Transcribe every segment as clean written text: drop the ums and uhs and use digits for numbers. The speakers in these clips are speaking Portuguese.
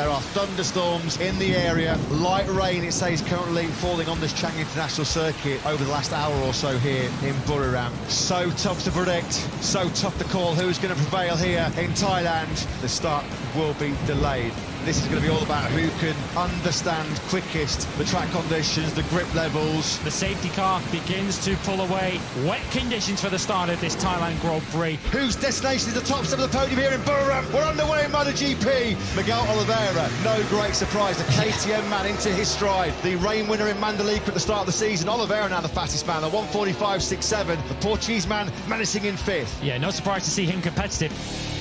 There are thunderstorms in the area. Light rain, it says, currently falling on this Chang International Circuit over the last hour or so here in Buriram. So tough to predict, so tough to call who's going to prevail here in Thailand. The start will be delayed. This is going to be all about who can understand quickest the track conditions, the grip levels. The safety car begins to pull away. Wet conditions for the start of this Thailand Grand Prix. Whose destination is the top step of the podium here in Buriram? We're underway in MotoGP. Miguel Oliveira, no great surprise. The KTM man into his stride. The rain winner in Mandalika at the start of the season. Oliveira now the fastest man, the 1:45.67. The Portuguese man menacing in fifth. Yeah, no surprise to see him competitive.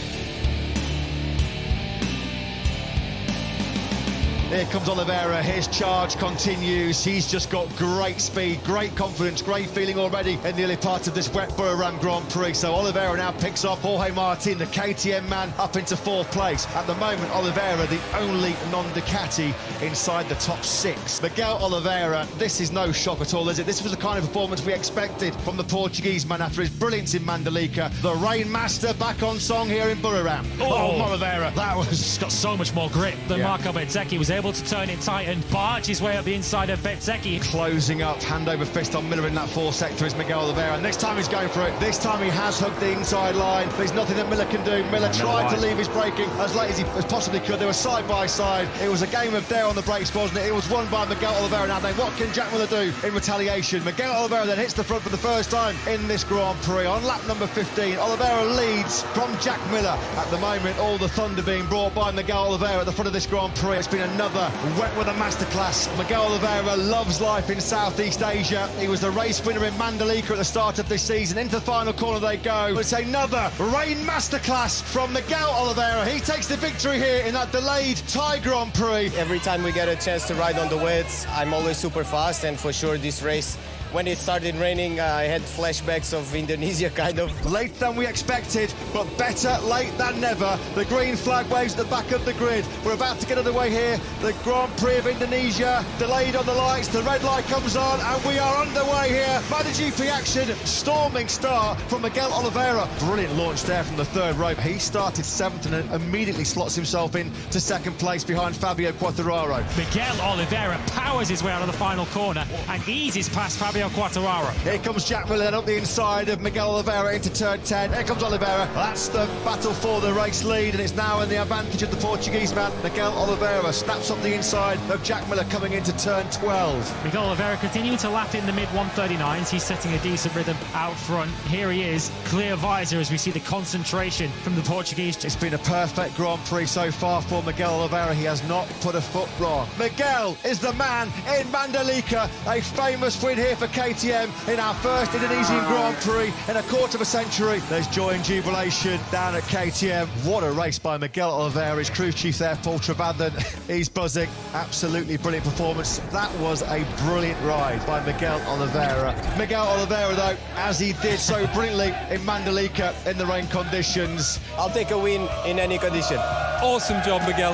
Here comes Oliveira, his charge continues. He's just got great speed, great confidence, great feeling already in the early part of this wet Buriram Grand Prix. So Oliveira now picks off Jorge Martin, the KTM man, up into fourth place. At the moment, Oliveira, the only non-Ducati inside the top six. Miguel Oliveira, this is no shock at all, is it? This was the kind of performance we expected from the Portuguese man after his brilliance in Mandalika. The Rain Master back on song here in Buriram. Oh, Oliveira, that was... He's got so much more grip than Marco Bezzecchi was able to turn it tight and barge his way up the inside of Bezzecchi. Closing up, hand over fist on Miller in that fourth sector is Miguel Oliveira. And next time he's going for it. This time he has hugged the inside line. There's nothing that Miller can do. Miller tried to leave his braking as late as he possibly could. They were side by side. It was a game of dare on the brakes, wasn't it? It was won by Miguel Oliveira. Now then, what can Jack Miller do in retaliation? Miguel Oliveira then hits the front for the first time in this Grand Prix on lap number 15. Oliveira leads from Jack Miller. At the moment, all the thunder being brought by Miguel Oliveira at the front of this Grand Prix. It's been another wet with a masterclass. Miguel Oliveira loves life in Southeast Asia. He was the race winner in Mandalika at the start of this season. Into the final corner they go. It's another rain masterclass from Miguel Oliveira. He takes the victory here in that delayed Thai Grand Prix. Every time we get a chance to ride on the wets, I'm always super fast, and for sure this race, when it started raining, I had flashbacks of Indonesia, kind of. Later than we expected, but better late than never. The green flag waves at the back of the grid. We're about to get underway here. The Grand Prix of Indonesia, delayed on the lights. The red light comes on, and we are underway here. MotoGP action, storming start from Miguel Oliveira. Brilliant launch there from the third rope. He started seventh and immediately slots himself in to second place behind Fabio Quartararo. Miguel Oliveira powers his way out of the final corner and eases past Fabio Quartararo. Here comes Jack Miller then up the inside of Miguel Oliveira into turn 10. Here comes Oliveira. That's the battle for the race lead, and it's now in the advantage of the Portuguese man. Miguel Oliveira snaps up the inside of Jack Miller coming into turn 12. Miguel Oliveira continuing to lap in the mid 139s. He's setting a decent rhythm out front. Here he is, clear visor as we see the concentration from the Portuguese. It's been a perfect Grand Prix so far for Miguel Oliveira. He has not put a foot wrong. Miguel is the man in Mandalika. A famous win here for KTM in our first Indonesian Grand Prix in a quarter of a century. There's joy and jubilation down at KTM. What a race by Miguel Oliveira. His crew chief there, Paul Travanden, he's buzzing. Absolutely brilliant performance. That was a brilliant ride by Miguel Oliveira. Miguel Oliveira, though, as he did so brilliantly in Mandalika in the rain conditions. I'll take a win in any condition. Awesome job, Miguel.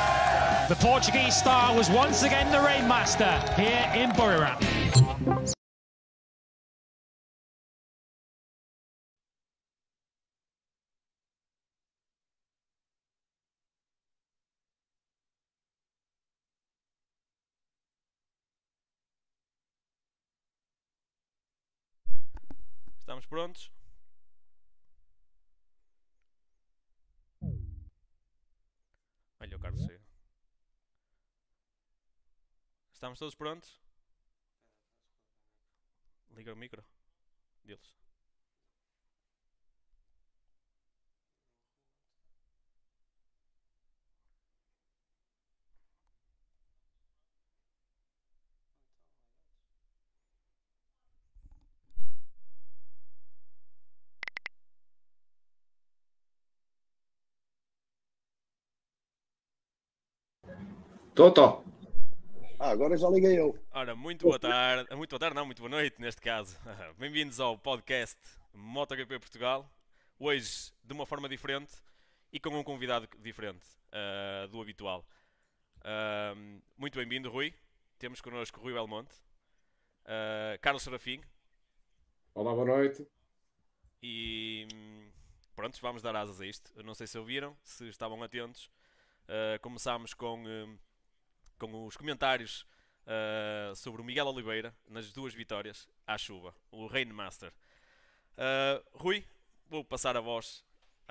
The Portuguese star was once again the rain master here in Buriram. Estamos prontos? Olha o Carlos saiu. Estamos todos prontos? Liga o micro deles. Tô. Agora já liguei eu. Ora, muito boa tarde, não, muito boa noite neste caso. Bem-vindos ao podcast MotoGP Portugal. Hoje de uma forma diferente e com um convidado diferente do habitual. Muito bem-vindo, Rui. Temos connosco Rui Belmonte, Carlos Serafim. Olá, boa noite. E pronto, vamos dar asas a isto. Eu não sei se ouviram, se estavam atentos. Começámos com os comentários sobre o Miguel Oliveira nas 2 vitórias à chuva, o Rainmaster. Rui, vou passar a voz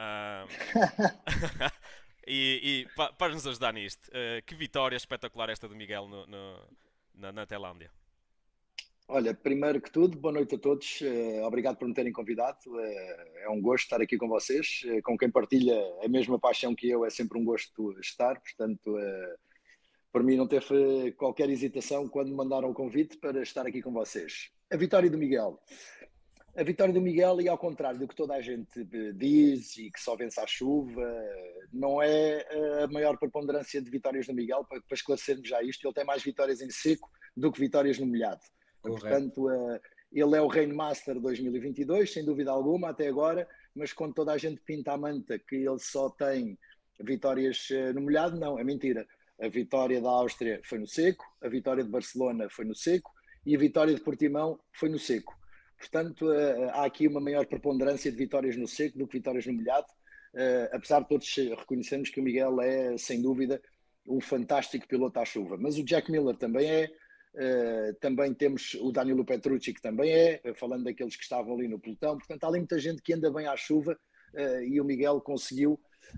para nos ajudar nisto. Que vitória espetacular esta do Miguel na Tailândia. Olha, primeiro que tudo, boa noite a todos. Obrigado por me terem convidado. É um gosto estar aqui com vocês. Com quem partilha a mesma paixão que eu, é sempre um gosto estar. Portanto, para mim não teve qualquer hesitação quando me mandaram o convite para estar aqui com vocês. A vitória do Miguel. A vitória do Miguel, e ao contrário do que toda a gente diz e que só vence à chuva, não é a maior preponderância de vitórias do Miguel. Para esclarecermos já isto, ele tem mais vitórias em seco do que vitórias no molhado. Portanto, ele é o Rainmaster 2022, sem dúvida alguma, até agora, mas quando toda a gente pinta a manta que ele só tem vitórias no molhado, não, é mentira. A vitória da Áustria foi no seco, a vitória de Barcelona foi no seco e a vitória de Portimão foi no seco. Portanto, há aqui uma maior preponderância de vitórias no seco do que vitórias no molhado, apesar de todos reconhecermos que o Miguel é, sem dúvida, um fantástico piloto à chuva. Mas o Jack Miller também é. Também temos o Danilo Petrucci, que também é, falando daqueles que estavam ali no pelotão. Portanto, há ali muita gente que anda bem à chuva, e o Miguel conseguiu,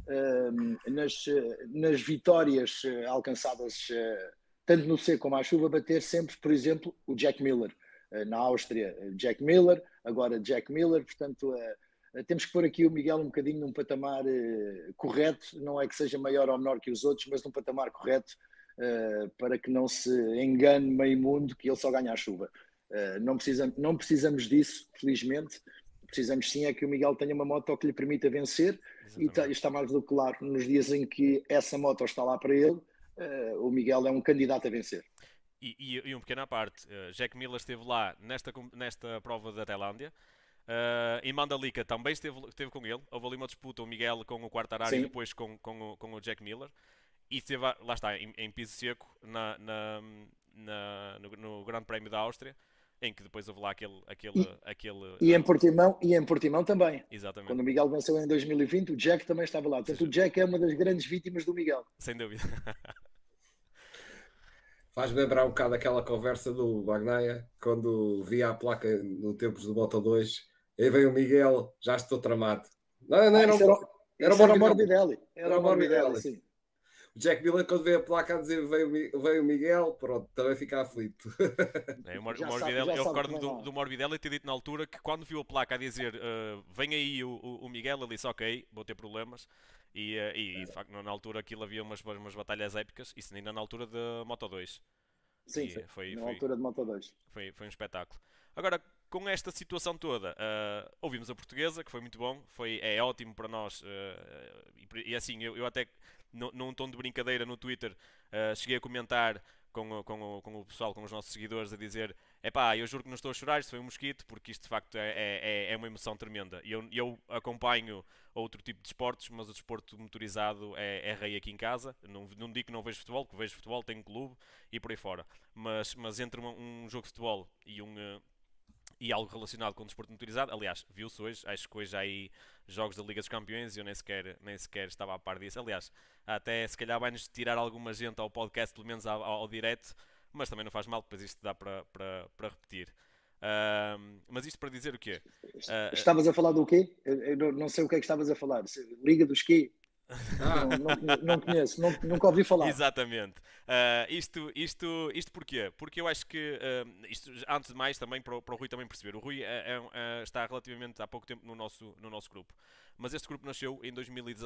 nas vitórias alcançadas tanto no seco como à chuva, bater sempre, por exemplo, o Jack Miller. Na Áustria, Jack Miller, agora Jack Miller. Portanto, temos que pôr aqui o Miguel um bocadinho num patamar correto, não é que seja maior ou menor que os outros, mas num patamar correto, para que não se engane meio mundo que ele só ganha a chuva. Não precisamos disso, felizmente. Precisamos sim é que o Miguel tenha uma moto que lhe permita vencer. E está mais do que claro, nos dias em que essa moto está lá para ele, o Miguel é um candidato a vencer. E um pequeno à parte, Jack Miller esteve lá nesta prova da Tailândia. Em Mandalika também esteve com ele. Houve ali uma disputa, o Miguel com o Quartararo e depois com o Jack Miller. E esteve, lá está, em piso seco no Grande Prémio da Áustria, em que depois houve lá aquele e em Portimão também. Exatamente. Quando o Miguel venceu em 2020, o Jack também estava lá. Portanto, o Jack é uma das grandes vítimas do Miguel. Sem dúvida. Faz-me lembrar um bocado aquela conversa do Bagnaia, quando via a placa no tempos do Moto 2, aí vem o Miguel, já estou tramado. Não era o Morbidelli. Era o Morbidelli, sim. O Jack Miller, quando veio a placa a dizer veio o Miguel, pronto, também fica aflito. Eu recordo-me do Morbidelli ter dito na altura que quando viu a placa a dizer vem aí o Miguel, ele disse ok, vou ter problemas. E de facto, na altura aquilo havia umas batalhas épicas, isso ainda na altura da Moto 2. Sim, na altura de Moto 2. Foi um espetáculo. Agora, com esta situação toda, ouvimos a portuguesa, que foi muito bom, é ótimo para nós. E assim, eu até, num tom de brincadeira no Twitter, cheguei a comentar com o pessoal, com os nossos seguidores, a dizer: epá, eu juro que não estou a chorar, isto foi um mosquito, porque isto de facto é uma emoção tremenda. E eu acompanho outro tipo de esportes, mas o desporto motorizado é rei aqui em casa. Não digo que não vejo futebol, que vejo futebol, tenho clube e por aí fora. Mas entre um jogo de futebol e algo relacionado com o desporto motorizado, aliás, viu-se hoje, acho que hoje há aí jogos da Liga dos Campeões e eu nem sequer estava a par disso. Aliás, até se calhar vai-nos tirar alguma gente ao podcast, pelo menos ao direto, mas também não faz mal, depois isto dá para repetir. Mas isto para dizer o quê? Estavas a falar do quê? Eu não sei o que é que estavas a falar. Liga dos quê? Não conheço, nunca ouvi falar. Exatamente. Isto porquê? Porque eu acho que, isto, antes de mais, também para o Rui também perceber, o Rui está relativamente há pouco tempo no nosso grupo, mas este grupo nasceu em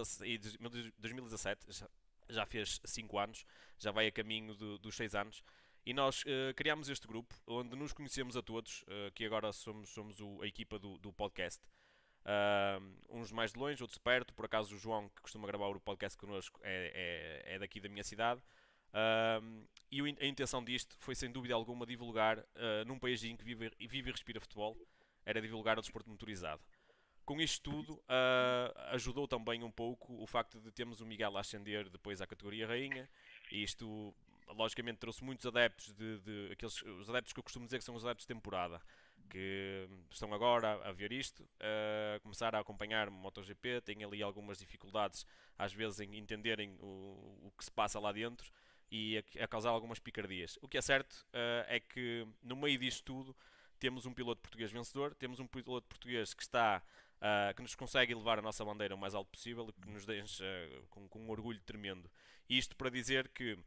2017, já fez 5 anos, já vai a caminho dos 6 anos, e nós criámos este grupo, onde nos conhecemos a todos, que agora somos a equipa do podcast. Uns mais de longe, outros perto. Por acaso o João, que costuma gravar o podcast connosco, é daqui da minha cidade. E a intenção disto foi, sem dúvida alguma, divulgar, num país que vive e respira futebol, era divulgar o desporto motorizado. Com isto tudo, ajudou também um pouco o facto de termos o Miguel a ascender depois à categoria rainha, e isto logicamente trouxe muitos adeptos, os adeptos que eu costumo dizer que são os adeptos de temporada, que estão agora a ver isto, começar a acompanhar MotoGP, têm ali algumas dificuldades às vezes em entenderem o que se passa lá dentro e a causar algumas picardias. O que é certo é que no meio disto tudo temos um piloto português vencedor, temos um piloto português que está que nos consegue levar a nossa bandeira o mais alto possível e que nos deixa com um orgulho tremendo. Isto para dizer que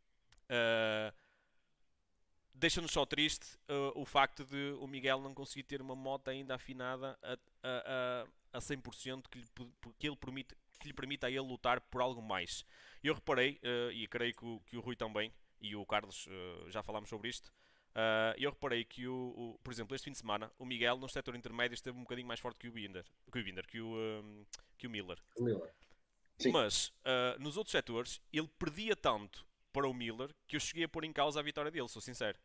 deixa-nos só triste o facto de o Miguel não conseguir ter uma moto ainda afinada a 100% que lhe permita a ele lutar por algo mais. Eu reparei, e creio que o Rui também, e o Carlos, já falámos sobre isto, eu reparei que, por exemplo, este fim de semana, o Miguel no setor intermédio esteve um bocadinho mais forte que o Miller. Sim. Mas, nos outros setores, ele perdia tanto para o Miller que eu cheguei a pôr em causa a vitória dele, sou sincero.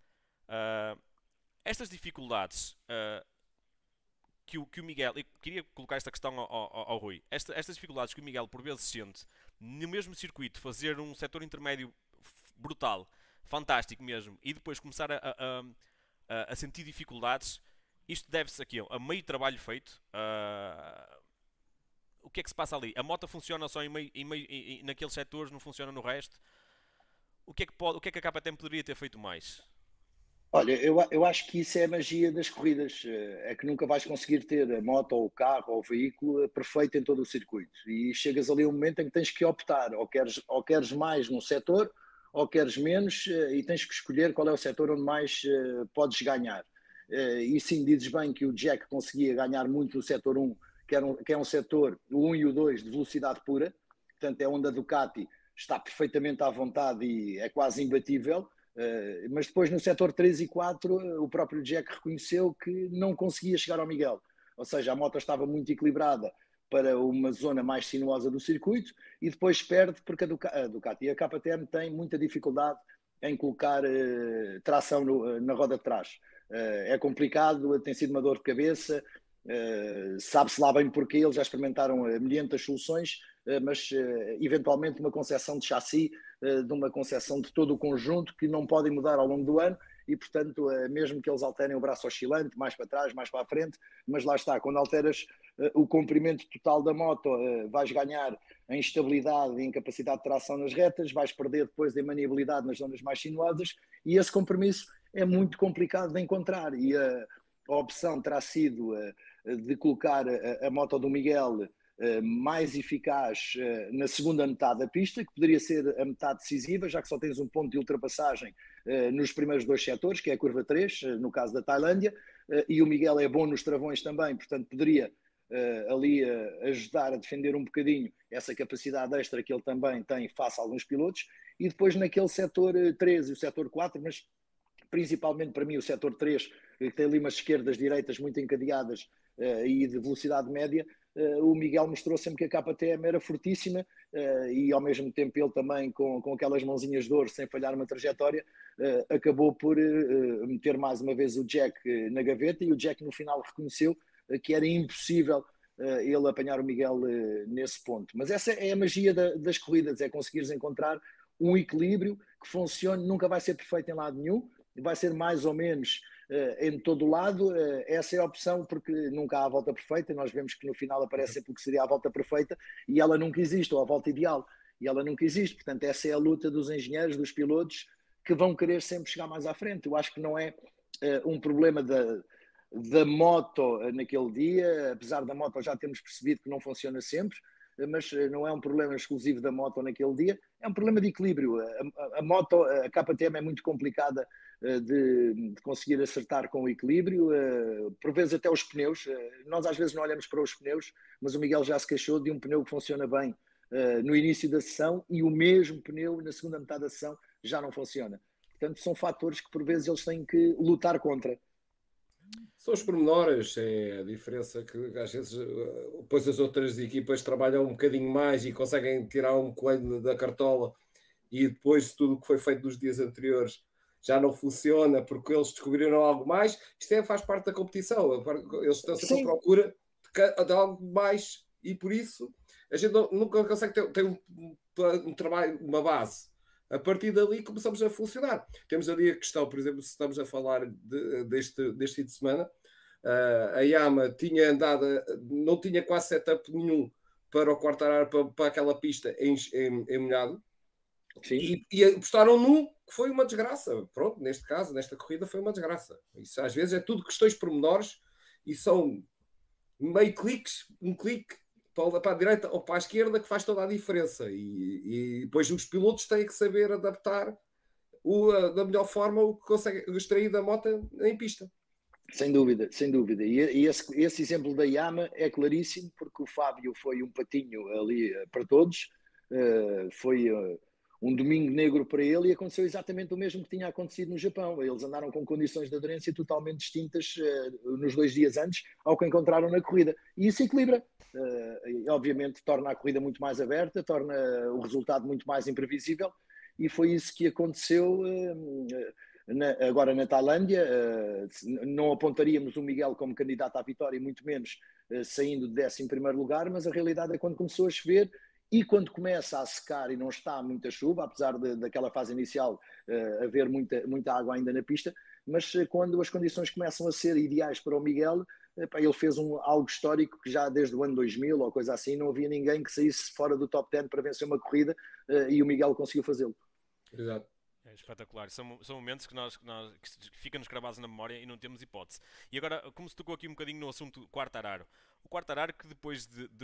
Estas dificuldades que o Miguel... Eu queria colocar esta questão ao Rui. Estas dificuldades que o Miguel por vezes sente no mesmo circuito, fazer um setor intermédio brutal, fantástico mesmo, e depois começar a sentir dificuldades, isto deve-se aqui a meio trabalho feito. O que é que se passa ali? A moto funciona só naqueles setores, não funciona no resto? O que é que a KTM poderia ter feito mais? Olha, eu acho que isso é a magia das corridas, é que nunca vais conseguir ter a moto ou o carro ou o veículo perfeito em todo o circuito, e chegas ali a um momento em que tens que optar, ou queres mais num setor, ou queres menos, e tens que escolher qual é o setor onde mais podes ganhar. E sim, dizes bem que o Jack conseguia ganhar muito no setor 1, que é um setor, o 1 e o 2, de velocidade pura, portanto é onde a Ducati está perfeitamente à vontade e é quase imbatível, mas depois no setor 3 e 4 o próprio Jack reconheceu que não conseguia chegar ao Miguel, ou seja, a moto estava muito equilibrada para uma zona mais sinuosa do circuito e depois perde porque a Ducati e a KTM têm muita dificuldade em colocar tração na roda de trás. É complicado, tem sido uma dor de cabeça, sabe-se lá bem porque eles já experimentaram milhentas soluções, mas eventualmente uma concepção de chassi, de uma concepção de todo o conjunto que não podem mudar ao longo do ano e, portanto, mesmo que eles alterem o braço oscilante, mais para trás, mais para a frente, mas lá está, quando alteras o comprimento total da moto, vais ganhar em estabilidade e em capacidade de tração nas retas, vais perder depois em maniabilidade nas zonas mais sinuosas e esse compromisso é muito complicado de encontrar e a opção terá sido de colocar a moto do Miguel mais eficaz na segunda metade da pista, que poderia ser a metade decisiva, já que só tens um ponto de ultrapassagem nos primeiros dois setores, que é a curva 3, no caso da Tailândia, e o Miguel é bom nos travões também, portanto poderia ali ajudar a defender um bocadinho essa capacidade extra que ele também tem face a alguns pilotos, e depois naquele setor 3 e o setor 4, mas principalmente para mim o setor 3, que tem ali umas esquerdas, direitas muito encadeadas e de velocidade média, o Miguel mostrou sempre que a KTM era fortíssima e ao mesmo tempo ele também com aquelas mãozinhas de ouro sem falhar uma trajetória acabou por meter mais uma vez o Jack na gaveta e o Jack no final reconheceu que era impossível ele apanhar o Miguel nesse ponto. Mas essa é a magia das corridas, é conseguires encontrar um equilíbrio que funcione, nunca vai ser perfeito em lado nenhum, vai ser mais ou menos em todo o lado, essa é a opção porque nunca há a volta perfeita, nós vemos que no final aparece sempre o que seria a volta perfeita e ela nunca existe, ou a volta ideal, e ela nunca existe, portanto essa é a luta dos engenheiros, dos pilotos que vão querer sempre chegar mais à frente. Eu acho que não é um problema da moto naquele dia, apesar da moto já termos percebido que não funciona sempre, mas não é um problema exclusivo da moto naquele dia, é um problema de equilíbrio. A moto, a KTM é muito complicada de conseguir acertar com o equilíbrio, por vezes até os pneus, nós às vezes não olhamos para os pneus, mas o Miguel já se queixou de um pneu que funciona bem no início da sessão e o mesmo pneu na segunda metade da sessão já não funciona. Portanto, são fatores que por vezes eles têm que lutar contra. São os pormenores, é a diferença que às vezes depois as outras equipas trabalham um bocadinho mais e conseguem tirar um coelho da cartola e depois tudo o que foi feito nos dias anteriores já não funciona porque eles descobriram algo mais. Isto faz parte da competição, eles estão sempre à procura de algo mais e por isso a gente nunca consegue ter um trabalho, uma base A partir dali começamos a funcionar. Temos ali a questão, por exemplo, se estamos a falar deste fim de semana, a Yamaha tinha andado, não tinha quase setup nenhum para o Quartararo, para aquela pista em molhado. Sim. E apostaram num que foi uma desgraça. Pronto, neste caso, nesta corrida foi uma desgraça. Isso às vezes é tudo questões pormenores e são meio cliques, um clique para a direita ou para a esquerda que faz toda a diferença. E depois os pilotos têm que saber adaptar da melhor forma o que consegue extrair da moto em pista. Sem dúvida, sem dúvida. E esse exemplo da Yamaha é claríssimo, porque o Fábio foi um patinho ali para todos. Foi um domingo negro para ele e aconteceu exatamente o mesmo que tinha acontecido no Japão. Eles andaram com condições de aderência totalmente distintas nos 2 dias antes ao que encontraram na corrida. E isso equilibra. Obviamente torna a corrida muito mais aberta, torna o resultado muito mais imprevisível, e foi isso que aconteceu agora na Tailândia. Não apontaríamos o Miguel como candidato à vitória, muito menos saindo de 11º lugar, mas a realidade é que quando começou a chover e quando começa a secar e não está muita chuva, apesar daquela fase inicial haver muita água ainda na pista, mas quando as condições começam a ser ideais para o Miguel, ele fez algo histórico que já desde o ano 2000 ou coisa assim não havia ninguém que saísse fora do top 10 para vencer uma corrida, e o Miguel conseguiu fazê-lo. Exato. É espetacular. São momentos que ficam-nos cravados na memória e não temos hipótese. E agora, como se tocou aqui um bocadinho no assunto Quartararo. O Quartararo que depois de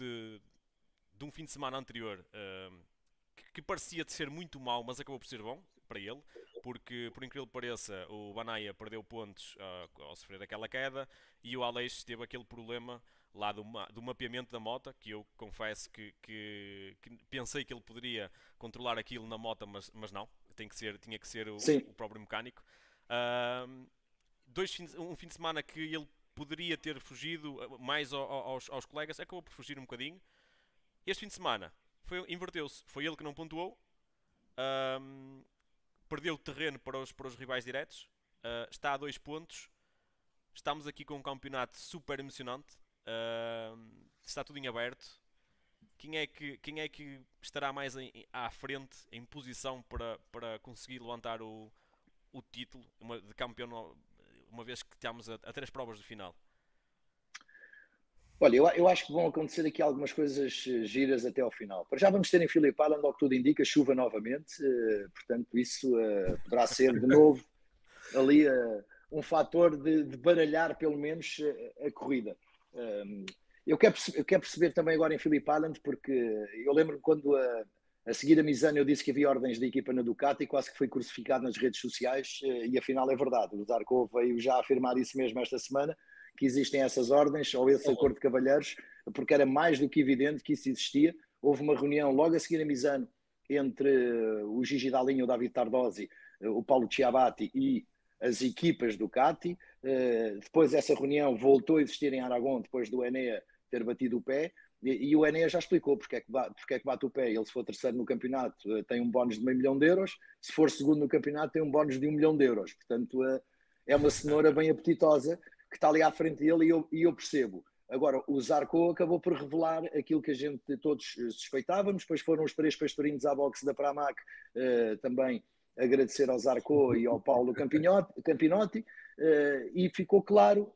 um fim de semana anterior que parecia de ser muito mau, mas acabou por ser bom para ele, porque, por incrível que pareça, o Bagnaia perdeu pontos ao sofrer aquela queda, e o Aleix teve aquele problema lá do mapeamento da moto, que eu confesso que pensei que ele poderia controlar aquilo na moto, mas não, tinha que ser o próprio mecânico. Um fim de semana que ele poderia ter fugido mais aos colegas, acabou por fugir um bocadinho. Este fim de semana inverteu-se, foi ele que não pontuou, perdeu terreno para os rivais diretos, está a 2 pontos, estamos aqui com um campeonato super emocionante, está tudo em aberto. Quem é que estará mais à frente, em posição para conseguir levantar o título de campeão, uma vez que estamos a 3 provas do final? Olha, eu acho que vão acontecer aqui algumas coisas giras até ao final. Para já vamos ter em Phillip Island, ao que tudo indica, chuva novamente. Portanto, isso poderá ser de novo ali um fator de baralhar pelo menos a corrida. Eu quero perceber também agora em Phillip Island, porque eu lembro quando a seguir a Misano eu disse que havia ordens da equipa na Ducati e quase que foi crucificado nas redes sociais, e afinal é verdade. O Zarco veio já afirmar isso mesmo esta semana, que existem essas ordens ou esse acordo de cavalheiros, porque era mais do que evidente que isso existia. Houve uma reunião logo a seguir a Misano entre o Gigi Dall'Igna, o David Tardosi, o Paulo Chiabatti e as equipas Ducati. Depois essa reunião voltou a existir em Aragão, depois do Enea ter batido o pé, e o Enea já explicou porque é que bate o pé. Ele, se for terceiro no campeonato, tem um bónus de €500 mil, se for segundo no campeonato tem um bónus de €1 milhão. Portanto, é uma cenoura bem apetitosa que está ali à frente dele, e eu percebo. Agora, o Zarco acabou por revelar aquilo que a gente todos suspeitávamos. Depois foram os 3 pastorinhos à boxe da Pramac também agradecer ao Zarco e ao Paulo Campinotti, e ficou claro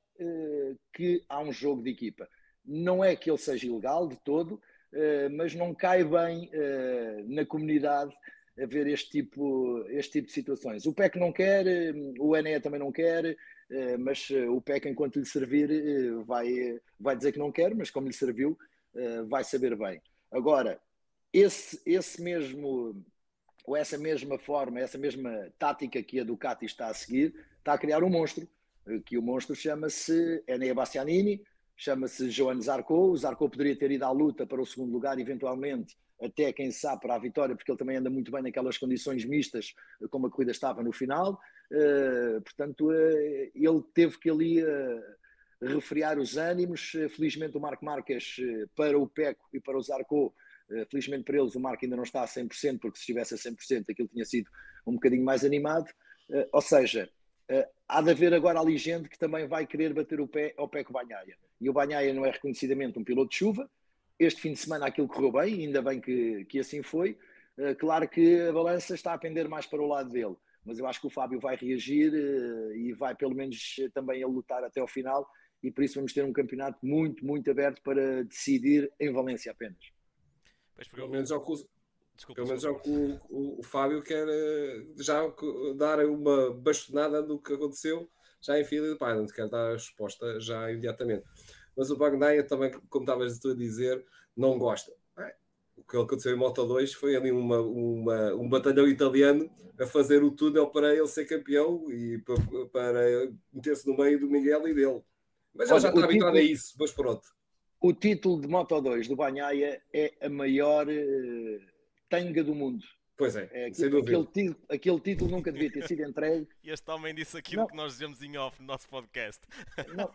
que há um jogo de equipa. Não é que ele seja ilegal de todo, mas não cai bem na comunidade a ver este tipo de situações. O PEC não quer, o Enea também não quer, mas o PEC, enquanto lhe servir, vai dizer que não quer, mas como lhe serviu, vai saber bem. Agora, esse mesmo, ou essa mesma forma, essa mesma tática que a Ducati está a seguir, está a criar um monstro, que o monstro chama-se Enea Bastianini, chama-se Johan Zarco. O Zarco poderia ter ido à luta para o segundo lugar, eventualmente, até quem sabe para a vitória, porque ele também anda muito bem naquelas condições mistas, como a corrida estava no final. Portanto, ele teve que ali refriar os ânimos. Felizmente o Marco Marques, para o Peco e para o Zarco, felizmente para eles o Marco ainda não está a 100%, porque se estivesse a 100% aquilo tinha sido um bocadinho mais animado. Ou seja, há de haver agora ali gente que também vai querer bater o pé ao Pecco Bagnaia. E o Bagnaia não é reconhecidamente um piloto de chuva. Este fim de semana aquilo correu bem, ainda bem que assim foi, Claro que a balança está a pender mais para o lado dele, mas eu acho que o Fábio vai reagir e vai pelo menos também a lutar até ao final, e por isso vamos ter um campeonato muito, muito aberto para decidir em Valência apenas. Pelo menos é o que Desculpa, pelo menos é o que o Fábio quer já dar uma bastonada do que aconteceu já em fila, pá, não te quero dar a resposta já imediatamente. Mas o Bagnaia também, como estavas a dizer, não gosta. O que aconteceu em Moto2 foi ali um batalhão italiano a fazer o túnel para ele ser campeão e para meter-se no meio do Miguel e dele. Mas ele já está habituado a isso, mas pronto. O título de Moto2 do Bagnaia é a maior tanga do mundo. Pois é, sem dúvida. Aquele título nunca devia ter sido entregue. Este homem disse aquilo que nós dizemos em off no nosso podcast. Não.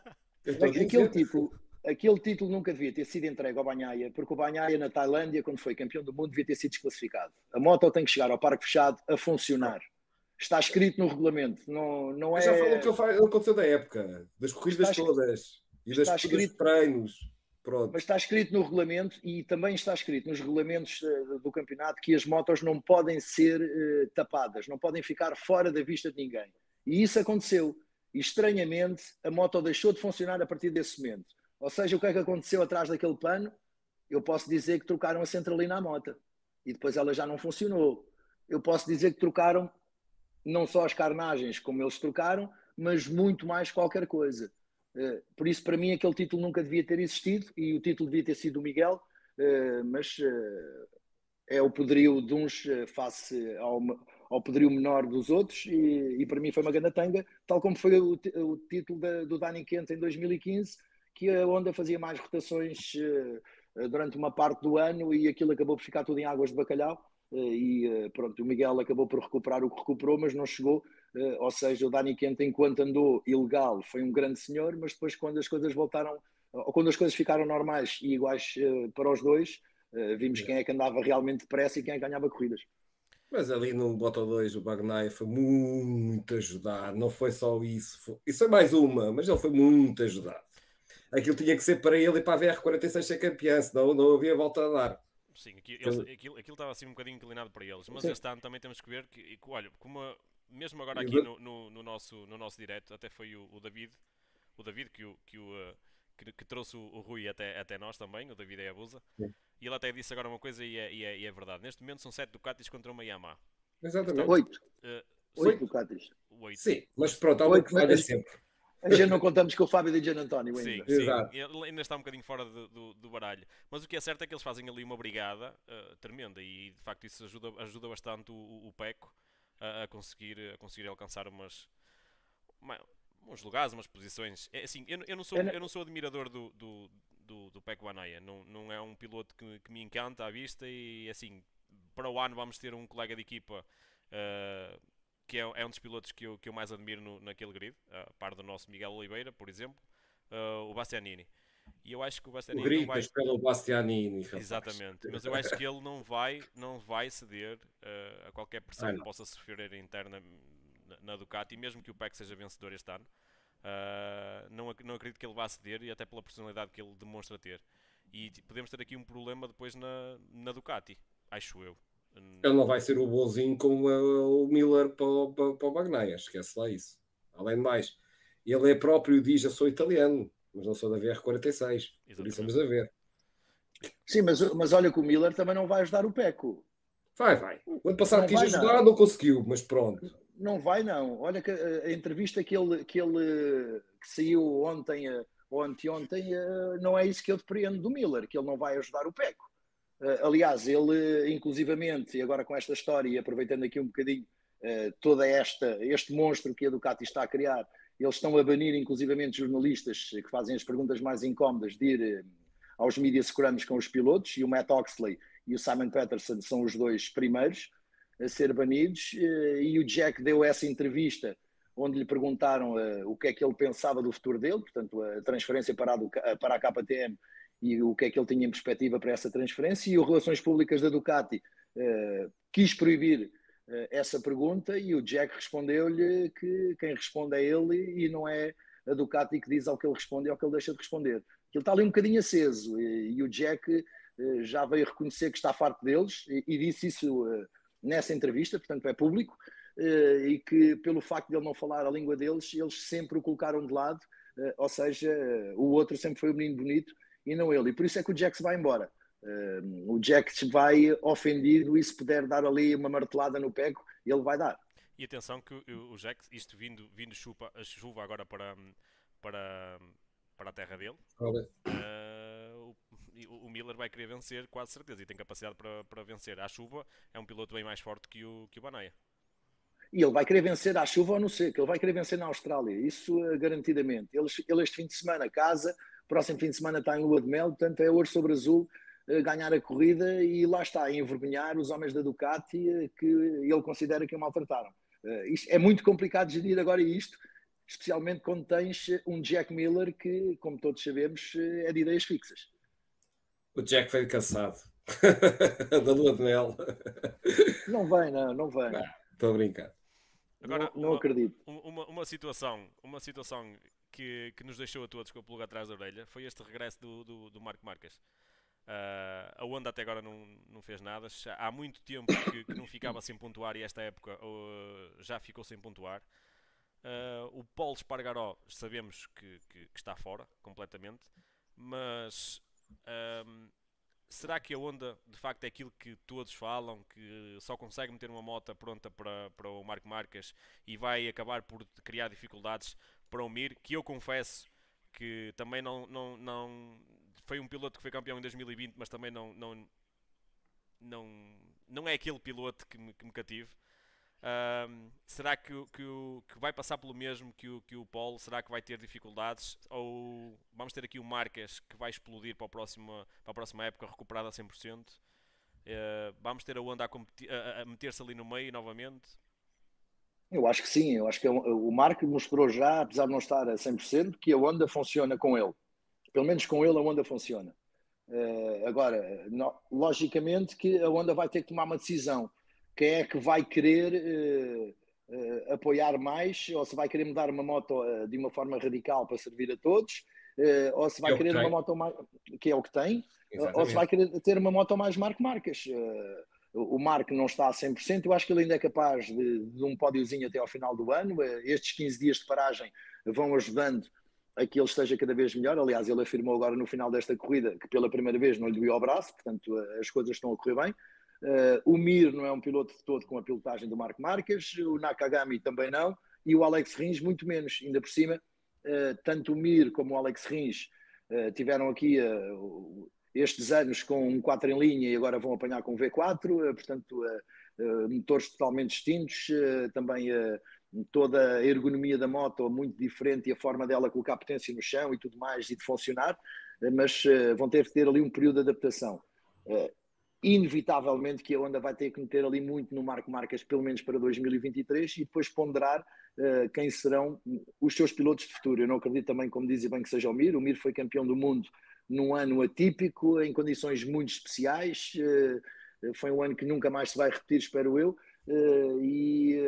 Aquele título nunca devia ter sido entregue ao Bagnaia, porque o Bagnaia na Tailândia, quando foi campeão do mundo, devia ter sido desclassificado. A moto tem que chegar ao parque fechado a funcionar. Está escrito no regulamento. Não é... Já falou o que aconteceu da época, das corridas todas e das corridas de treinos. Pronto. Mas está escrito no regulamento e também está escrito nos regulamentos do campeonato que as motos não podem ser tapadas, não podem ficar fora da vista de ninguém. E isso aconteceu. E estranhamente a moto deixou de funcionar a partir desse momento. Ou seja, o que é que aconteceu atrás daquele pano? Eu posso dizer que trocaram a centralina à moto e depois ela já não funcionou. Eu posso dizer que trocaram não só as carnagens como eles trocaram, mas muito mais qualquer coisa. Por isso, para mim, aquele título nunca devia ter existido e o título devia ter sido do Miguel, mas é o poderio de uns face ao poderio menor dos outros e para mim foi uma grande tanga, tal como foi o título do Dani Kent em 2015, que a Honda fazia mais rotações durante uma parte do ano e aquilo acabou por ficar tudo em águas de bacalhau. E pronto, o Miguel acabou por recuperar o que recuperou, mas não chegou, ou seja, o Dani Kent enquanto andou ilegal foi um grande senhor, mas depois quando as coisas voltaram, ou quando as coisas ficaram normais e iguais para os dois, vimos quem é que andava realmente depressa e quem é que ganhava corridas. Mas ali no Moto2 o Bagnaia foi muito ajudado, não foi só isso, isso é mais uma, mas ele foi muito ajudado. Aquilo tinha que ser para ele e para a VR46 ser campeão, senão não havia volta a dar. Sim, aquilo estava assim um bocadinho inclinado para eles, mas este ano também temos que ver que olha, mesmo agora aqui no nosso direto, até foi o David que trouxe o Rui até nós também, o David é Abusa, e ele até disse agora uma coisa e é verdade. Neste momento são 7 Ducatis contra uma Yamaha. Exatamente. 8 Ducatis. 8. Sim, mas pronto, há um que falha sempre. A gente não contamos com o Fábio de Gian António ainda. Sim, ele ainda está um bocadinho fora do baralho. Mas o que é certo é que eles fazem ali uma brigada tremenda e de facto isso ajuda bastante o Pecco a conseguir alcançar uns lugares, umas posições. É assim, eu não sou admirador do Pecco Bagnaia. Não é um piloto que me encanta à vista e assim, para o ano vamos ter um colega de equipa que é um dos pilotos que eu mais admiro naquele grid, a par do nosso Miguel Oliveira, por exemplo, o Bastianini. E eu acho que o Bastianini o gritas pelo Bastianini. Exatamente, mas eu acho que ele não vai ceder a qualquer pressão que possa sofrer interna na Ducati, mesmo que o Pecco seja vencedor este ano. Não acredito que ele vá ceder, e até pela personalidade que ele demonstra ter. E podemos ter aqui um problema depois na Ducati, acho eu. Ele não vai ser o bonzinho como o Miller para o Bagnaia, esquece lá isso. Além de mais, ele próprio diz: eu sou italiano, mas não sou da VR46. Por isso vamos a ver. Sim, mas olha que o Miller também não vai ajudar o Pecco. Vai. O ano passado quis ajudar, não conseguiu, mas pronto. Não vai, não. Olha que a entrevista que saiu ontem ou anteontem, não é isso que eu depreendo do Miller, que ele não vai ajudar o Pecco. Aliás, ele, inclusivamente, e agora com esta história, e aproveitando aqui um bocadinho todo este monstro que a Ducati está a criar, eles estão a banir, inclusivamente, jornalistas que fazem as perguntas mais incómodas de ir aos media scrums com os pilotos, e o Matt Oxley e o Simon Peterson são os dois primeiros a ser banidos, e o Jack deu essa entrevista onde lhe perguntaram o que é que ele pensava do futuro dele, portanto, a transferência para a KTM, e o que é que ele tinha em perspectiva para essa transferência, e o Relações Públicas da Ducati quis proibir essa pergunta, e o Jack respondeu-lhe que quem responde é ele e não é a Ducati que diz ao que ele responde e ao que ele deixa de responder. Ele está ali um bocadinho aceso, e o Jack já veio reconhecer que está farto deles e disse isso nessa entrevista, portanto é público, e que pelo facto de ele não falar a língua deles, eles sempre o colocaram de lado, ou seja, o outro sempre foi o menino bonito e não ele. E por isso é que o Jax vai embora. O Jax vai ofendido e se puder dar ali uma martelada no pego, ele vai dar. E atenção que o Jax, isto vindo a chuva agora para a terra dele, o Miller vai querer vencer, quase certeza, e tem capacidade para vencer. À chuva é um piloto bem mais forte que o Bagnaia. E ele vai querer vencer à chuva ou no seco, ele vai querer vencer na Austrália, isso garantidamente. Ele este fim de semana casa, próximo fim de semana está em lua de mel, portanto é ouro sobre azul, ganhar a corrida e lá está, envergonhar os homens da Ducati que ele considera que o maltrataram. Isto é muito complicado de gerir agora isto, especialmente quando tens um Jack Miller que, como todos sabemos, é de ideias fixas. O Jack veio cansado da lua de mel. Não vem, não vem. Estou a brincar. Agora, não acredito. Uma situação que nos deixou a todos com o pulga atrás da orelha foi este regresso do Marc Marquez. A Honda até agora não fez nada. Há muito tempo que não ficava sem pontuar e esta época já ficou sem pontuar. O Paul Espargaró sabemos que está fora completamente, mas será que a Honda de facto é aquilo que todos falam, que só consegue meter uma moto pronta para o Marc Marquez e vai acabar por criar dificuldades para o Mir, que eu confesso que também não foi um piloto que foi campeão em 2020, mas também não é aquele piloto que me cative. Será que vai passar pelo mesmo que o Paul? Será que vai ter dificuldades? Ou vamos ter aqui o Marquez que vai explodir para a próxima época recuperado a 100%? Vamos ter a Honda a meter-se ali no meio novamente? Eu acho que sim, eu acho que o Marco mostrou já, apesar de não estar a 100%, que a Honda funciona com ele. Pelo menos com ele a Honda funciona. Agora, logicamente que a Honda vai ter que tomar uma decisão. Quem é que vai querer apoiar mais, ou se vai querer mudar uma moto de uma forma radical para servir a todos, ou se vai querer uma moto mais, que é o que tem, ou se vai querer ter uma moto mais Marc Marquez. O Marco não está a 100%, eu acho que ele ainda é capaz de um pódiozinho até ao final do ano. Estes 15 dias de paragem vão ajudando a que ele esteja cada vez melhor. Aliás, ele afirmou agora no final desta corrida que pela primeira vez não lhe doeu ao braço, portanto as coisas estão a correr bem. O Mir não é um piloto de todo com a pilotagem do Marc Marquez, o Nakagami também não, e o Alex Rins muito menos. Ainda por cima, tanto o Mir como o Alex Rins tiveram aqui estes anos com um 4 em linha e agora vão apanhar com um V4, portanto motores totalmente distintos, também toda a ergonomia da moto muito diferente e a forma dela colocar potência no chão e tudo mais e de funcionar, mas vão ter que ter ali um período de adaptação. Inevitavelmente que a Honda vai ter que meter ali muito no Marc Marquez, pelo menos para 2023, e depois ponderar quem serão os seus pilotos de futuro. Eu não acredito também, como dizia bem, que seja o Mir. O Mir foi campeão do mundo num ano atípico, em condições muito especiais. Foi um ano que nunca mais se vai repetir, espero eu, e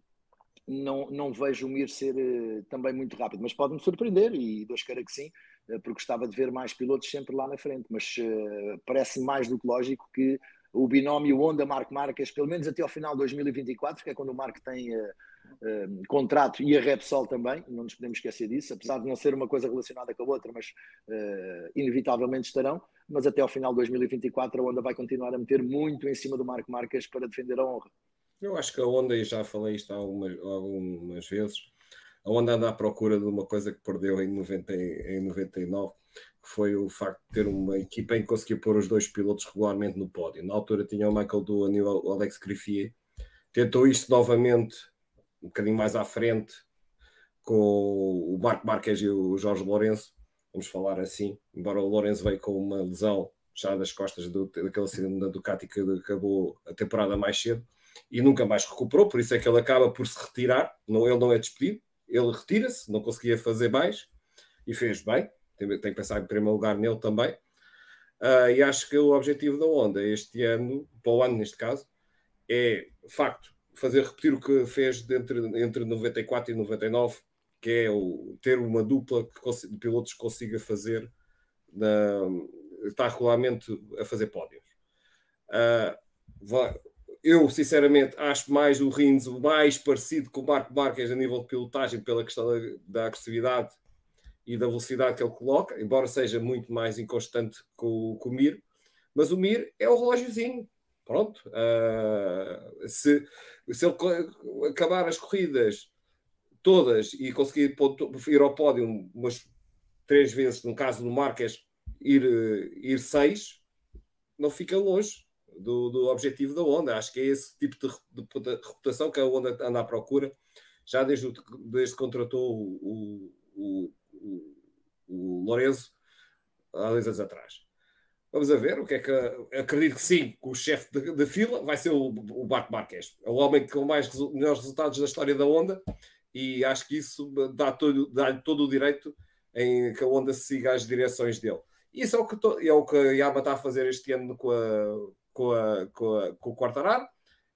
não vejo o Mir ser também muito rápido, mas pode-me surpreender, e Deus queira que sim, porque gostava de ver mais pilotos sempre lá na frente, mas parece mais do que lógico que o binómio Honda-Marc Marquez, pelo menos até ao final de 2024, que é quando o Marc tem contrato, e a Repsol também, não nos podemos esquecer disso, apesar de não ser uma coisa relacionada com a outra, mas inevitavelmente estarão, mas até ao final de 2024 a Honda vai continuar a meter muito em cima do Marc Marquez para defender a honra. Eu acho que a Honda, e já falei isto algumas vezes, a Honda anda à procura de uma coisa que perdeu em 99, que foi o facto de ter uma equipa em que conseguia pôr os dois pilotos regularmente no pódio. Na altura tinha o Michael Doohan e o Alex Griffier. Tentou isto novamente, um bocadinho mais à frente, com o Marc Marquez e o Jorge Lourenço, vamos falar assim, embora o Lourenço veio com uma lesão já das costas daquele acidente da Ducati que acabou a temporada mais cedo, e nunca mais recuperou, por isso é que ele acaba por se retirar. Ele não é despedido, ele retira-se, não conseguia fazer mais e fez bem. Tem que pensar em primeiro lugar nele também. E acho que o objetivo da Honda este ano, para o ano neste caso, é, de facto, repetir o que fez entre 94 e 99, que é ter uma dupla de pilotos que consiga fazer está regularmente a fazer pódios. Eu, sinceramente, acho mais o Rins o mais parecido com o Marc Marquez a nível de pilotagem pela questão da agressividade e da velocidade que ele coloca, embora seja muito mais inconstante com o Mir. Mas o Mir é o relógiozinho. Pronto. Se ele acabar as corridas todas e conseguir ir ao pódio umas 3 vezes, no caso do Marquez, ir 6, não fica longe do objetivo da Honda. Acho que é esse tipo de reputação que a Honda anda à procura, já desde que contratou o Lorenzo há 2 anos atrás. Vamos a ver o que é que... Acredito que sim, que o chefe de fila vai ser o Marc Marquez. É o homem com melhores resultados da história da Honda, e acho que isso dá-lhe todo o direito em que a Honda siga as direções dele. E isso é o que a Yamaha está a fazer este ano com o Quartararo.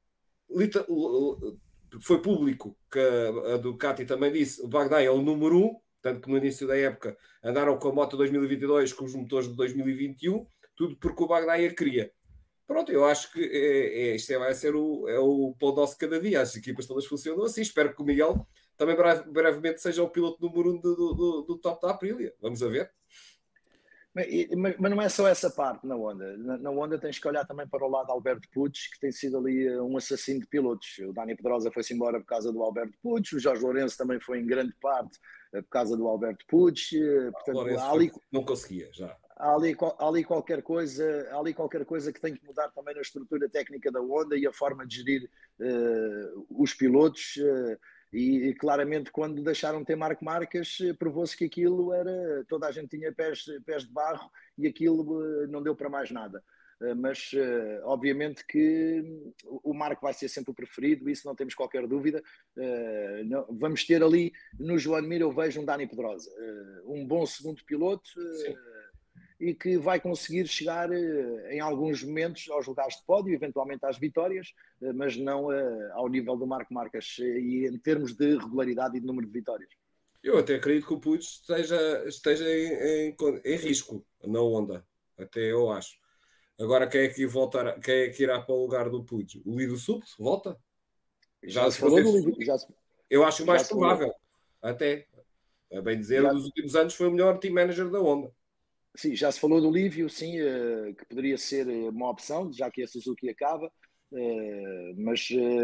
Foi público que a Ducati também disse, o Bagnaia é o número 1, tanto que no início da época andaram com a moto 2022 com os motores de 2021, tudo porque o Bagnaia queria. Pronto, eu acho que isto vai ser o pão nosso cada dia. As equipas todas funcionam assim. Espero que o Miguel também brevemente seja o piloto número 1 do top da Aprilia. Vamos a ver. Mas não é só essa parte na Honda. Na Honda tens que olhar também para o lado de Alberto Puig, que tem sido ali um assassino de pilotos. O Dani Pedrosa foi-se embora por causa do Alberto Puig, o Jorge Lourenço também foi em grande parte por causa do Alberto Puig. Portanto, não conseguia já. Há ali qualquer coisa que tem que mudar também na estrutura técnica da Honda e a forma de gerir os pilotos. E claramente, quando deixaram de ter Marc Marquez, provou-se que aquilo era... Toda a gente tinha pés de barro e aquilo não deu para mais nada. Mas, obviamente, que o Marco vai ser sempre o preferido, isso não temos qualquer dúvida. Vamos ter ali, no Joan Mir, eu vejo um Dani Pedrosa, um bom segundo piloto, e que vai conseguir chegar em alguns momentos aos lugares de pódio, eventualmente às vitórias, mas não ao nível do Marc Marquez e em termos de regularidade e de número de vitórias. Eu até acredito que o Puig esteja em risco na Honda, até eu acho. Agora quem é que irá para o lugar do Puig? O Lido Sub volta? Já se falou do Lido. Eu acho mais provável, até. A bem dizer, nos últimos anos foi o melhor team manager da Honda. Sim, já se falou do Lívio, sim, que poderia ser uma opção, já que a Suzuki acaba, mas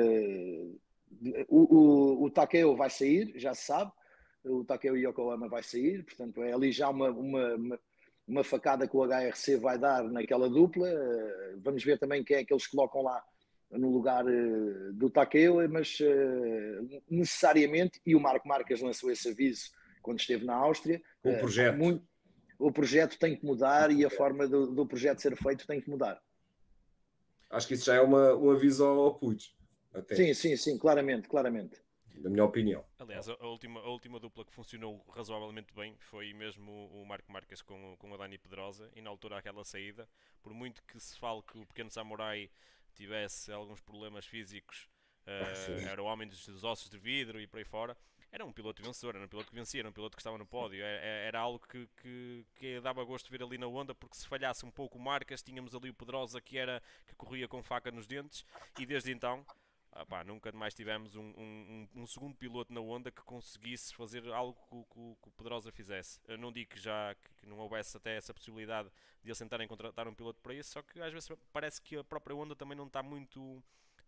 o Takeo vai sair, já se sabe, o Takeo Yokohama vai sair, portanto é ali já uma facada que o HRC vai dar naquela dupla. Vamos ver também quem é que eles colocam lá no lugar do Takeo, mas necessariamente, e o Marco Marques lançou esse aviso quando esteve na Áustria, o projeto. O projeto tem que mudar e a forma do projeto ser feito tem que mudar. Acho que isso já é um aviso ao Puig. Até. Sim, claramente. Na minha opinião. Aliás, a última dupla que funcionou razoavelmente bem foi mesmo o Marco Marques com a Dani Pedrosa, e na altura aquela saída, por muito que se fale que o pequeno Samurai tivesse alguns problemas físicos, era o homem dos ossos de vidro e por aí fora, era um piloto vencedor, era um piloto que vencia, era um piloto que estava no pódio, era algo que dava gosto de ver ali na Honda, porque se falhasse um pouco o Marques, tínhamos ali o Pedrosa que corria com faca nos dentes, e desde então nunca mais tivemos um segundo piloto na Honda que conseguisse fazer algo que o Pedrosa fizesse. Eu não digo que não houvesse até essa possibilidade de eles tentarem contratar um piloto para isso, só que às vezes parece que a própria Honda também não está muito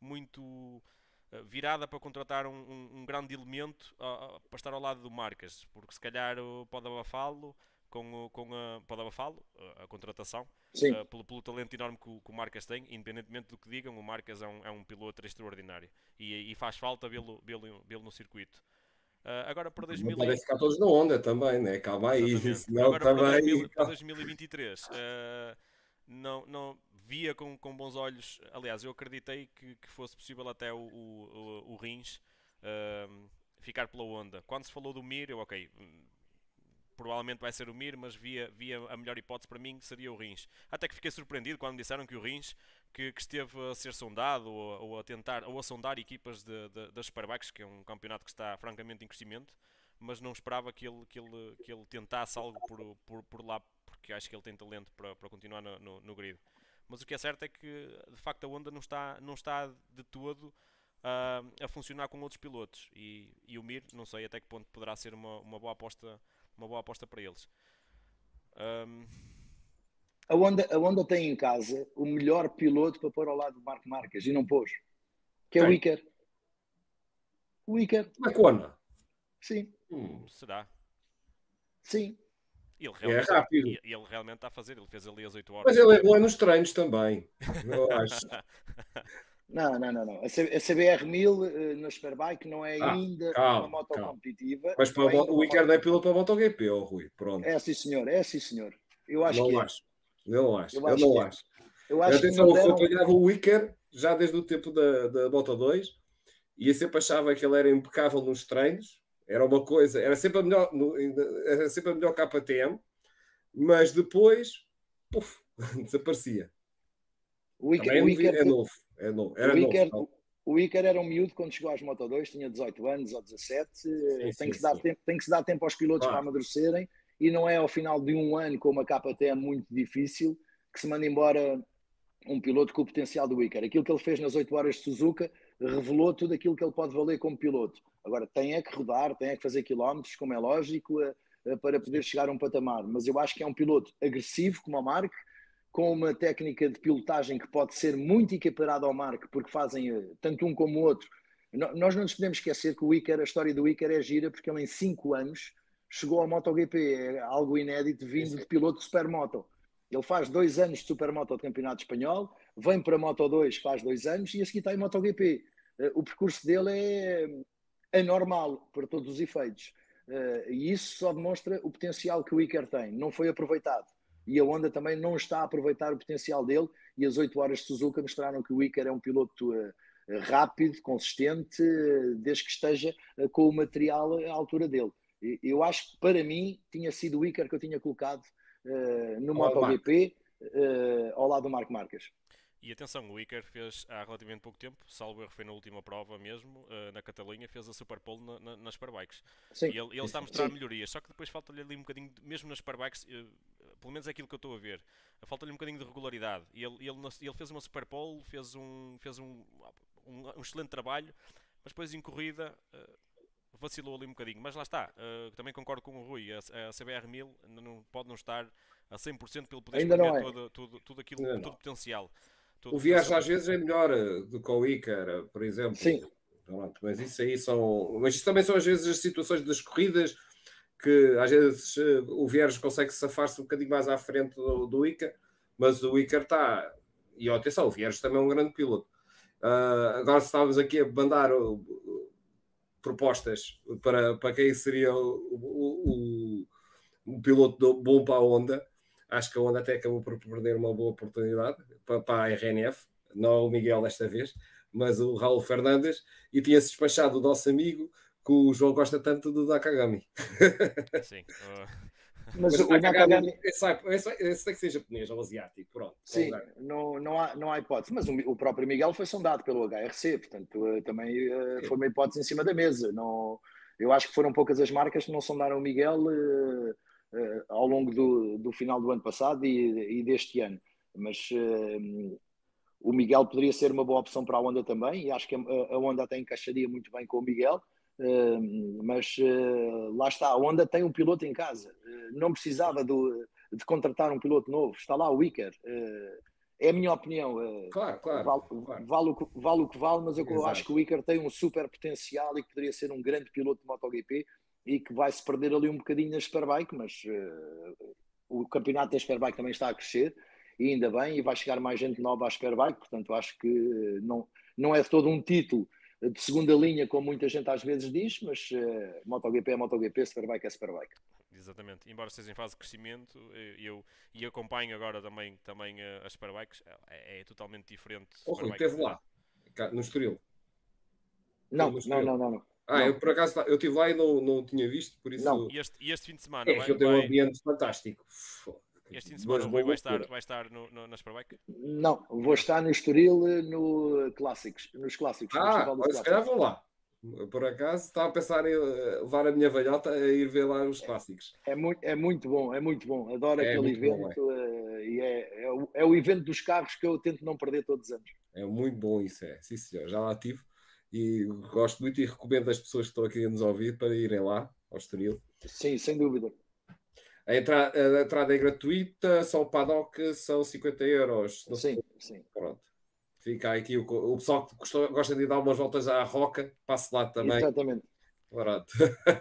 virada para contratar um grande elemento para estar ao lado do Marques, porque se calhar pode abafá-lo a contratação, pelo talento enorme que o Marques tem, independentemente do que digam. O Marques é um piloto extraordinário e faz falta vê-lo no circuito. Agora para 2023 podem ficar todos na Honda também, né? Calma aí. Senão agora também... para 2023 não via com bons olhos. Aliás, eu acreditei que fosse possível até o Rins ficar pela Honda. Quando se falou do Mir, eu provavelmente vai ser o Mir, mas via a melhor hipótese para mim seria o Rins. Até que fiquei surpreendido quando me disseram que o Rins, que esteve a ser sondado ou a sondar equipas das Superbikes, que é um campeonato que está francamente em crescimento, mas não esperava que ele tentasse algo por lá, porque acho que ele tem talento para continuar no grid. Mas o que é certo é que de facto a Honda não está de todo a funcionar com outros pilotos, e o Mir, não sei até que ponto poderá ser uma boa aposta para eles. A Honda tem em casa o melhor piloto para pôr ao lado do Marc Marquez e não pôs, que é o Iker. O Iker. Na Kona? Sim. Será? Sim. Ele realmente está a fazer, ele fez ali as 8 horas. Mas ele é bom nos treinos também, eu acho. Não. A CBR 1000 na Superbike não é ainda uma moto competitiva. Mas o Iker não é piloto para a MotoGP, Rui. Pronto. É sim, senhor. Eu acho que Eu não acho. Atenção, eu acompanhava o Iker já desde o tempo da Moto 2 e eu sempre achava que ele era impecável nos treinos. Era uma coisa, era sempre a melhor KTM, mas depois, desaparecia. O Iker é novo. O Iker era um miúdo quando chegou às Moto 2, tinha 18 anos ou 17. Tem que se dar tempo aos pilotos para amadurecerem, e não é ao final de um ano com uma KTM muito difícil que se manda embora um piloto com o potencial do Iker. Aquilo que ele fez nas 8 horas de Suzuka revelou tudo aquilo que ele pode valer como piloto. Agora, tem é que rodar, tem é que fazer quilómetros, como é lógico, para poder chegar a um patamar. Mas eu acho que é um piloto agressivo, como o Marc, com uma técnica de pilotagem que pode ser muito equiparada ao Marc, porque fazem tanto um como o outro. Nós não nos podemos esquecer que a história do Iker é gira, porque ele em 5 anos chegou ao MotoGP. É algo inédito vindo de piloto de Supermoto. Ele faz 2 anos de Supermoto do Campeonato Espanhol, vem para a Moto 2, faz 2 anos e a seguir está em MotoGP. O percurso dele é anormal para todos os efeitos. E isso só demonstra o potencial que o Iker tem. Não foi aproveitado. E a Honda também não está a aproveitar o potencial dele, e as 8 horas de Suzuka mostraram que o Iker é um piloto rápido, consistente, desde que esteja com o material à altura dele. Eu acho que para mim tinha sido o Iker que eu tinha colocado no MotoGP ao lado do Marc Marquez. E atenção, o Iker fez há relativamente pouco tempo, salvo erro, foi na última prova mesmo, na Catalunha, fez a Superpole nas Superbikes. Sim. E ele está a mostrar melhorias, só que depois falta-lhe ali um bocadinho, mesmo nas Superbikes, pelo menos é aquilo que eu estou a ver, falta-lhe um bocadinho de regularidade. Ele fez uma Superpole, fez um excelente trabalho, mas depois em corrida vacilou ali um bocadinho. Mas lá está, também concordo com o Rui, a CBR 1000 pode não estar a 100% pelo poder exprimir tudo aquilo, todo o potencial. O Vierge às vezes é melhor do que o Iker, por exemplo. Sim. Pronto, mas isso aí mas isso também são às vezes as situações das corridas que às vezes o Vierge consegue safar-se um bocadinho mais à frente do Iker, mas o Iker está... E atenção, o Vierge também é um grande piloto. Agora estávamos aqui a mandar propostas para quem seria o piloto bom para a Honda. Acho que a Honda até acabou por perder uma boa oportunidade para a RNF, não o Miguel desta vez, mas o Raul Fernandes, e tinha-se despachado o nosso amigo, que o João gosta tanto do Nakagami. Sim. Mas o Nakagami... Esse tem que ser japonês ou asiático, pronto. Sim, não há hipótese. Mas o próprio Miguel foi sondado pelo HRC, portanto também foi uma hipótese em cima da mesa. Eu acho que foram poucas as marcas que não sondaram o Miguel ao longo do final do ano passado e deste ano. Mas o Miguel poderia ser uma boa opção para a Honda também, e acho que a Honda até encaixaria muito bem com o Miguel. Mas lá está, a Honda tem um piloto em casa, não precisava de contratar um piloto novo, está lá o Iker. É a minha opinião. Claro. Vale o que vale, mas eu acho que o Iker tem um super potencial e que poderia ser um grande piloto de MotoGP, e que vai se perder ali um bocadinho na Superbike, mas o campeonato da Superbike também está a crescer, e ainda bem, e vai chegar mais gente nova à Superbike, portanto acho que não é todo um título de segunda linha, como muita gente às vezes diz, mas MotoGP é MotoGP, Superbike é Superbike. Exatamente, embora esteja em fase de crescimento, e acompanho agora também as Superbikes, é totalmente diferente. O Rui esteve lá, no Estoril? Não. Eu por acaso eu estive lá e não tinha visto, por isso... Não. E este fim de semana... que eu tenho um ambiente fantástico. Este fim de semana o Rui vai estar na Superbike? Não, vou estar no Estoril nos clássicos. Se calhar vou lá. Por acaso, estava a pensar em levar a minha velhota a ir ver lá os clássicos. É muito bom, é muito bom. Adoro É aquele muito bom, evento e é o evento dos carros que eu tento não perder todos os anos. é muito bom isso, sim senhor, já lá tive e gosto muito e recomendo às pessoas que estão aqui a nos ouvir para irem lá ao Estoril. Sim, sem dúvida. A entrada é gratuita, só o paddock são 50 euros. Sim. Pronto. Fica aqui o pessoal que gosta de dar umas voltas à Roca, passe lá também. Exatamente. Pronto.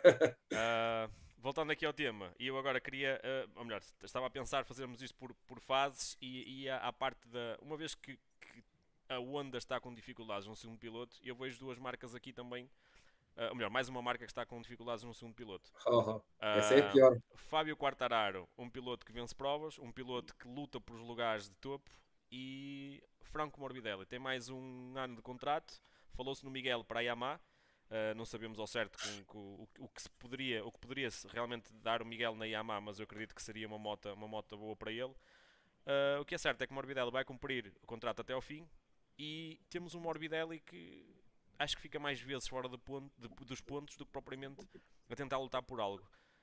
Voltando aqui ao tema, e eu agora queria, ou melhor, estava a pensar fazermos isto por fases e à parte da... Uma vez que a Honda está com dificuldades no segundo piloto, eu vejo duas marcas aqui também, ou melhor, mais uma marca que está com dificuldades no segundo piloto. Essa é a pior. Fábio Quartararo, um piloto que vence provas, um piloto que luta por os lugares de topo, e Franco Morbidelli tem mais um ano de contrato. Falou-se no Miguel para a Yamaha. Não sabemos ao certo o que poderia realmente dar o Miguel na Yamaha, mas eu acredito que seria uma moto boa para ele. O que é certo é que Morbidelli vai cumprir o contrato até ao fim e temos um Morbidelli que acho que fica mais vezes fora dos pontos do que propriamente a tentar lutar por algo.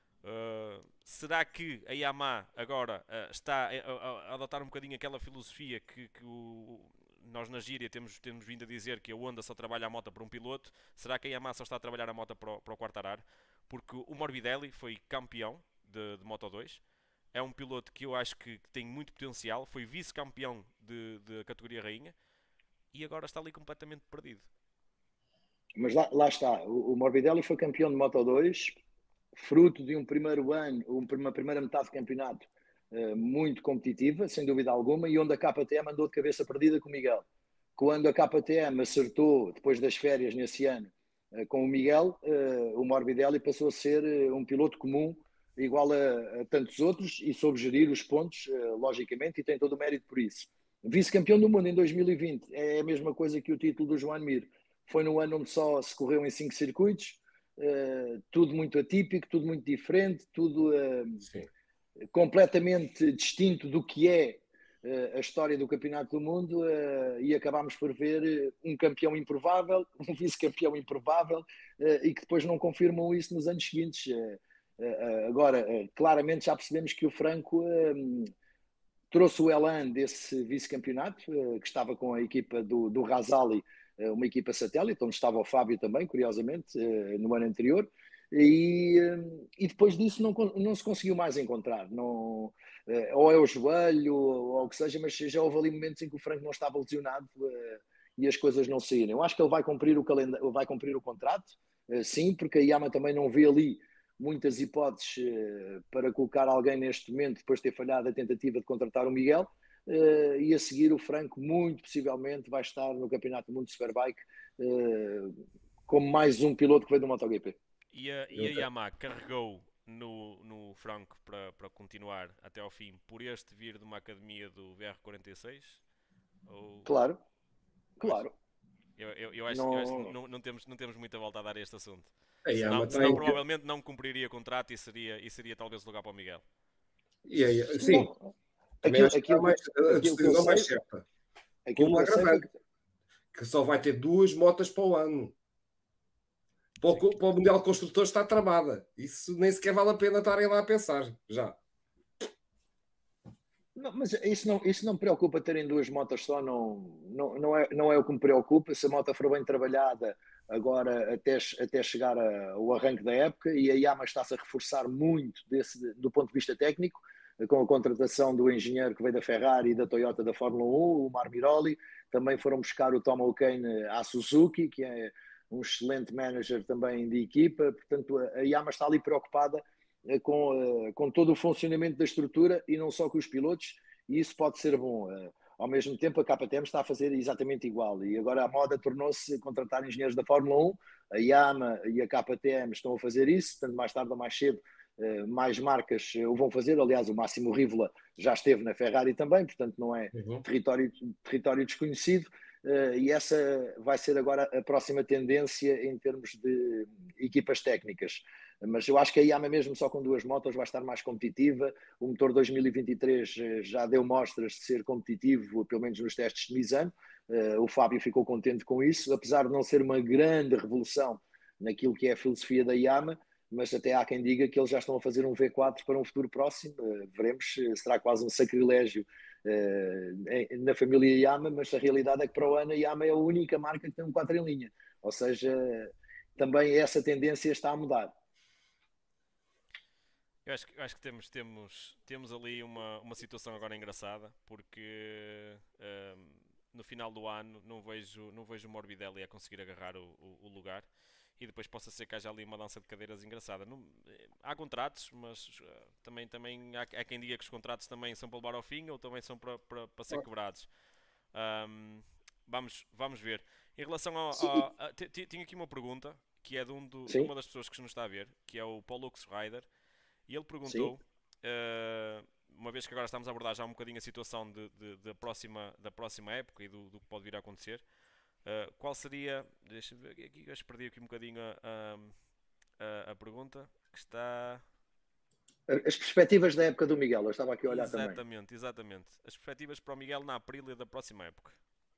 Será que a Yamaha agora está a adotar um bocadinho aquela filosofia que nós na gíria temos vindo a dizer que a Honda só trabalha a moto para um piloto? Será que a Yamaha só está a trabalhar a moto para o Quartararo? Porque o Morbidelli foi campeão de Moto2, é um piloto que eu acho que tem muito potencial, foi vice-campeão de categoria rainha e agora está ali completamente perdido. Mas lá está, o Morbidelli foi campeão de Moto2, fruto de um primeiro ano, uma primeira metade de campeonato muito competitiva, sem dúvida alguma, e onde a KTM andou de cabeça perdida com o Miguel. Quando a KTM acertou, depois das férias nesse ano, com o Miguel, o Morbidelli passou a ser um piloto comum, igual a tantos outros, e soube gerir os pontos, logicamente, e tem todo o mérito por isso. Vice-campeão do mundo em 2020, é a mesma coisa que o título do Joan Mir. Foi no ano onde só se correu em 5 circuitos, tudo muito atípico, tudo muito diferente, tudo completamente distinto do que é a história do Campeonato do Mundo, e acabámos por ver um campeão improvável, um vice-campeão improvável, e que depois não confirmam isso nos anos seguintes. Agora, claramente já percebemos que o Franco trouxe o elan desse vice-campeonato, que estava com a equipa do Razali, uma equipa satélite, onde estava o Fábio também, curiosamente, no ano anterior, e depois disso não se conseguiu mais encontrar. Não, ou é o joelho, ou o que seja, mas já houve ali momentos em que o Franco não estava lesionado e as coisas não saíram. Eu acho que ele vai cumprir vai cumprir o contrato, sim, porque a Yamaha também não vê ali muitas hipóteses para colocar alguém neste momento, depois de ter falhado a tentativa de contratar o Miguel. E a seguir o Franco muito possivelmente vai estar no Campeonato do Mundo de Superbike como mais um piloto que veio do MotoGP. E a Yamaha carregou no Franco para continuar até ao fim por este vir de uma academia do VR46? Ou... Claro. Eu acho que não temos muita volta a dar a este assunto. Senão provavelmente não cumpriria contrato e seria talvez o lugar para o Miguel. Sim. A decisão mais certa. Como agravante, que só vai ter 2 motas para o ano. Para o Mundial de Construtores está tramada. Isso nem sequer vale a pena estarem lá a pensar. Já. Não, mas isso não me preocupa terem 2 motas só, não é o que me preocupa. Se a moto for bem trabalhada agora até chegar ao arranque da época, e a Yamaha está-se a reforçar muito do ponto de vista técnico, com a contratação do engenheiro que veio da Ferrari e da Toyota da Fórmula 1, o Marmiroli. Também foram buscar o Tom O'Kane à Suzuki, que é um excelente manager também de equipa. Portanto, a Yamaha está ali preocupada com todo o funcionamento da estrutura e não só com os pilotos, e isso pode ser bom. Ao mesmo tempo, a KTM está a fazer exatamente igual, e agora a moda tornou-se contratar engenheiros da Fórmula 1, a Yamaha e a KTM estão a fazer isso, portanto, mais tarde ou mais cedo, mais marcas o vão fazer. Aliás, o Máximo Rivola já esteve na Ferrari também, portanto não é território desconhecido, e essa vai ser agora a próxima tendência em termos de equipas técnicas. Mas eu acho que a Yamaha mesmo só com 2 motos vai estar mais competitiva. O motor 2023 já deu mostras de ser competitivo, pelo menos nos testes de Misano. O Fábio ficou contente com isso, apesar de não ser uma grande revolução naquilo que é a filosofia da Yamaha, mas até há quem diga que eles já estão a fazer um V4 para um futuro próximo. Veremos, será quase um sacrilégio na família Yamaha, mas a realidade é que para o ano a Yamaha é a única marca que tem um 4 em linha, ou seja, também essa tendência está a mudar. Eu acho que temos ali uma situação agora engraçada, porque no final do ano não vejo o Morbidelli a conseguir agarrar o lugar, e depois possa ser que haja ali uma dança de cadeiras engraçada. Há contratos, mas também há quem diga que os contratos também são para levar ao fim ou também são para ser quebrados. Vamos ver. Em relação tinha aqui uma pergunta, que é de uma das pessoas que nos está a ver, que é o Pollux Rider. E ele perguntou, uma vez que agora estamos a abordar já um bocadinho a situação da próxima época e do que pode vir a acontecer, qual seria, deixa-me ver aqui, eu perdi aqui um bocadinho a pergunta, que está... As perspectivas da época do Miguel, eu estava aqui a olhar também. Exatamente. As perspectivas para o Miguel na Aprilia da próxima época.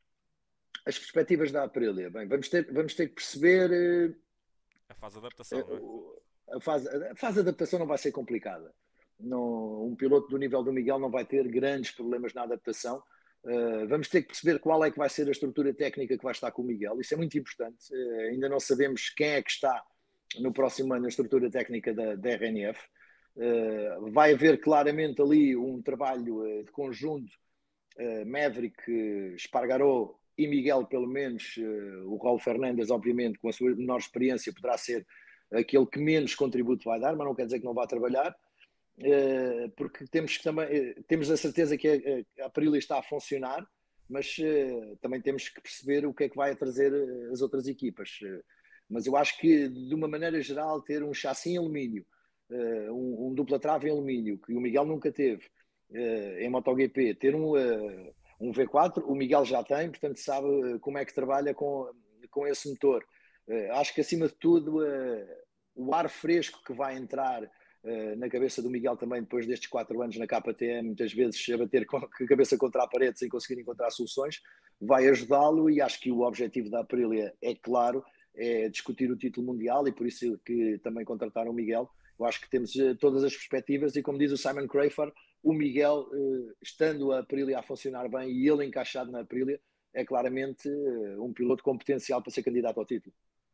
As perspectivas da Aprilia, bem, vamos ter que perceber... a fase de adaptação, não é? A fase de adaptação não vai ser complicada. Um piloto do nível do Miguel não vai ter grandes problemas na adaptação. Vamos ter que perceber qual é que vai ser a estrutura técnica que vai estar com o Miguel. Isso é muito importante. Ainda não sabemos quem é que está no próximo ano na estrutura técnica da RNF. Vai haver claramente ali um trabalho de conjunto, Maverick, Espargaró e Miguel, pelo menos. O Raul Fernandes, obviamente, com a sua menor experiência, poderá ser aquele que menos contributo vai dar, mas não quer dizer que não vá trabalhar, porque temos a certeza que a Aprilia está a funcionar, mas também temos que perceber o que é que vai trazer as outras equipas. Mas eu acho que, de uma maneira geral, ter um chassi em alumínio, um dupla trave em alumínio, que o Miguel nunca teve em MotoGP, ter um V4, o Miguel já tem, portanto sabe como é que trabalha com esse motor. Acho que, acima de tudo, o ar fresco que vai entrar na cabeça do Miguel também depois destes 4 anos na KTM, muitas vezes a bater com a cabeça contra a parede sem conseguir encontrar soluções, vai ajudá-lo, e acho que o objetivo da Aprilia é claro, é discutir o título mundial, e por isso que também contrataram o Miguel. Eu acho que temos todas as perspectivas, e como diz o Simon Crafer, o Miguel, estando a Aprilia a funcionar bem e ele encaixado na Aprilia, é claramente um piloto com potencial para ser candidato ao título.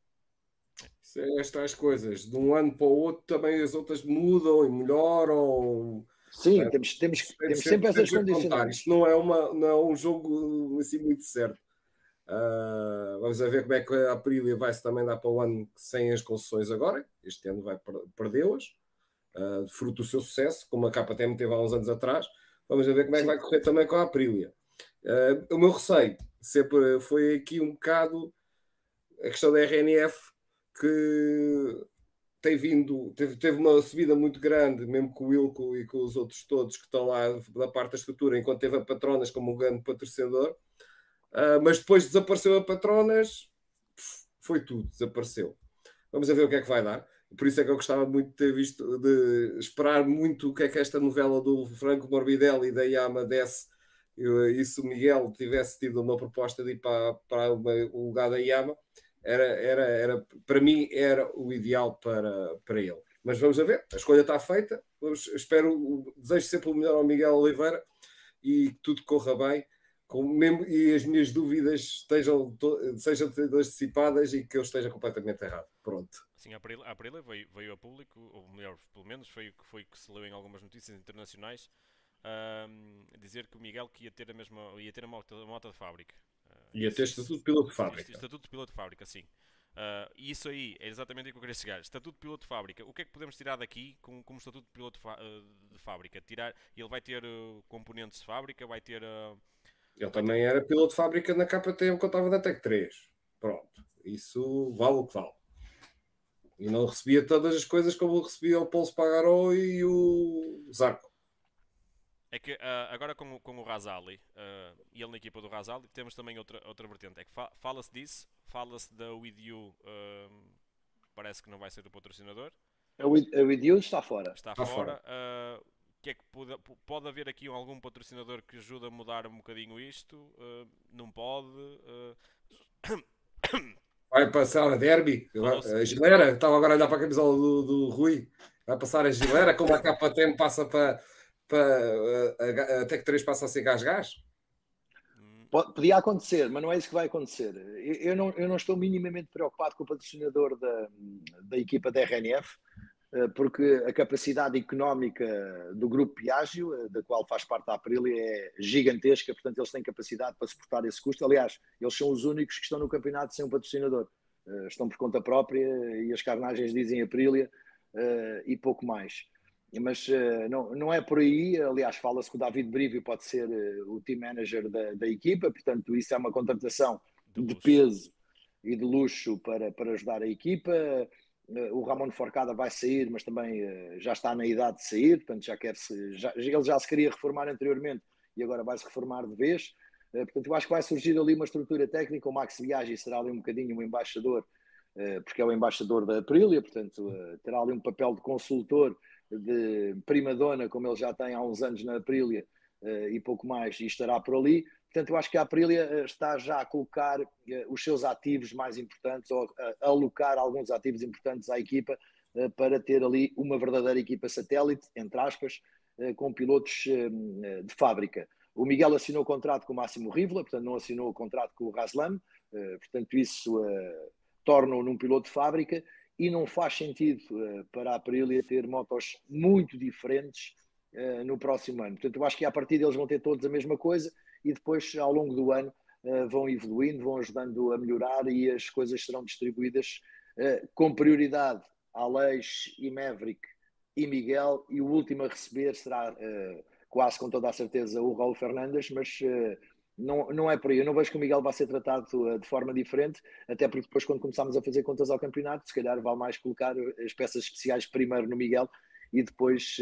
Estas coisas, de um ano para o outro, também as outras mudam e melhoram. Sim, temos sempre essas condições. Isto não é um jogo assim muito certo. Vamos a ver como é que a Aprilia vai-se também dar para o ano sem as concessões agora. Este ano vai perdê-las, fruto do seu sucesso, como a KTM teve há uns anos atrás. Vamos a ver como é que vai correr também com a Aprilia. O meu receio sempre foi aqui um bocado a questão da RNF, que teve uma subida muito grande, mesmo com o Wilco e com os outros todos que estão lá da parte da estrutura, enquanto teve a Patronas como um grande patrocinador, mas depois desapareceu a Patronas, foi tudo, desapareceu. Vamos a ver o que é que vai dar. Por isso é que eu gostava muito de ter visto, de esperar muito o que é que esta novela do Franco Morbidelli e da Yamaha desse, e se o Miguel tivesse tido uma proposta de ir para o lugar da Yamaha, para mim era o ideal para ele. Mas vamos a ver, a escolha está feita. Desejo sempre o melhor ao Miguel Oliveira e que tudo corra bem, e as minhas dúvidas sejam todas dissipadas e que eu esteja completamente errado. Pronto. Sim, a Aprilia veio a público, ou melhor, pelo menos foi o que se leu em algumas notícias internacionais, dizer que o Miguel que ia ter a moto de fábrica. Ia ter estatuto de piloto de fábrica. Estatuto de piloto de fábrica, sim. E isso aí é exatamente o que eu queria chegar. Estatuto de piloto de fábrica. O que é que podemos tirar daqui como estatuto de piloto de fábrica? Ele vai ter componentes de fábrica, vai ter... Ele também era piloto de fábrica na KTM quando estava na Tech 3. Pronto. Isso vale o que vale. E não recebia todas as coisas como recebia o Paulo Espargaró e o Zarco. É que agora com o Razali, e ele na equipa do Razali, temos também outra vertente. É que fala-se disso, fala-se da With You, parece que não vai ser o patrocinador. A With You está fora. Está fora. Que é que pode haver aqui algum patrocinador que ajude a mudar um bocadinho isto? Não pode? Vai passar a Derby, a Gilera, estava agora a olhar para a camisola do Rui, vai passar a Gilera, como a KTM passa para a Tech 3 passa a ser gás-gás? Podia acontecer, mas não é isso que vai acontecer. Eu não estou minimamente preocupado com o patrocinador da equipa da RNF, porque a capacidade económica do grupo Piaggio, da qual faz parte a Aprilia, é gigantesca, portanto eles têm capacidade para suportar esse custo. Aliás, eles são os únicos que estão no campeonato sem um patrocinador. Estão por conta própria e as carnagens dizem Aprilia e pouco mais. Mas não é por aí. Aliás, fala-se que o David Brivio pode ser o team manager da equipa, portanto isso é uma contratação de peso e de luxo para ajudar a equipa. O Ramon Forcada vai sair, mas também já está na idade de sair, portanto ele já se queria reformar anteriormente e agora vai se reformar de vez. Portanto, eu acho que vai surgir ali uma estrutura técnica. O Max Biaggi será ali um bocadinho um embaixador, porque é o embaixador da Aprilia, portanto terá ali um papel de consultor, de primadona, como ele já tem há uns anos na Aprilia, e pouco mais, e estará por ali. Portanto, eu acho que a Aprilia está já a colocar os seus ativos mais importantes, ou a alocar alguns ativos importantes à equipa, para ter ali uma verdadeira equipa satélite, entre aspas, com pilotos de fábrica. O Miguel assinou o contrato com o Máximo Rivola, portanto não assinou o contrato com o Raslam, portanto isso torna-o num piloto de fábrica, e não faz sentido para a Aprilia ter motos muito diferentes no próximo ano. Portanto, eu acho que a partir deles vão ter todos a mesma coisa e depois, ao longo do ano, vão evoluindo, vão ajudando a melhorar e as coisas serão distribuídas com prioridade a Aleix e Maverick e Miguel, e o último a receber será quase com toda a certeza o Raul Fernandes, mas não é por aí. Eu não vejo que o Miguel vai ser tratado de forma diferente, até porque depois, quando começarmos a fazer contas ao campeonato, se calhar vale mais colocar as peças especiais primeiro no Miguel e depois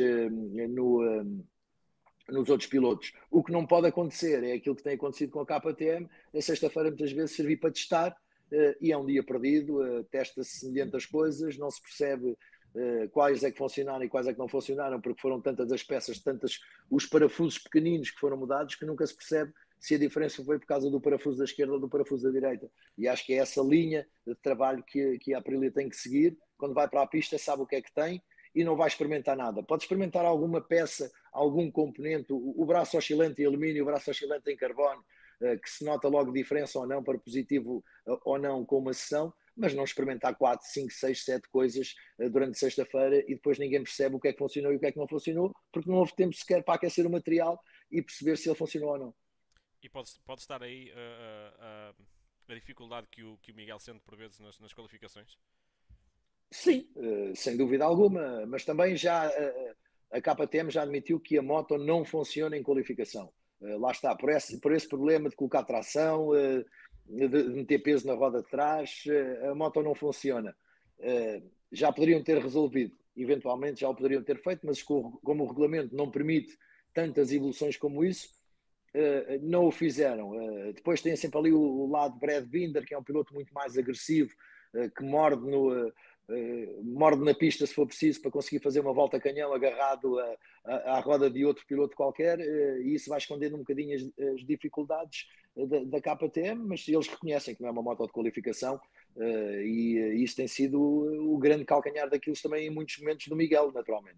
nos outros pilotos. O que não pode acontecer é aquilo que tem acontecido com a KTM. Na sexta-feira muitas vezes servir para testar e é um dia perdido, testa-se semelhante as coisas, não se percebe quais é que funcionaram e quais é que não funcionaram, porque foram tantas as peças, tantos os parafusos pequeninos que foram mudados, que nunca se percebe se a diferença foi por causa do parafuso da esquerda ou do parafuso da direita. E acho que é essa linha de trabalho que a Aprilia tem que seguir. Quando vai para a pista sabe o que é que tem e não vai experimentar nada. Pode experimentar alguma peça, algum componente, o braço oscilante em alumínio, o braço oscilante em carbono, que se nota logo diferença ou não, para positivo ou não com uma sessão, mas não experimentar 4, 5, 6, 7 coisas durante sexta-feira e depois ninguém percebe o que é que funcionou e o que é que não funcionou, porque não houve tempo sequer para aquecer o material e perceber se ele funcionou ou não. E pode estar aí a dificuldade que o Miguel sente por vezes nas qualificações? Sim, sem dúvida alguma, mas também já a KTM já admitiu que a moto não funciona em qualificação. Lá está, por esse problema de colocar tração, de meter peso na roda de trás, a moto não funciona. Já poderiam ter resolvido, eventualmente já o poderiam ter feito, mas como o regulamento não permite tantas evoluções como isso, não o fizeram. Depois tem sempre ali o lado Brad Binder, que é um piloto muito mais agressivo, que morde na pista se for preciso para conseguir fazer uma volta a canhão agarrado à roda de outro piloto qualquer, e isso vai escondendo um bocadinho as dificuldades da KTM, mas eles reconhecem que não é uma moto de qualificação, e isso tem sido o grande calcanhar daquilo também em muitos momentos do Miguel, naturalmente.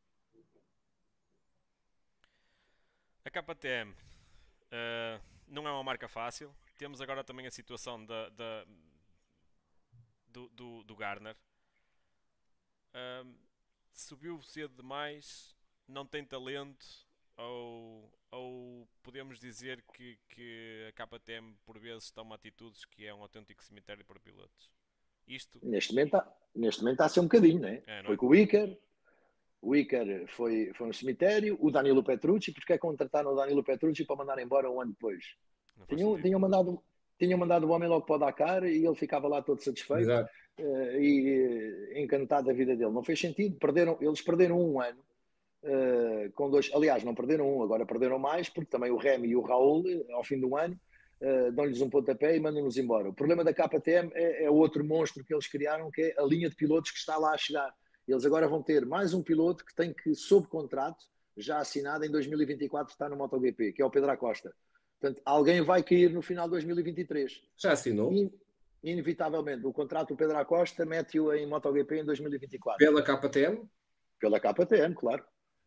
A KTM não é uma marca fácil. Temos agora também a situação do Garner. Subiu cedo demais, não tem talento, ou podemos dizer que a KTM por vezes toma atitudes que é um autêntico cemitério para pilotos? Isto... Neste momento está a ser um bocadinho, não é? Foi com o Iker. O Iker foi um cemitério. O Danilo Petrucci, porque é contratar o Danilo Petrucci para mandar embora um ano depois? Tinham mandado o homem logo para o Dakar e ele ficava lá todo satisfeito e encantado da vida dele. Não fez sentido. Eles perderam um ano com dois. Aliás, não perderam um, agora perderam mais, porque também o Remy e o Raul, ao fim do ano, dão-lhes um pontapé e mandam-nos embora. O problema da KTM é outro monstro que eles criaram, que é a linha de pilotos que está lá a chegar. Eles agora vão ter mais um piloto que tem que, sob contrato, já assinado em 2024, está no MotoGP, que é o Pedro Acosta. Portanto, alguém vai cair no final de 2023. Já assinou? inevitavelmente, o contrato do Pedro Acosta mete-o em MotoGP em 2024. Pela KTM? Pela KTM, claro.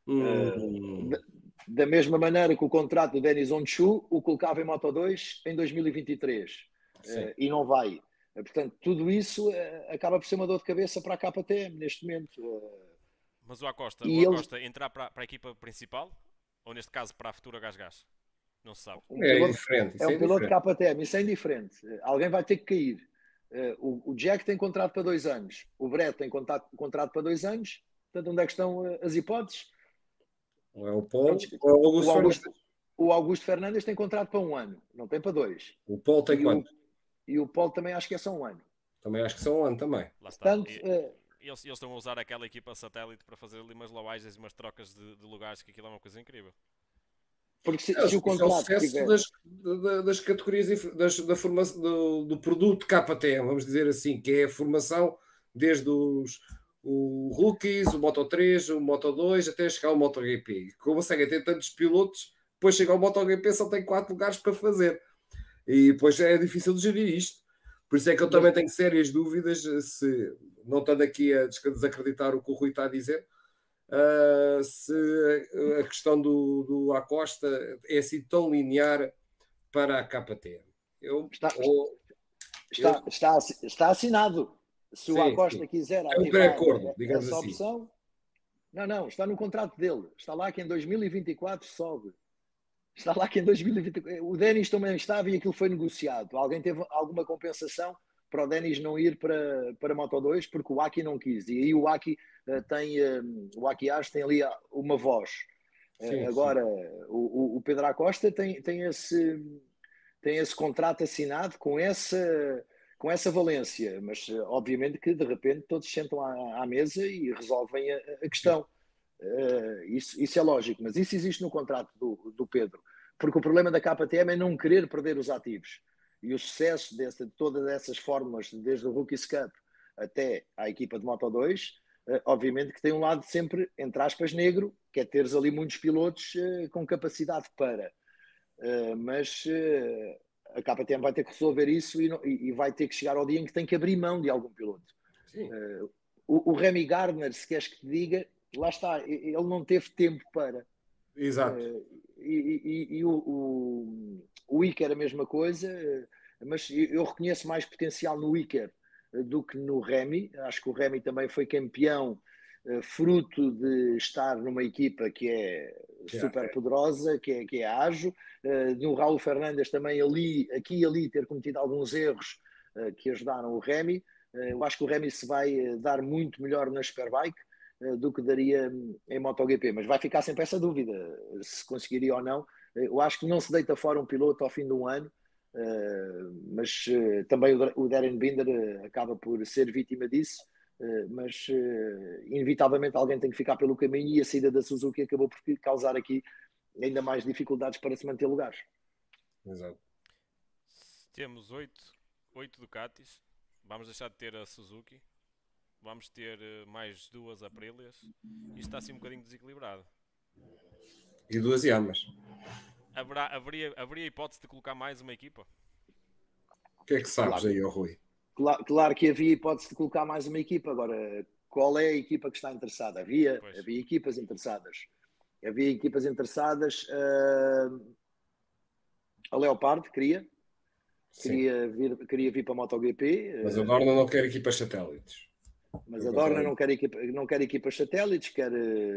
Da mesma maneira que o contrato do Denis Onchu o colocava em Moto2 em 2023. E não vai. Portanto, tudo isso acaba por ser uma dor de cabeça para a KTM neste momento. Mas o Acosta entrar para a equipa principal? Ou neste caso para a futura Gás? Não se sabe. É diferente. É um piloto KTM, isso é indiferente. Alguém vai ter que cair. O Jack tem contrato para 2 anos. O Brett tem contrato para 2 anos. Portanto, onde é que estão as hipóteses? Ou é o Paul ou o Augusto Fernandes. O Augusto Fernandes tem contrato para 1 ano. Não tem para 2. O Paul tem quanto? E o Paul também acho que é só 1 ano. Também acho que são 1 ano também. Lá está. Portanto, eles estão a usar aquela equipa satélite para fazer ali umas lavagens e umas trocas de lugares, que aquilo é uma coisa incrível. Porque se o contrato tiver... das categorias da formação do produto KTM, vamos dizer assim, que é a formação desde o Rookies, o Moto3, o Moto2 até chegar ao MotoGP. Como conseguem ter tantos pilotos, depois chega ao MotoGP só tem 4 lugares para fazer. E depois é difícil de gerir isto. Por isso é que eu também tenho sérias dúvidas, se não estando aqui a desacreditar o que o Rui está a dizer, se a questão do Acosta é assim tão linear para a KTM. Está assinado. Se o Acosta quiser ativar essa opção... Não, está no contrato dele. Está lá que em 2024 sobe. Está lá que em 2024... O Denis também estava e aquilo foi negociado. Alguém teve alguma compensação para o Denis não ir para Moto2 porque o Aki não quis. E aí o Aki o Aki Age tem ali uma voz. Agora, o Pedro Acosta tem esse contrato assinado com essa valência. Mas, obviamente, que de repente todos sentam à mesa e resolvem a questão. Isso é lógico, mas isso existe no contrato do Pedro, porque o problema da KTM é não querer perder os ativos, e o sucesso de todas essas fórmulas, desde o Rookies Cup até à equipa de Moto2, obviamente que tem um lado sempre, entre aspas, negro, que é teres ali muitos pilotos com capacidade para, mas a KTM vai ter que resolver isso e vai ter que chegar ao dia em que tem que abrir mão de algum piloto. O Remy Gardner, se queres que te diga, lá está, ele não teve tempo para. Exato. E o Iker a mesma coisa, mas eu reconheço mais potencial no Iker do que no Remy. Acho que o Remy também foi campeão fruto de estar numa equipa que é super poderosa, que é a Ajo. No Raul Fernandes também aqui e ali ter cometido alguns erros que ajudaram o Remy. Eu acho que o Remy se vai dar muito melhor na Superbike do que daria em MotoGP, mas vai ficar sempre essa dúvida se conseguiria ou não. Eu acho que não se deita fora um piloto ao fim de um ano, mas também o Darren Binder acaba por ser vítima disso, mas inevitavelmente alguém tem que ficar pelo caminho, e a saída da Suzuki acabou por causar aqui ainda mais dificuldades para se manter lugares. Exato. Temos 8 Ducatis, vamos deixar de ter a Suzuki. Vamos ter mais 2 Aprilias. Isto está assim um bocadinho desequilibrado. E 2 Yamas. Haveria hipótese de colocar mais uma equipa? O que é que sabes aí, Rui? Claro que havia hipótese de colocar mais uma equipa. Agora, qual é a equipa que está interessada? Havia equipas interessadas. A Leopard queria vir para a MotoGP. Mas a Dorna não quer equipas satélites. Mas a Dorna não quer equipas satélites, quer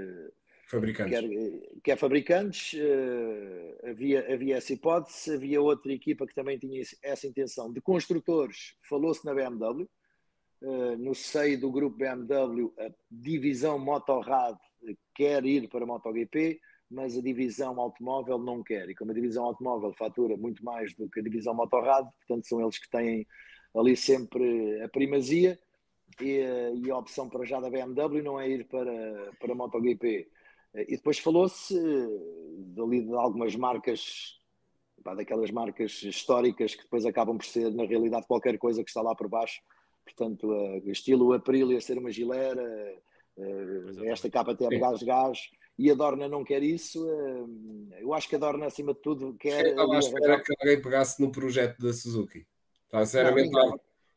fabricantes. Havia essa hipótese. Havia outra equipa que também tinha essa intenção. De construtores, falou-se na BMW. No seio do grupo BMW, a divisão Motorrad quer ir para a MotoGP, mas a divisão automóvel não quer. E como a divisão automóvel fatura muito mais do que a divisão Motorrad, portanto são eles que têm ali sempre a primazia. E a opção para já da BMW não é ir para a MotoGP. E depois falou-se de algumas marcas, daquelas marcas históricas que depois acabam por ser, na realidade, qualquer coisa que está lá por baixo. Portanto, estilo Aprilia ser uma Gilera, esta KTM gás, e a Dorna não quer isso. Eu acho que a Dorna, acima de tudo, quer... Eu estava à espera que alguém pegasse no projeto da Suzuki. Sinceramente,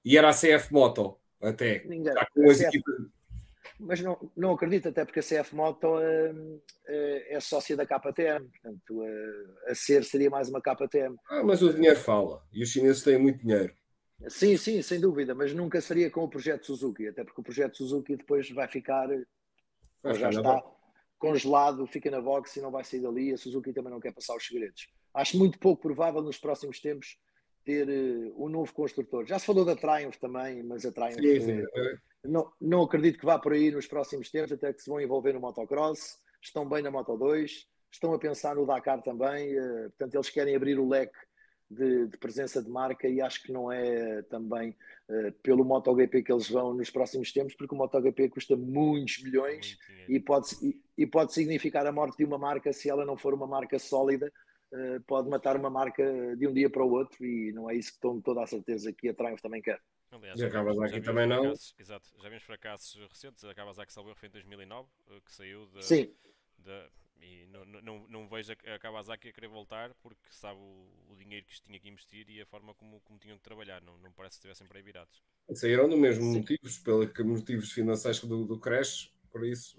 E era a CF Moto, até. Ninguém. Já com as equipas... Mas não acredito, até porque a CF Moto é sócia da KTM, portanto a SER seria mais uma KTM. Mas o dinheiro fala, e os chineses têm muito dinheiro. Sim, sem dúvida, mas nunca seria com o projeto Suzuki, até porque o projeto Suzuki depois vai ficar, já está congelado, fica na box e não vai sair dali. A Suzuki também não quer passar os segredos. Acho muito pouco provável nos próximos tempos ter um novo construtor. Já se falou da Triumph também, mas a Triumph não acredito que vá por aí nos próximos tempos, até que se vão envolver no motocross, estão bem na Moto 2, estão a pensar no Dakar também, portanto eles querem abrir o leque de presença de marca, e acho que não é também pelo MotoGP que eles vão nos próximos tempos, porque o MotoGP custa muitos milhões e pode significar a morte de uma marca se ela não for uma marca sólida. Pode matar uma marca de um dia para o outro, e não é isso que estou toda a certeza que a Triumph também quer. Aliás, e a Kawasaki também não. Exato, já vimos fracassos recentes. A Kawasaki salvou foi em 2009, que saiu Sim. E não vejo a Kawasaki a querer voltar, porque sabe o dinheiro que tinha que investir e a forma como tinham que trabalhar. Não parece que estivessem para aí virados. Saíram do mesmo motivos, pelos motivos financeiros do crash, por isso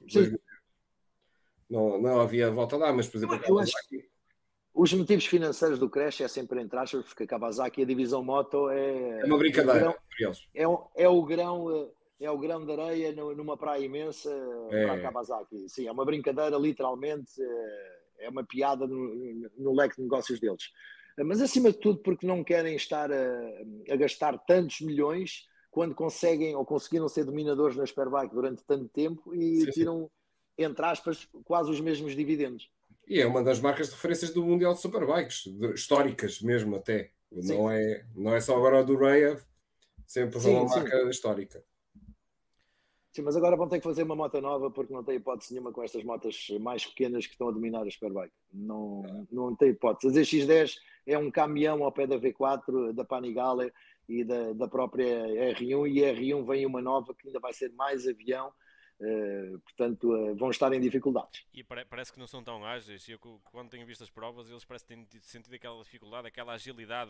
não havia volta lá, mas por exemplo a Kawasaki... Os motivos financeiros do crash é sempre entre aspas, porque a Kawasaki, a divisão moto, é uma brincadeira para eles. É o grão de areia numa praia imensa para a Kawasaki. Sim, é uma brincadeira, literalmente, é uma piada no leque de negócios deles. Mas acima de tudo porque não querem estar a gastar tantos milhões quando conseguem ou conseguiram ser dominadores na Superbike durante tanto tempo e tiram, entre aspas, quase os mesmos dividendos. E é uma das marcas de referências do Mundial de Superbikes, históricas mesmo até. Não é só agora a do Raya, sempre uma marca histórica. Sim, mas agora vão ter que fazer uma moto nova porque não tem hipótese nenhuma com estas motas mais pequenas que estão a dominar a Superbike. Não tem hipótese. A ZX10 é um caminhão ao pé da V4, da Panigale e da própria R1, e a R1 vem uma nova que ainda vai ser mais avião. Portanto, vão estar em dificuldades. E parece que não são tão ágeis. Eu, quando tenho visto as provas, eles parecem ter sentido aquela dificuldade, aquela agilidade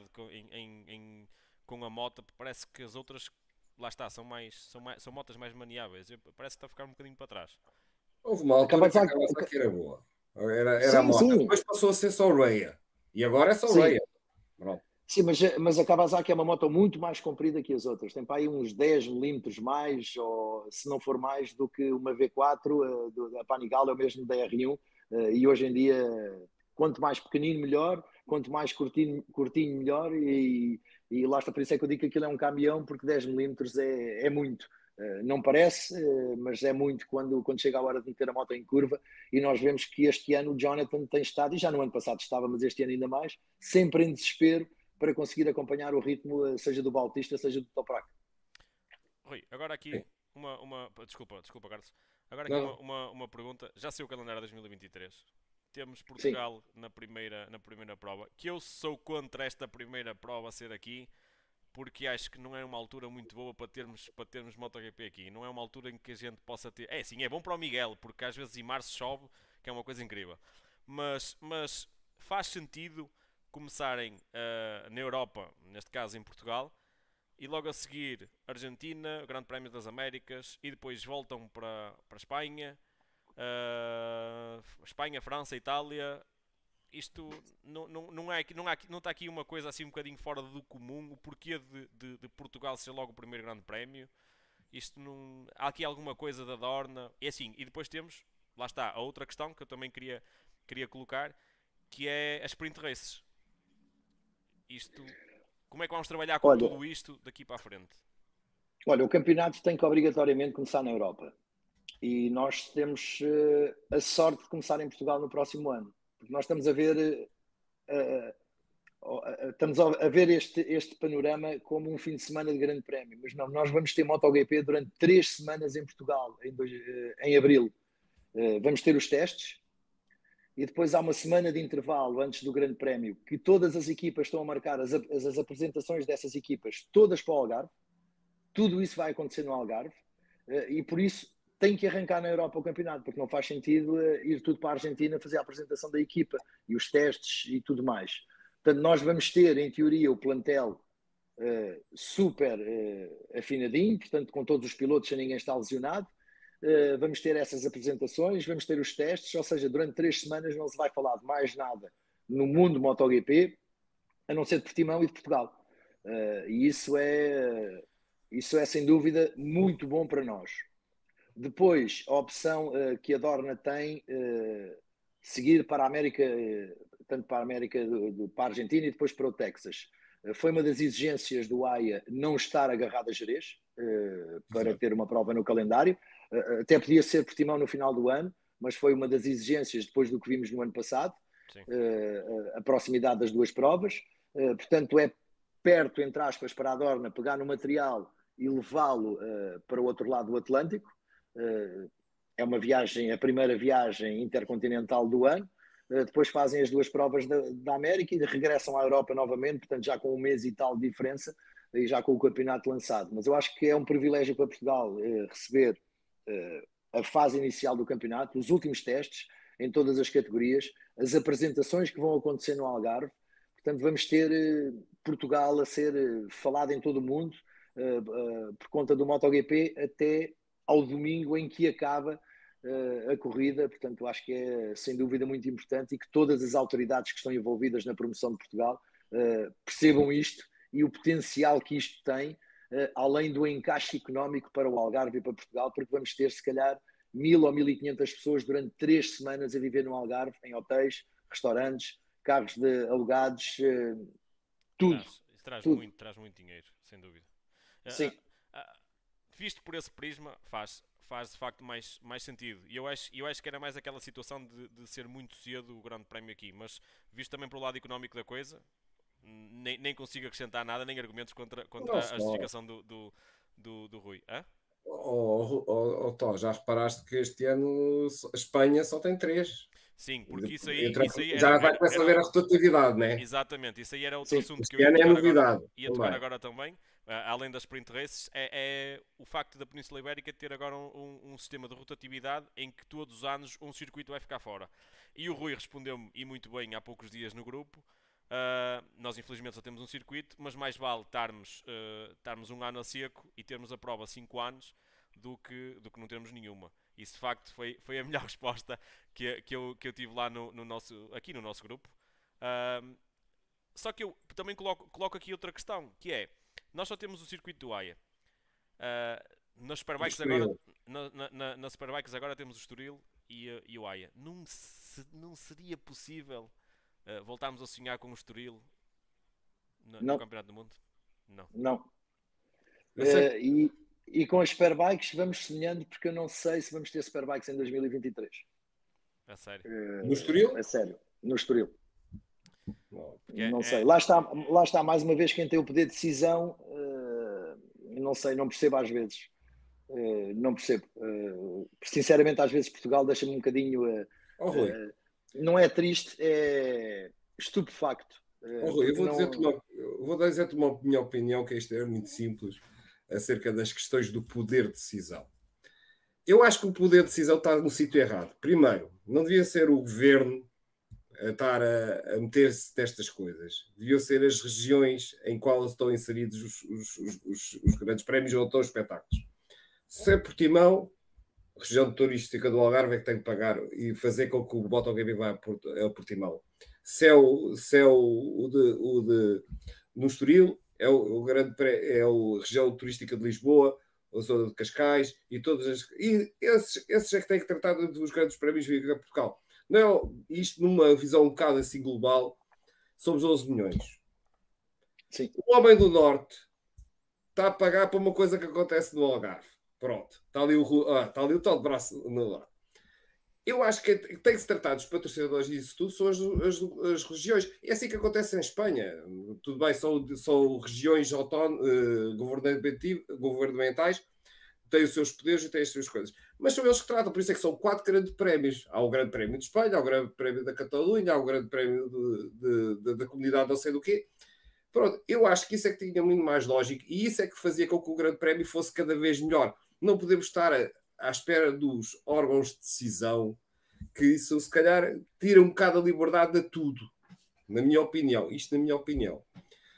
com a moto. Parece que as outras, lá está, são motas mais maniáveis. Parece que está a ficar um bocadinho para trás. Houve uma altura que a Kawasaki era boa. Era a moto. Depois passou a ser só o Raya. E agora é só o Raya. Pronto. Sim, mas a Kawasaki é uma moto muito mais comprida que as outras. Tem para aí uns 10 milímetros mais, ou se não for mais, do que uma V4 da Panigale, ou mesmo da R1. E hoje em dia, quanto mais pequenino, melhor. Quanto mais curtinho melhor. E lá está, por isso é que eu digo que aquilo é um caminhão, porque 10 milímetros é muito. Não parece, mas é muito quando chega a hora de meter a moto em curva. E nós vemos que este ano o Jonathan tem estado, e já no ano passado estava, mas este ano ainda mais, sempre em desespero, para conseguir acompanhar o ritmo, seja do Bautista, seja do Toprak. Rui, agora aqui Desculpa, Carlos. Agora aqui uma pergunta. Já saiu o calendário de 2023. Temos Portugal na primeira prova. Que eu sou contra esta primeira prova ser aqui, porque acho que não é uma altura muito boa para termos MotoGP aqui. Não é uma altura em que a gente possa ter... Sim, é bom para o Miguel, porque às vezes em março chove, que é uma coisa incrível. Mas faz sentido começarem na Europa, neste caso em Portugal, e logo a seguir Argentina, o Grande Prémio das Américas, e depois voltam para Espanha, França, Itália. Isto não está aqui uma coisa assim um bocadinho fora do comum. O porquê de Portugal ser logo o primeiro Grande Prémio? Isto não... Há aqui alguma coisa da Dorna. E depois temos, lá está, a outra questão que eu também queria colocar, que é as sprint races. Como é que vamos trabalhar com tudo isto daqui para a frente? Olha, o campeonato tem que obrigatoriamente começar na Europa. E nós temos a sorte de começar em Portugal no próximo ano. Porque nós estamos a ver este panorama como um fim de semana de grande prémio. Mas não, nós vamos ter MotoGP durante 3 semanas em Portugal, em abril. Vamos ter os testes. E depois há uma semana de intervalo antes do Grande Prémio, que todas as equipas estão a marcar as apresentações dessas equipas, todas para o Algarve. Tudo isso vai acontecer no Algarve. E por isso tem que arrancar na Europa o campeonato, porque não faz sentido ir tudo para a Argentina fazer a apresentação da equipa e os testes e tudo mais. Portanto, nós vamos ter, em teoria, o plantel super afinadinho, portanto, com todos os pilotos, sem ninguém está lesionado. Vamos ter essas apresentações, vamos ter os testes, ou seja, durante 3 semanas não se vai falar de mais nada no mundo MotoGP, a não ser de Portimão e de Portugal. E isso é sem dúvida muito bom para nós. Depois, a opção que a Dorna tem, seguir para a América, tanto para a América, para a Argentina e depois para o Texas. Foi uma das exigências do AIA não estar agarrado a Jerez, para ter uma prova no calendário. Até podia ser Portimão no final do ano, mas foi uma das exigências depois do que vimos no ano passado, a proximidade das 2 provas. Portanto, é perto, entre aspas, para a Dorna pegar no material e levá-lo para o outro lado do Atlântico. É uma viagem, a primeira viagem intercontinental do ano. Depois fazem as 2 provas da América e regressam à Europa novamente, portanto já com 1 mês e tal de diferença e já com o campeonato lançado. Mas eu acho que é um privilégio para Portugal receber a fase inicial do campeonato, os últimos testes em todas as categorias, as apresentações que vão acontecer no Algarve. Portanto, vamos ter Portugal a ser falado em todo o mundo por conta do MotoGP até ao domingo em que acaba a corrida. Portanto, acho que é sem dúvida muito importante e que todas as autoridades que estão envolvidas na promoção de Portugal percebam isto e o potencial que isto tem, além do encaixe económico para o Algarve e para Portugal, porque vamos ter se calhar 1.000 ou 1.500 pessoas durante 3 semanas a viver no Algarve, em hotéis, restaurantes, carros alugados, tudo. Traz tudo. Traz muito dinheiro, sem dúvida. Sim. Visto por esse prisma, faz de facto mais sentido. E eu acho que era mais aquela situação de ser muito cedo o Grande Prémio aqui, mas visto também pelo lado económico da coisa, nem consigo acrescentar nada, nem argumentos contra a justificação do Rui. Tó, já reparaste que este ano a Espanha só tem 3? Sim, porque isso aí já vai começar a ver a rotatividade, não é? Exatamente, isso aí era outro assunto que eu ia tocar agora também. Além das sprint races, é o facto da Península Ibérica ter agora um sistema de rotatividade em que todos os anos um circuito vai ficar fora. E o Rui respondeu-me, e muito bem, há poucos dias no grupo. Nós infelizmente só temos um circuito, mas mais vale estarmos um ano a seco e termos a prova 5 anos do que não termos nenhuma. Isso de facto foi a melhor resposta que eu tive lá aqui no nosso grupo. Só que eu também coloco aqui outra questão, que é: nós só temos o circuito do AIA. Nas Superbikes agora, nas Superbikes agora temos o Estoril e o AIA. Não seria possível voltarmos a sonhar com o Estoril no Campeonato do Mundo? Não. E com as Superbikes vamos sonhando, porque eu não sei se vamos ter Superbikes em 2023. É sério? No Estoril? É sério, no Estoril. Não sei. Lá está mais uma vez quem tem o poder de decisão. Não sei, não percebo às vezes. Não percebo. Sinceramente, às vezes Portugal deixa-me um bocadinho. Não é triste, é estupefacto. Rui, eu vou dizer-te a minha opinião, que isto é muito simples, acerca das questões do poder de decisão. Eu acho que o poder de decisão está no sítio errado. Primeiro, não devia ser o governo a estar a meter-se nestas coisas. Deviam ser as regiões em quais estão inseridos os grandes prémios ou os espetáculos. Se é Portimão, a região turística do Algarve é que tem que pagar e fazer com que o MotoGP vá ao Portimão. Se é no Estoril, é a região turística de Lisboa, a zona de Cascais e todas esses é que têm que tratar dos grandes prémios vir a Portugal. Não, isto numa visão um bocado assim global, somos 11 milhões. Sim. O homem do Norte está a pagar para uma coisa que acontece no Algarve. Pronto, está ali o tal de braço no lado. Eu acho que tem que se tratar dos patrocinadores e isso tudo são as regiões. É assim que acontece em Espanha. Tudo bem, são regiões governamentais, têm os seus poderes e têm as suas coisas. Mas são eles que tratam, por isso é que são 4 grandes prémios. Há o Grande Prémio de Espanha, há o Grande Prémio da Catalunha, há o Grande Prémio da comunidade não sei do quê. Pronto, eu acho que isso é que tinha muito mais lógico e isso é que fazia com que o Grande Prémio fosse cada vez melhor. Não podemos estar à espera dos órgãos de decisão, que isso se calhar tira um bocado a liberdade de tudo, na minha opinião. Isto na minha opinião.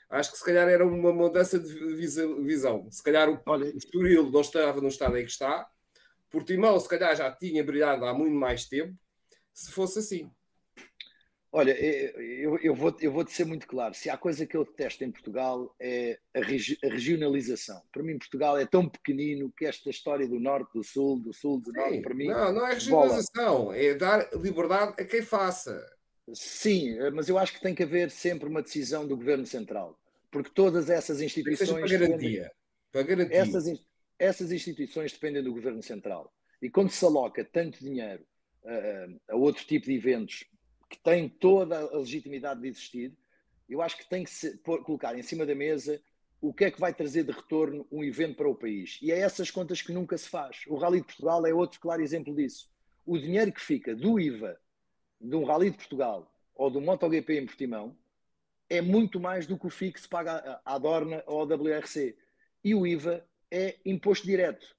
acho que se calhar era uma mudança de visão. Se calhar o Estoril não estava no estado em que está, Portimão se calhar já tinha brilhado há muito mais tempo, se fosse assim. Olha, eu vou-te ser muito claro. Se há coisa que eu detesto em Portugal é a regionalização. Para mim, Portugal é tão pequenino que esta história do norte, do sul, do norte, para mim... Não é regionalização, é dar liberdade a quem faça. Sim, mas eu acho que tem que haver sempre uma decisão do Governo Central. Porque todas essas instituições... Para garantir. Essas instituições dependem do Governo Central. E quando se aloca tanto dinheiro a outro tipo de eventos que têm toda a legitimidade de existir, eu acho que tem que se colocar em cima da mesa o que é que vai trazer de retorno um evento para o país. E é essas contas que nunca se faz. O Rally de Portugal é outro claro exemplo disso. O dinheiro que fica do IVA de um Rally de Portugal ou do MotoGP em Portimão é muito mais do que o FII que se paga à Dorna ou ao WRC. E o IVA é imposto direto.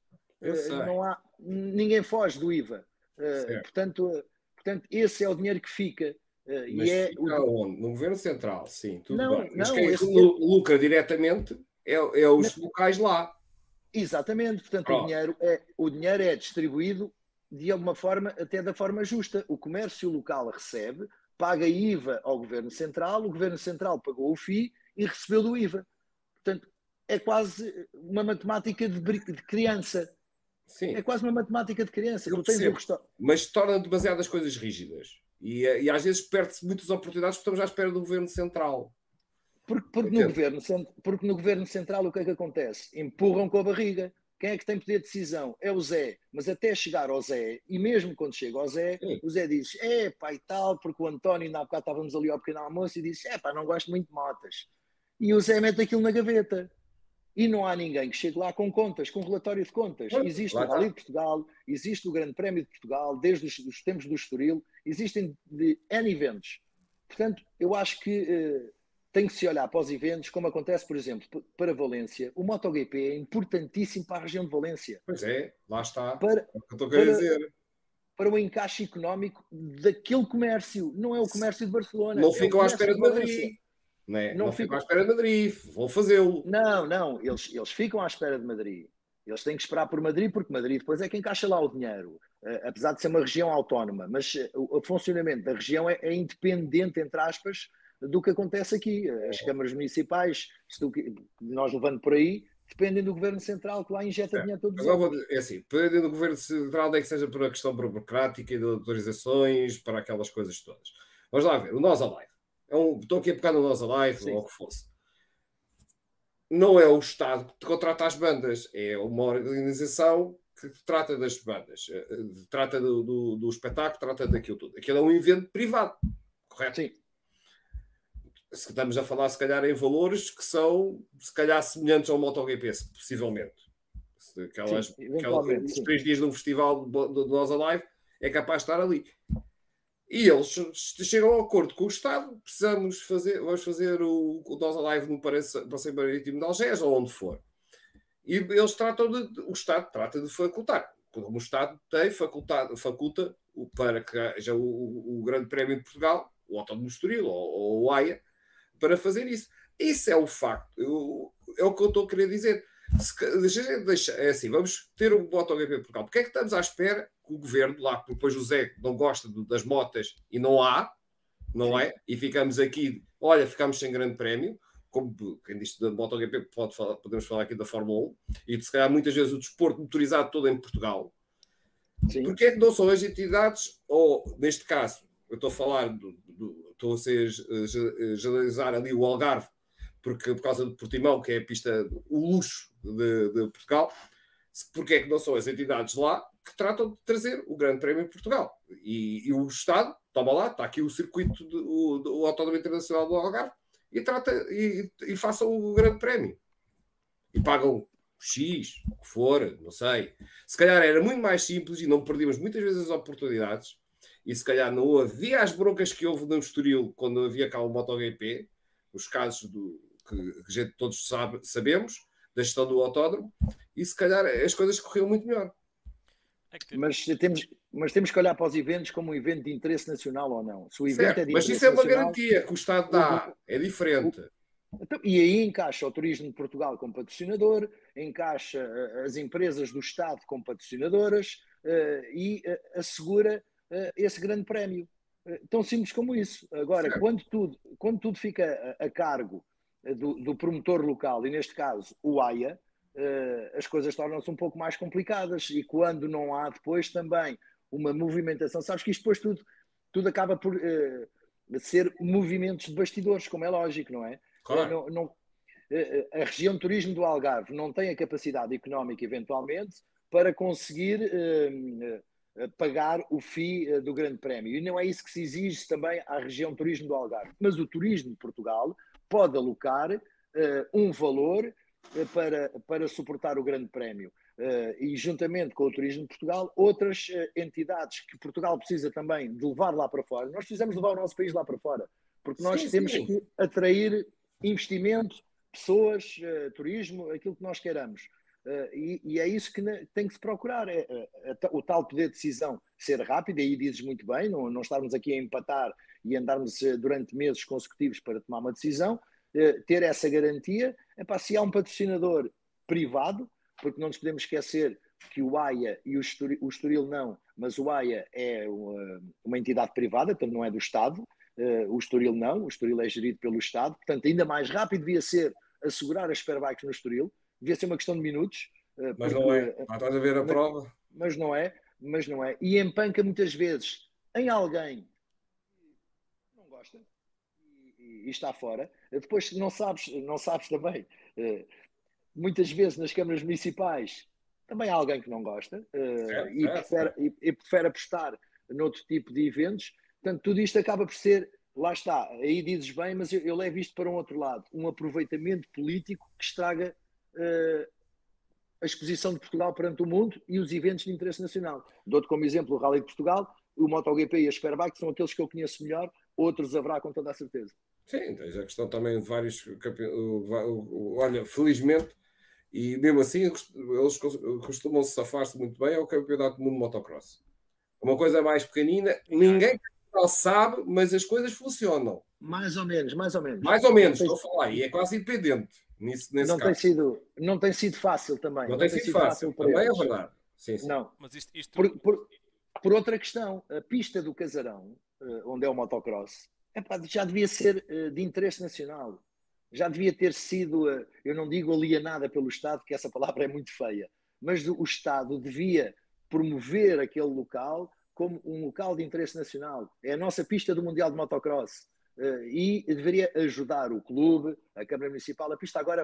Ninguém foge do IVA. Portanto, esse é o dinheiro que fica. Mas fica onde? No Governo Central, sim, tudo bem. Mas quem lucra diretamente é os locais lá. Exatamente. Portanto, o dinheiro é distribuído de alguma forma, até da forma justa. O comércio local recebe, paga IVA ao Governo Central, o Governo Central pagou o FII e recebeu do IVA. Portanto, é quase uma matemática de criança. Sim. É quase uma matemática de criança. Mas torna demasiadas coisas rígidas. E às vezes perde-se muitas oportunidades porque estamos à espera do Governo Central. Porque no Governo Central o que é que acontece? Empurram com a barriga. Quem é que tem poder de decisão? É o Zé. Mas até chegar ao Zé, e mesmo quando chega ao Zé, o Zé diz, pá, e tal, porque o António, ainda há bocado estávamos ali ao pequeno almoço, e disse, pá, não gosto muito de motas. E o Zé mete aquilo na gaveta. E não há ninguém que chegue lá com contas, com relatório de contas. Existe o Rally de Portugal, existe o Grande Prémio de Portugal, desde os tempos do Estoril, existem N eventos. Portanto, eu acho que tem que se olhar para os eventos, como acontece, por exemplo, para Valência. O MotoGP é importantíssimo para a região de Valência. Pois é, lá está. É o que eu estou a querer dizer. Para o encaixe económico daquele comércio. Não é o comércio de Barcelona. Não ficam à espera de Madrid. Não ficam à espera de Madrid, vão fazê-lo. Não, eles ficam à espera de Madrid. Eles têm que esperar por Madrid, porque Madrid depois é quem encaixa lá o dinheiro. Apesar de ser uma região autónoma, mas o funcionamento da região é independente, entre aspas, do que acontece aqui. As câmaras municipais, nós levando por aí, dependem do Governo Central, que lá injeta dinheiro todos os anos. É assim, dependem do Governo Central, nem que seja por uma questão burocrática e de autorizações, para aquelas coisas todas. Vamos lá ver, o Nós Alive. Estou aqui a pegar no Nós Alive, ou o que fosse. Não é o Estado que contrata as bandas, é uma organização que trata das bandas, trata do espetáculo, trata daquilo tudo. Aquilo é um evento privado, correto? Sim. Se estamos a falar, se calhar, em valores que são, se calhar, semelhantes ao MotoGP, possivelmente. Os 3 dias de um festival do Nós Alive é capaz de estar ali. E eles chegam ao acordo com o Estado, vamos fazer o Nós Alive no Passeio Marítimo de Algés, ou onde for. E eles o Estado trata de facultar. Como o Estado faculta para que haja o Grande Prémio de Portugal, o Autódromo de Estoril, ou o AIA, para fazer isso. Isso é o facto. É o que eu estou a querer dizer. É assim, vamos ter o MotoGP de Portugal. Porque é que estamos à espera que o governo, lá, porque depois o Zé não gosta das motas e não é? E ficamos aqui, ficamos sem grande prémio, como quem diz da MotoGP, podemos falar aqui da Fórmula 1, e se calhar muitas vezes o desporto motorizado todo em Portugal. Sim. Porque é que não são as entidades, ou neste caso, eu estou a falar, estou a generalizar ali o Algarve, porque por causa de Portimão, que é a pista, o luxo de Portugal, porque é que não são as entidades lá que tratam de trazer o Grande Prémio de Portugal? E o Estado, toma lá, está aqui o circuito do Autódromo Internacional do Algarve, e façam o Grande Prémio. E pagam X, o que for, não sei. Se calhar era muito mais simples e não perdíamos muitas vezes as oportunidades, e se calhar não havia as broncas que houve no Estoril quando havia cá o MotoGP, os casos que a gente todos sabemos, da gestão do autódromo, e se calhar as coisas corriam muito melhor. Mas temos que olhar para os eventos como um evento de interesse nacional ou não. Se o evento é de mas isso é uma garantia que o Estado dá, é diferente. Então, e aí encaixa o Turismo de Portugal como patrocinador, encaixa as empresas do Estado como patrocinadoras e assegura esse grande prémio. Tão simples como isso. Agora, quando tudo fica a cargo do promotor local, e neste caso o AIA, as coisas tornam-se um pouco mais complicadas e quando não há depois também uma movimentação, sabes que isto depois tudo acaba por ser movimentos de bastidores, como é lógico, não é? Claro. A região de turismo do Algarve não tem a capacidade económica, eventualmente, para conseguir pagar o FII do Grande Prémio. E não é isso que se exige também à região de turismo do Algarve. Mas o Turismo de Portugal pode alocar um valor para suportar o Grande Prémio. E juntamente com o Turismo de Portugal, outras entidades que Portugal precisa também de levar lá para fora. Nós precisamos levar o nosso país lá para fora, porque nós temos que atrair investimento, pessoas, turismo, aquilo que nós queiramos. E é isso que tem que se procurar, o tal poder de decisão ser rápido, e aí dizes muito bem, não estarmos aqui a empatar e andarmos durante meses consecutivos para tomar uma decisão, ter essa garantia. Se há um patrocinador privado, porque não nos podemos esquecer que o AIA e o Estoril não, mas o AIA é uma entidade privada, portanto não é do Estado, o Estoril não, o Estoril é gerido pelo Estado, portanto ainda mais rápido devia ser assegurar as Superbikes no Estoril, devia ser uma questão de minutos. Mas não é, estás a ver a prova. Mas não é. E empanca muitas vezes em alguém que não gosta e está fora. Depois não sabes também, muitas vezes nas câmaras municipais também há alguém que não gosta e prefere apostar noutro tipo de eventos. Portanto, tudo isto acaba por ser, lá está, aí dizes bem, mas eu levo isto para um outro lado, um aproveitamento político que estraga a exposição de Portugal perante o mundo e os eventos de interesse nacional. Dou-te como exemplo o Rally de Portugal, o MotoGP e a Superbike são aqueles que eu conheço melhor, outros haverá com toda a certeza. Sim, tens a questão também de vários olha, felizmente, e mesmo assim eles costumam se safar-se muito bem ao Campeonato do Mundo de Motocross. Uma coisa mais pequenina, ninguém sabe, mas as coisas funcionam. Mais ou menos. Mais ou menos, estou a falar, e é quase independente. Nesse caso. Não tem sido fácil também. Não tem sido fácil também eles. É verdade. Sim. Não. Mas isto... Por outra questão, a pista do Casarão, onde é o motocross, já devia ser de interesse nacional. Já devia ter sido, eu não digo alienada pelo Estado, que essa palavra é muito feia, mas o Estado devia promover aquele local como um local de interesse nacional. É a nossa pista do Mundial de Motocross. E deveria ajudar o clube, a Câmara Municipal. A pista agora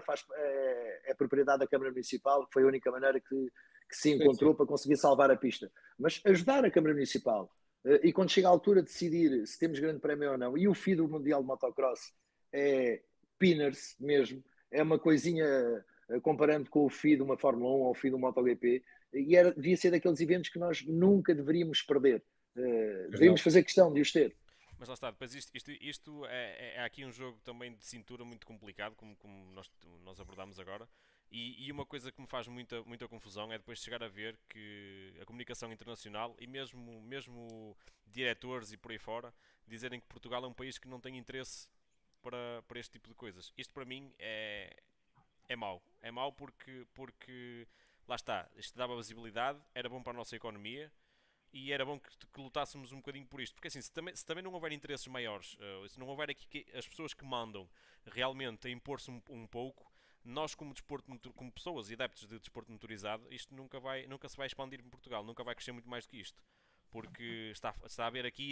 é propriedade da Câmara Municipal, foi a única maneira que se encontrou para conseguir salvar a pista. Mas ajudar a Câmara Municipal. E quando chega a altura de decidir se temos grande prémio ou não, e o FII do Mundial de Motocross é peanuts mesmo, é uma coisinha comparando com o FII de uma Fórmula 1 ou o FII do MotoGP, e devia ser daqueles eventos que nós nunca deveríamos perder. Deveríamos fazer questão de os ter. Mas lá está, depois isto é aqui um jogo também de cintura muito complicado, como nós abordámos agora, e uma coisa que me faz muita confusão é depois chegar a ver que a comunicação internacional e mesmo diretores e por aí fora dizerem que Portugal é um país que não tem interesse para este tipo de coisas. Isto para mim é mau. É mau porque lá está, isto dava visibilidade, era bom para a nossa economia, e era bom que lutássemos um bocadinho por isto, porque assim, se também não houver interesses maiores, se não houver aqui as pessoas que mandam realmente a impor-se um pouco, nós como pessoas e adeptos de desporto motorizado, isto nunca se vai expandir em Portugal, nunca vai crescer muito mais do que isto, porque está a haver aqui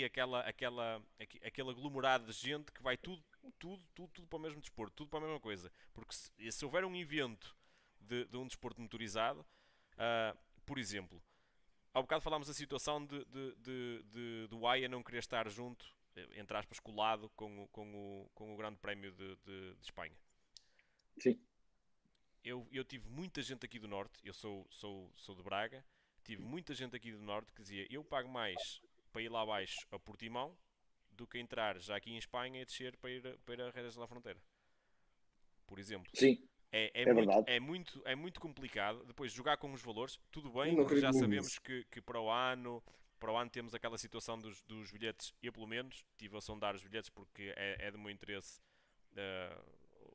aquele aglomerado de gente que vai tudo para o mesmo desporto, tudo para a mesma coisa, porque se houver um evento de um desporto motorizado, por exemplo, há bocado falámos da situação do AIA não querer estar junto, entre aspas, colado com o Grande Prémio de Espanha. Sim. Eu tive muita gente aqui do Norte, eu sou de Braga, tive muita gente aqui do Norte que dizia, eu pago mais para ir lá abaixo a Portimão do que entrar já aqui em Espanha e descer para ir a Jerez de la Frontera. Por exemplo. Sim. Verdade. É muito complicado depois jogar com os valores. Tudo bem, já sabemos que para o ano temos aquela situação dos bilhetes. Eu pelo menos estive a sondar os bilhetes porque é do meu interesse o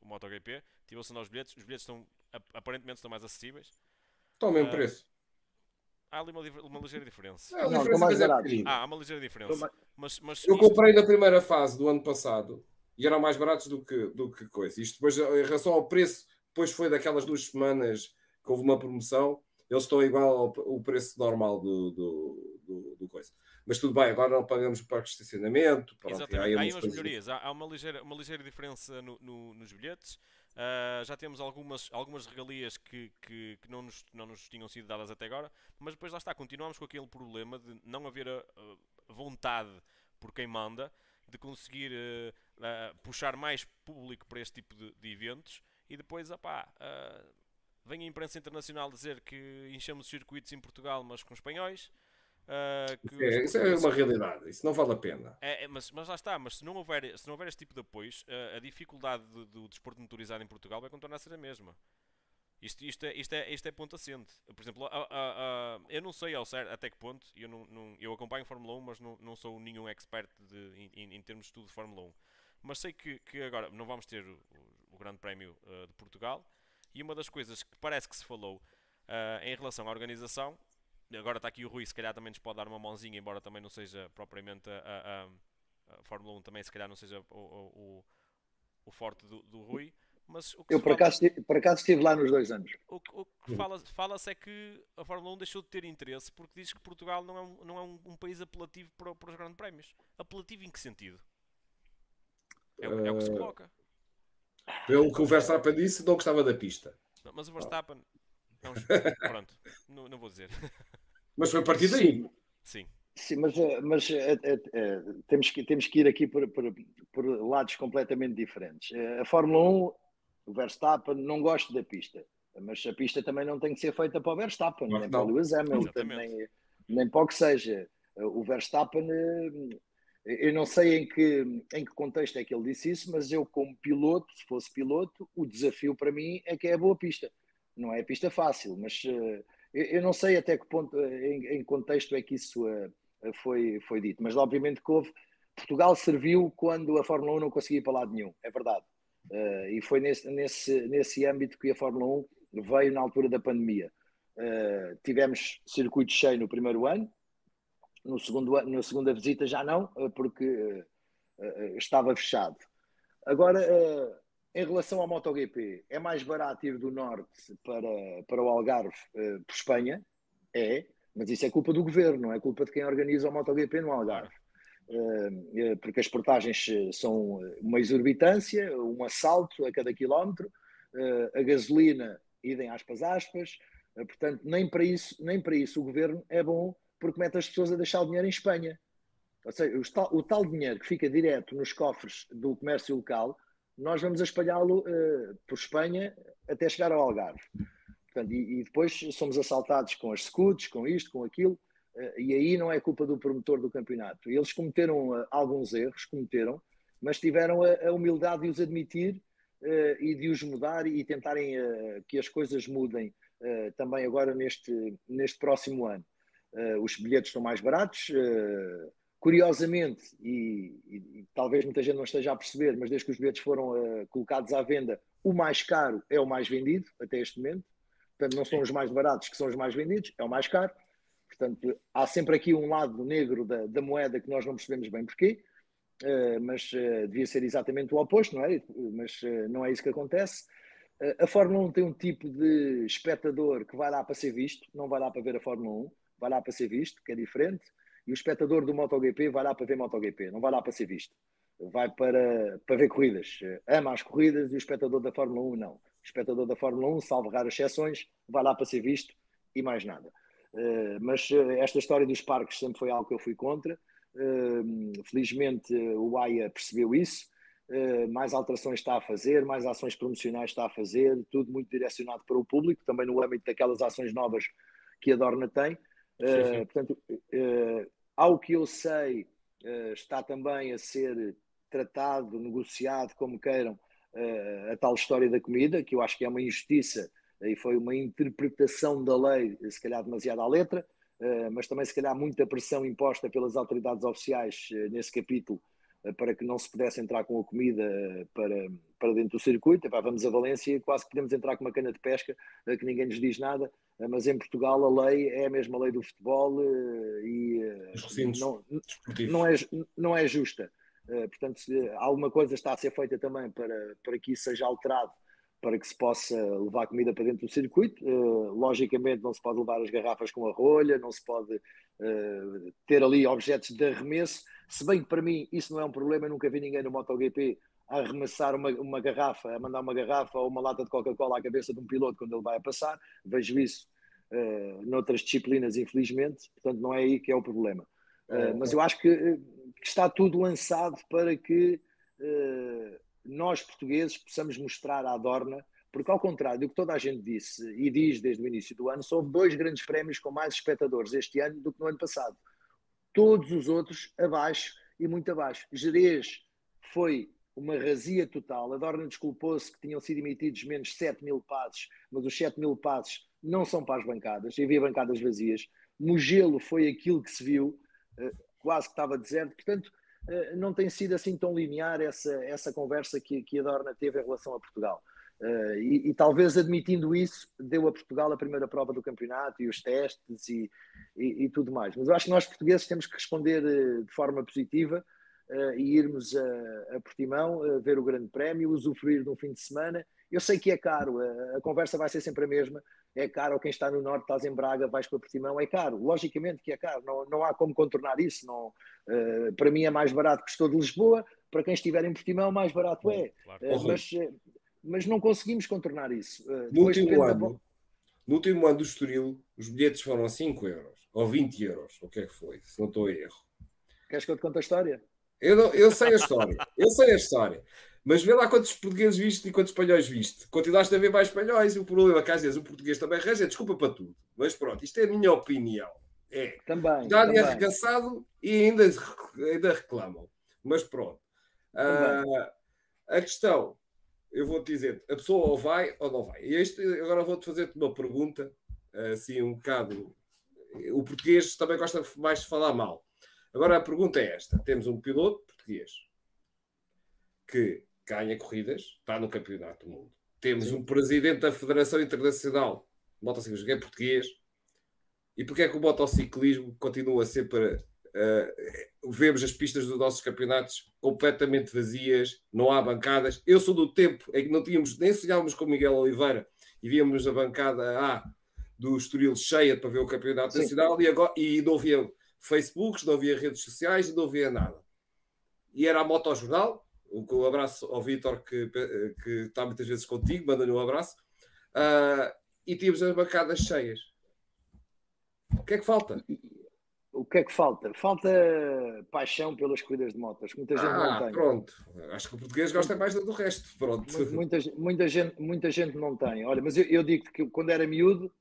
MotoGP. Estive a sondar os bilhetes aparentemente estão mais acessíveis. Estão ao mesmo preço. Há ali uma ligeira diferença. A diferença mas é pequenina. Há uma ligeira diferença. Mas eu comprei na primeira fase do ano passado e eram mais baratos do que coisa. Isto depois, em relação ao preço, depois foi daquelas 2 semanas que houve uma promoção, eles estão igual ao preço normal do coisa. Mas tudo bem, agora não pagamos o parque de estacionamento. Exatamente, há aí umas melhorias. Há uma ligeira diferença nos bilhetes. Já temos algumas regalias que não nos tinham sido dadas até agora, mas depois lá está, continuamos com aquele problema de não haver a vontade por quem manda de conseguir puxar mais público para este tipo de eventos, e depois vem a imprensa internacional dizer que enchemos os circuitos em Portugal, mas com espanhóis. Isso é uma realidade, isso não vale a pena. Mas lá está, mas se não houver este tipo de apoios, a dificuldade do desporto motorizado em Portugal vai continuar a ser a mesma. Isto é ponto assente. Por exemplo, eu não sei ao certo até que ponto, eu acompanho Fórmula 1, mas não sou nenhum expert em termos de estudo de Fórmula 1. Mas sei que agora não vamos ter o Grande Prémio de Portugal, e uma das coisas que parece que se falou em relação à organização, agora está aqui o Rui, se calhar também nos pode dar uma mãozinha, embora também não seja propriamente a Fórmula 1, também se calhar não seja o forte do Rui. Mas o que eu por acaso estive lá nos 2 anos. O que fala-se é que a Fórmula 1 deixou de ter interesse porque diz que Portugal não é um país apelativo para os grandes prémios. Apelativo em que sentido? É o que se coloca. Pelo que o Verstappen disse, não gostava da pista. Não, mas o Verstappen... Pronto, não vou dizer. Mas foi a partir daí. Sim. Sim, mas temos que ir aqui por lados completamente diferentes. A Fórmula 1, o Verstappen não gosta da pista, mas a pista também não tem que ser feita para o Verstappen, nem para o Lewis Hamilton, nem para o que seja. O Verstappen, eu não sei em que contexto é que ele disse isso, mas eu, como piloto, se fosse piloto, o desafio para mim é que é a boa pista. Não é a pista fácil, mas eu não sei até que ponto, em contexto é que isso foi dito. Mas obviamente que Portugal serviu quando a Fórmula 1 não conseguia ir para lado nenhum, é verdade. E foi nesse âmbito que a Fórmula 1 veio na altura da pandemia. Tivemos circuito cheio no primeiro ano, na segunda visita já não, porque estava fechado. Agora... em relação ao MotoGP, é mais barato ir do norte para o Algarve por Espanha? É, mas isso é culpa do governo, não é culpa de quem organiza o MotoGP no Algarve. Porque as portagens são uma exorbitância, um assalto a cada quilómetro, a gasolina, idem aspas. Portanto, nem para isso o governo é bom, porque mete as pessoas a deixar o dinheiro em Espanha. Ou seja, o tal dinheiro que fica direto nos cofres do comércio local, nós vamos a espalhá-lo por Espanha até chegar ao Algarve. Portanto, e depois somos assaltados com as scouts, com isto, com aquilo, e aí não é culpa do promotor do campeonato. Eles cometeram alguns erros, mas tiveram a humildade de os admitir e de os mudar e tentarem que as coisas mudem também agora neste próximo ano. Os bilhetes estão mais baratos, curiosamente, e talvez muita gente não esteja a perceber, mas desde que os bilhetes foram colocados à venda, o mais caro é o mais vendido, até este momento. Portanto, não são os mais baratos que são os mais vendidos, é o mais caro. Portanto, há sempre aqui um lado negro da moeda que nós não percebemos bem porquê, mas devia ser exatamente o oposto, não é? Mas não é isso que acontece. A Fórmula 1 tem um tipo de espectador que vai lá para ser visto, não vai lá para ver a Fórmula 1, vai lá para ser visto, que é diferente. E o espectador do MotoGP vai lá para ver MotoGP, não vai lá para ser visto. Vai para ver corridas. Ama as corridas e o espectador da Fórmula 1 não. O espectador da Fórmula 1, salvo raras exceções, vai lá para ser visto e mais nada. Mas esta história dos parques sempre foi algo que eu fui contra. Felizmente o AIA percebeu isso. Mais alterações está a fazer, mais ações promocionais está a fazer, tudo muito direcionado para o público, também no âmbito daquelas ações novas que a Dorna tem. Portanto, ao que eu sei, está também a ser tratado, negociado, como queiram, a tal história da comida, que eu acho que é uma injustiça e foi uma interpretação da lei, se calhar demasiado à letra, mas também se calhar muita pressão imposta pelas autoridades oficiais nesse capítulo para que não se pudesse entrar com a comida para dentro do circuito. Epá, vamos a Valência e quase que podemos entrar com uma cana de pesca, que ninguém nos diz nada, mas em Portugal a lei é a mesma lei do futebol e não é justa. Portanto, alguma coisa está a ser feita também para que isso seja alterado, para que se possa levar comida para dentro do circuito. Logicamente não se pode levar as garrafas com a rolha, não se pode ter ali objetos de arremesso, se bem que para mim isso não é um problema. Eu nunca vi ninguém no MotoGP a arremessar uma garrafa, a mandar uma garrafa ou uma lata de Coca-Cola à cabeça de um piloto quando ele vai a passar. Vejo isso noutras disciplinas, infelizmente, portanto não é aí que é o problema. Mas eu acho que está tudo lançado para que nós portugueses possamos mostrar à Dorna, porque ao contrário do que toda a gente disse e diz desde o início do ano, só houve 2 grandes prémios com mais espectadores este ano do que no ano passado. Todos os outros abaixo e muito abaixo. Jerez foi uma razia total. A Dorna desculpou-se que tinham sido emitidos menos 7.000 passes, mas os 7.000 passes não são para as bancadas, havia bancadas vazias. Mugello foi aquilo que se viu, quase que estava deserto. Portanto, não tem sido assim tão linear essa conversa que a Dorna teve em relação a Portugal. E talvez admitindo isso, deu a Portugal a primeira prova do campeonato e os testes e tudo mais. Mas eu acho que nós portugueses temos que responder de forma positiva e irmos a Portimão, ver o Grande Prémio, usufruir de um fim de semana. Eu sei que é caro, a conversa vai ser sempre a mesma. É caro, quem está no Norte, estás em Braga, vais para Portimão, é caro. Logicamente que é caro, não há como contornar isso. Para mim é mais barato que estou de Lisboa, para quem estiver em Portimão, mais barato é. Claro. Mas não conseguimos contornar isso. No último ano do Estoril, os bilhetes foram 5 euros, ou 20 euros, o que é que foi, se não estou a erro. Queres que eu te conte a história? Eu sei a história. Mas vê lá quantos portugueses viste e quantos espanhóis viste. Continuaste a ver mais espanhóis. O problema é que às vezes o português também arranja desculpa para tudo. Mas pronto, isto é a minha opinião. Também. Dá-lhe arregaçado e ainda reclamam. Mas pronto. A questão, eu vou-te dizer, a pessoa ou vai ou não vai. Agora vou-te fazer-te uma pergunta, assim um bocado... O português também gosta mais de falar mal. Agora a pergunta é esta. Temos um piloto português que ganha corridas, está no Campeonato do Mundo. Temos um presidente da Federação Internacional de Motociclismo que é português. E porquê é que o motociclismo continua sempre... vemos as pistas dos nossos campeonatos completamente vazias, não há bancadas. Eu sou do tempo em que nem sonhávamos com Miguel Oliveira e víamos a bancada A do Estoril cheia para ver o Campeonato Nacional e não havia Facebooks, não havia redes sociais, não havia nada. E era a Motojornal. Um abraço ao Vítor que está muitas vezes contigo, manda-lhe um abraço. E tínhamos as bancadas cheias. O que é que falta? O que é que falta? Falta paixão pelas corridas de motas, que muita gente não tem. Pronto. Acho que o português gosta mais do resto. Pronto. Muita gente não tem. Olha, mas eu digo que quando era miúdo,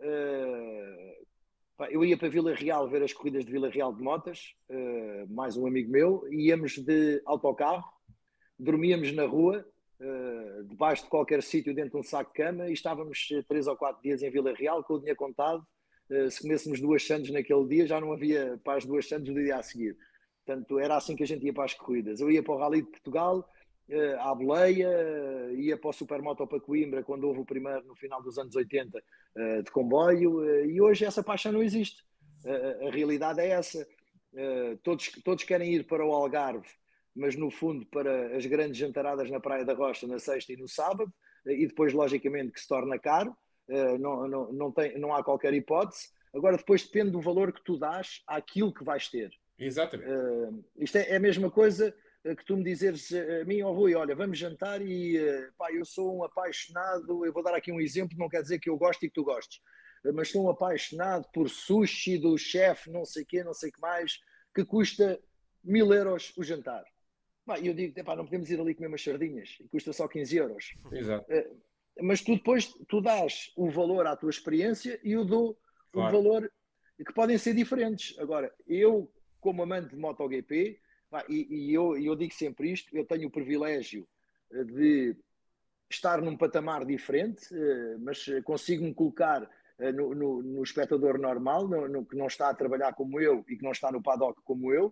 eu ia para Vila Real ver as corridas de Vila Real de motas, mais um amigo meu, e íamos de autocarro, dormíamos na rua, debaixo de qualquer sítio, dentro de um saco de cama, e estávamos 3 ou 4 dias em Vila Real, com o dinheiro contado. Se comêssemos 2 sandes naquele dia, já não havia para as 2 sandes do dia a seguir. Portanto, era assim que a gente ia para as corridas. Eu ia para o Rally de Portugal, à Boleia, ia para o Supermoto para Coimbra, quando houve o primeiro, no final dos anos 80, de comboio, e hoje essa paixão não existe. A realidade é essa. Todos querem ir para o Algarve, mas no fundo para as grandes jantaradas na Praia da Rocha, na sexta e no sábado, e depois, logicamente, que se torna caro. Não há qualquer hipótese. Agora, depois depende do valor que tu dás àquilo que vais ter. Exatamente. Isto é a mesma coisa que tu me dizeres a mim, Rui, olha, vamos jantar e eu sou um apaixonado, eu vou dar aqui um exemplo, não quer dizer que eu gosto e que tu gostes, mas sou um apaixonado por sushi do chefe, não sei o quê, não sei o que mais, que custa 1.000 euros o jantar. E eu digo, não podemos ir ali comer umas sardinhas, e custa só 15 euros. Exato. Mas tu depois dás o valor à tua experiência e eu dou o valor que podem ser diferentes. Agora, eu, como amante de MotoGP, eu digo sempre isto, eu tenho o privilégio de estar num patamar diferente, mas consigo-me colocar no espectador normal, que não está a trabalhar como eu e que não está no paddock como eu,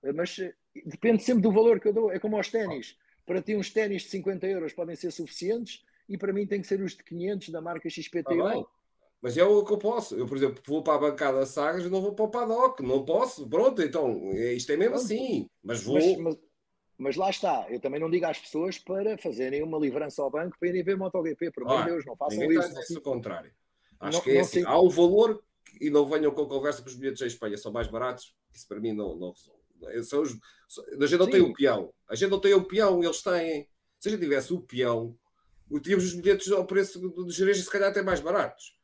Mas depende sempre do valor que eu dou. É como aos ténis. Para ti uns ténis de 50 euros podem ser suficientes e para mim tem que ser os de 500 da marca XPTO. Mas é o que eu posso. Eu, por exemplo, vou para a bancada Sagres e não vou para o paddock. Não posso. Pronto, então, isto é mesmo assim. Mas vou... Mas lá está. Eu também não digo às pessoas para fazerem uma livrança ao banco para irem ver MotoGP. Por amor de Deus, não façam isso. Ninguém está o contrário. Acho que é assim. Há um valor e não venham com conversa que os bilhetes em Espanha são mais baratos. Isso para mim não resolve. A gente não tem o peão. A gente não tem o peão. Eles têm... Se a gente tivesse o peão, tínhamos os bilhetes ao preço de Jerez e se calhar até mais baratos.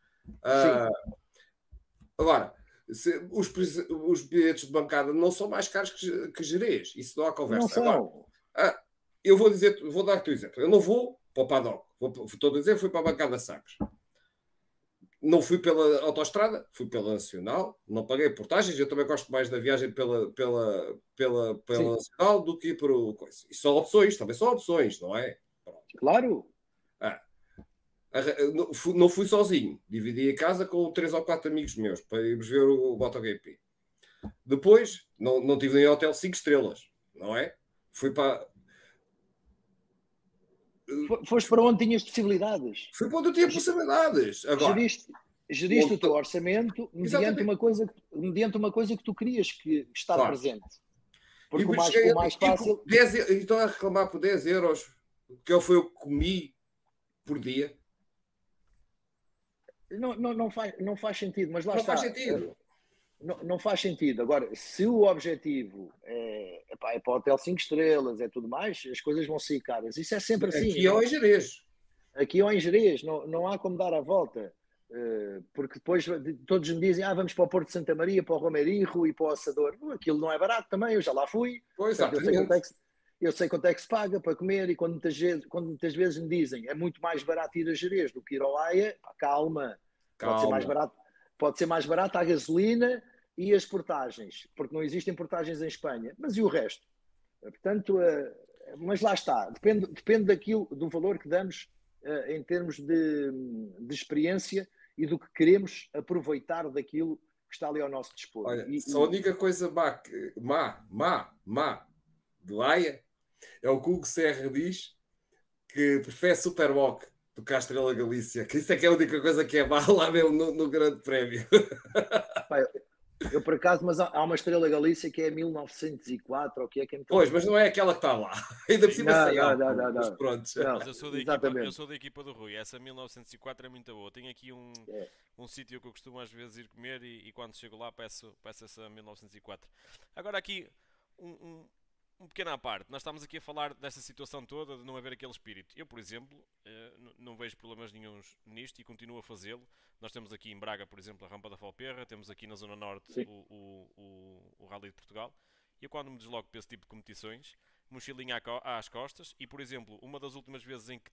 Agora, os bilhetes de bancada não são mais caros que Jerez. Isso não há conversa. Não são. Agora, eu vou dar-te um exemplo. Eu não vou para o paddock. Estou a dizer, fui para a bancada Sagres. Não fui pela autoestrada, fui pela Nacional, não paguei portagens, eu também gosto mais da viagem pela Nacional do que por coisa. E são opções, também são opções, não é? Pronto. Claro. Não fui sozinho, dividi a casa com 3 ou 4 amigos meus para irmos ver o MotoGP. Depois, não tive nem hotel 5 estrelas, não é? Fui para... Foste para onde tinhas possibilidades. Fui para onde eu tinha possibilidades. Agora, geriste o teu orçamento mediante uma coisa que tu querias estar presente. Porque o mais fácil... Estão a reclamar por 10 euros, que foi o que comi por dia. Não faz sentido, mas lá está. Não faz sentido. Não faz sentido. Agora, se o objetivo é para o hotel 5 estrelas, é tudo mais, as coisas vão ser caras. Isso é sempre assim. Aqui ou em Jerez. Aqui ou em Jerez. Não há como dar a volta. Porque depois todos me dizem vamos para o Porto de Santa Maria, para o Romeirinho e para o Assador. Aquilo não é barato também, eu já lá fui. Pois, eu sei quanto é que se paga para comer e quando muitas vezes me dizem é muito mais barato ir a Jerez do que ir ao Haia, calma. Pode ser mais barato a gasolina e as portagens, porque não existem portagens em Espanha. Mas e o resto? Portanto, mas lá está. Depende do valor que damos em termos de experiência e do que queremos aproveitar daquilo que está ali ao nosso dispor. Olha, só a única coisa má do Haia é o que o Hugo Serra diz que prefere Superboc do que a Estrela Galícia, que isso é que é a única coisa que é má lá mesmo no Grande Prémio. Eu por acaso, mas há uma Estrela Galícia que é 1904, ou que é muito... Pois, mas não é aquela que está lá. Ainda por cima não. Mas pronto. Mas eu sou da equipa do Rui. Essa 1904 é muito boa. Tenho aqui um sítio que eu costumo às vezes ir comer e quando chego lá peço essa 1904. Agora aqui um pequeno à parte. Nós estamos aqui a falar desta situação toda de não haver aquele espírito. Eu, por exemplo, não vejo problemas nenhuns nisto e continuo a fazê-lo. Nós temos aqui em Braga, por exemplo, a Rampa da Falperra, temos aqui na Zona Norte o Rally de Portugal. E eu, quando me desloco para esse tipo de competições, mochilinha às costas e, por exemplo, uma das últimas vezes em que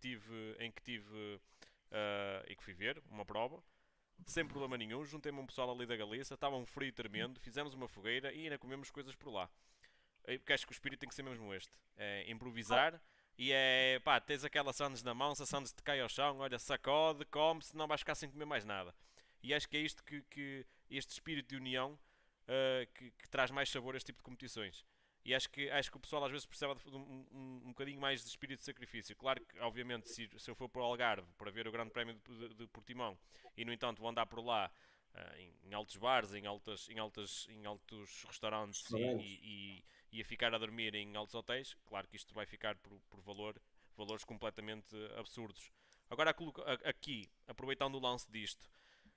fui ver uma prova, sem problema nenhum, juntei-me um pessoal ali da Galícia, estava um frio tremendo, fizemos uma fogueira e ainda comemos coisas por lá. Porque acho que o espírito tem que ser mesmo este. É improvisar e tens aquela sandes na mão, se a sandes te cai ao chão, olha, sacode, come, senão vais ficar sem comer mais nada. E acho que é isto que este espírito de união que traz mais sabor a este tipo de competições. E acho que o pessoal às vezes percebe um bocadinho mais de espírito de sacrifício. Claro que, obviamente, se eu for para o Algarve para ver o Grande Prémio de Portimão e, no entanto, vou andar por lá em altos bares, em altos restaurantes e a ficar a dormir em altos hotéis, claro que isto vai ficar por valores completamente absurdos. Agora, aqui, aproveitando o lance disto,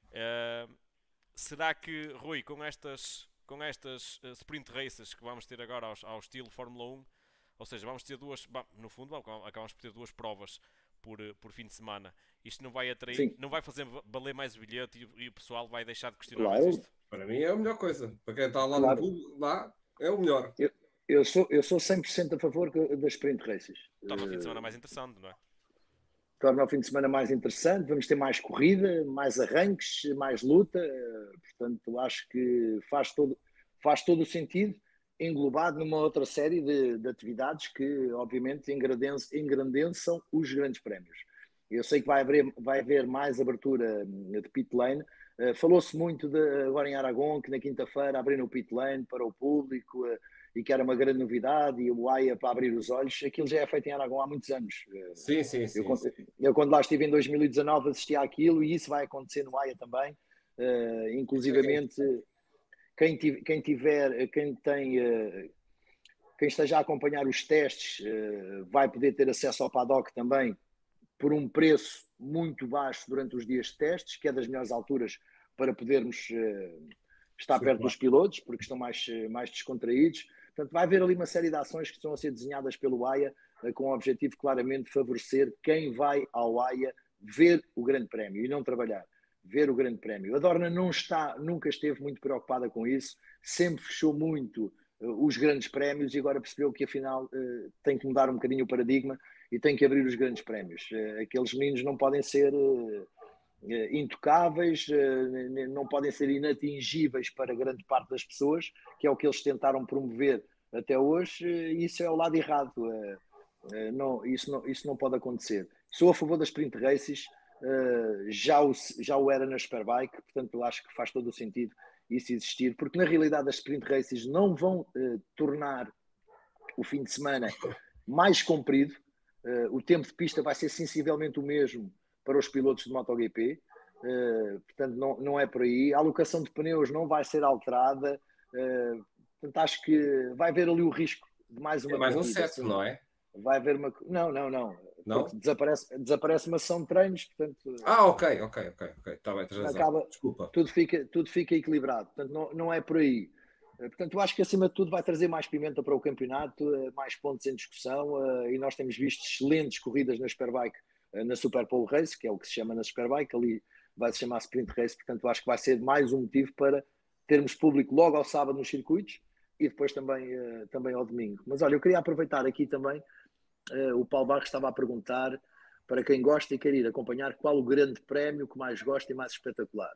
será que, Rui, com estas sprint races que vamos ter agora ao estilo Fórmula 1, ou seja, vamos ter no fundo, acabamos por ter 2 provas por fim de semana, isto não vai atrair, Sim. não vai fazer valer mais o bilhete e o pessoal vai deixar de questionar mais isto? Para mim é a melhor coisa. Para quem está lá no clube, lá é o melhor. Eu sou 100% a favor das sprint races. Torna o fim de semana mais interessante, não é? Torna o fim de semana mais interessante, vamos ter mais corrida, mais arranques, mais luta, portanto acho que faz todo o sentido, englobado numa outra série de atividades que obviamente engrandeçam os grandes prémios. Eu sei que vai haver mais abertura de pit lane, falou-se muito agora em Aragão, que na quinta-feira abriram o pit lane para o público, e que era uma grande novidade, e o AIA para abrir os olhos, aquilo já é feito em Aragão há muitos anos. Sim. Eu quando lá estive em 2019 assisti àquilo, e isso vai acontecer no AIA também. Inclusivamente, quem esteja a acompanhar os testes vai poder ter acesso ao paddock também por um preço muito baixo durante os dias de testes, que é das melhores alturas para podermos estar perto dos pilotos, porque estão mais descontraídos. Portanto, vai haver ali uma série de ações que estão a ser desenhadas pelo AIA com o objetivo claramente de favorecer quem vai ao AIA ver o Grande Prémio e não trabalhar. Ver o Grande Prémio. A Dorna nunca esteve muito preocupada com isso, sempre fechou muito os grandes prémios e agora percebeu que afinal tem que mudar um bocadinho o paradigma e tem que abrir os grandes prémios. Aqueles meninos não podem ser intocáveis, não podem ser inatingíveis para grande parte das pessoas, que é o que eles tentaram promover até hoje, e isso é o lado errado. Isso não pode acontecer. Sou a favor das sprint races, já o era na Superbike, portanto eu acho que faz todo o sentido isso existir, porque na realidade as sprint races não vão tornar o fim de semana mais comprido, o tempo de pista vai ser sensivelmente o mesmo para os pilotos de MotoGP, portanto não é por aí. A alocação de pneus não vai ser alterada, portanto acho que vai haver ali o risco de mais uma mais corrida, um set, não é? Vai haver uma... Não. Porque desaparece uma sessão de treinos, portanto... Ok. Está bem, tens razão. Desculpa. Tudo fica equilibrado, portanto não é por aí. Portanto, eu acho que acima de tudo vai trazer mais pimenta para o campeonato, mais pontos em discussão, e nós temos visto excelentes corridas na Superbike, na Super Pole Race, que é o que se chama na Superbike, ali vai se chamar Sprint Race, portanto eu acho que vai ser mais um motivo para termos público logo ao sábado nos circuitos e depois também ao domingo. Mas olha, eu queria aproveitar aqui também, o Paulo Barros estava a perguntar para quem gosta e quer ir acompanhar qual o grande prémio que mais gosta e mais espetacular.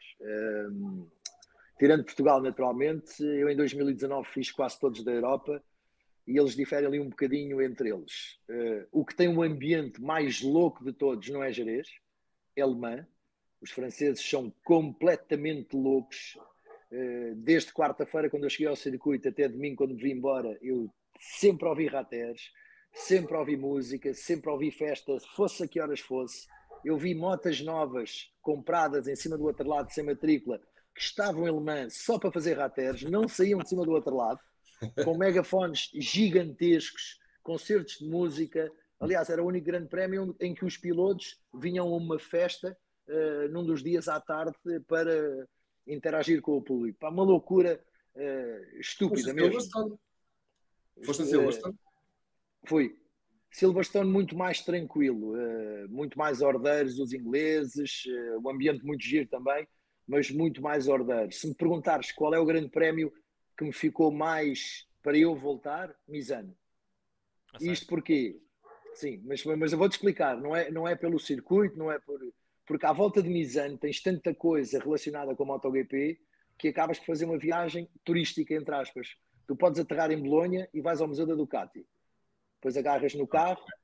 Tirando Portugal, naturalmente, eu em 2019 fiz quase todos da Europa e eles diferem ali um bocadinho entre eles. O que tem um ambiente mais louco de todos não é Jerez, é Le Mans. Os franceses são completamente loucos. Desde quarta-feira, quando eu cheguei ao circuito, até domingo, quando me vim embora, eu sempre ouvi rateres, sempre ouvi música, sempre ouvi festa, fosse a que horas fosse. Eu vi motas novas compradas em cima do outro lado, sem matrícula, que estavam em Le Mans só para fazer rateres, não saíam de cima do outro lado, com megafones gigantescos, concertos de música. Aliás, era o único grande prémio em que os pilotos vinham a uma festa num dos dias à tarde para interagir com o público. Pá, uma loucura estúpida mesmo. Foste a Silverstone? Fui. Silverstone muito mais tranquilo, muito mais ordeiros os ingleses, o ambiente muito giro também, mas muito mais ordeiros. Se me perguntares qual é o grande prémio que me ficou mais para eu voltar, Misano. Isto porquê? Sim, mas eu vou-te explicar. Não é pelo circuito, não é porque à volta de Misano tens tanta coisa relacionada com a MotoGP que acabas por fazer uma viagem turística, entre aspas. Tu podes aterrar em Bolonha e vais ao Museu da Ducati. Depois agarras no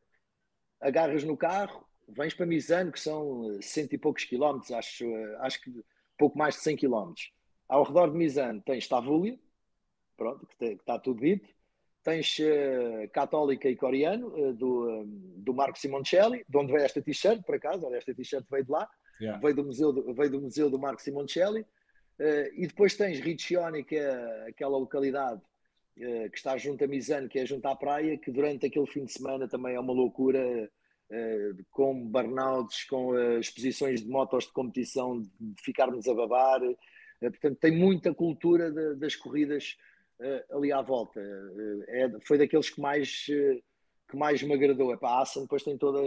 carro, vens para Misano, que são 100 e poucos quilómetros, acho que pouco mais de 100 quilómetros. Ao redor de Misano tens Tavullia, pronto, que está tudo dito. Tens Católica e Coreano, do Marco Simoncelli, de onde veio esta t-shirt, por acaso. Olha, esta t-shirt veio de lá, veio do museu do Marco Simoncelli. E depois tens Riccione, que é aquela localidade que está junto a Misano, que é junto à praia, que durante aquele fim de semana também é uma loucura, com burnouts, com exposições de motos de competição, de ficarmos a babar. Portanto, tem muita cultura das corridas ali à volta. Foi daqueles que mais me agradou. A Assen depois tem toda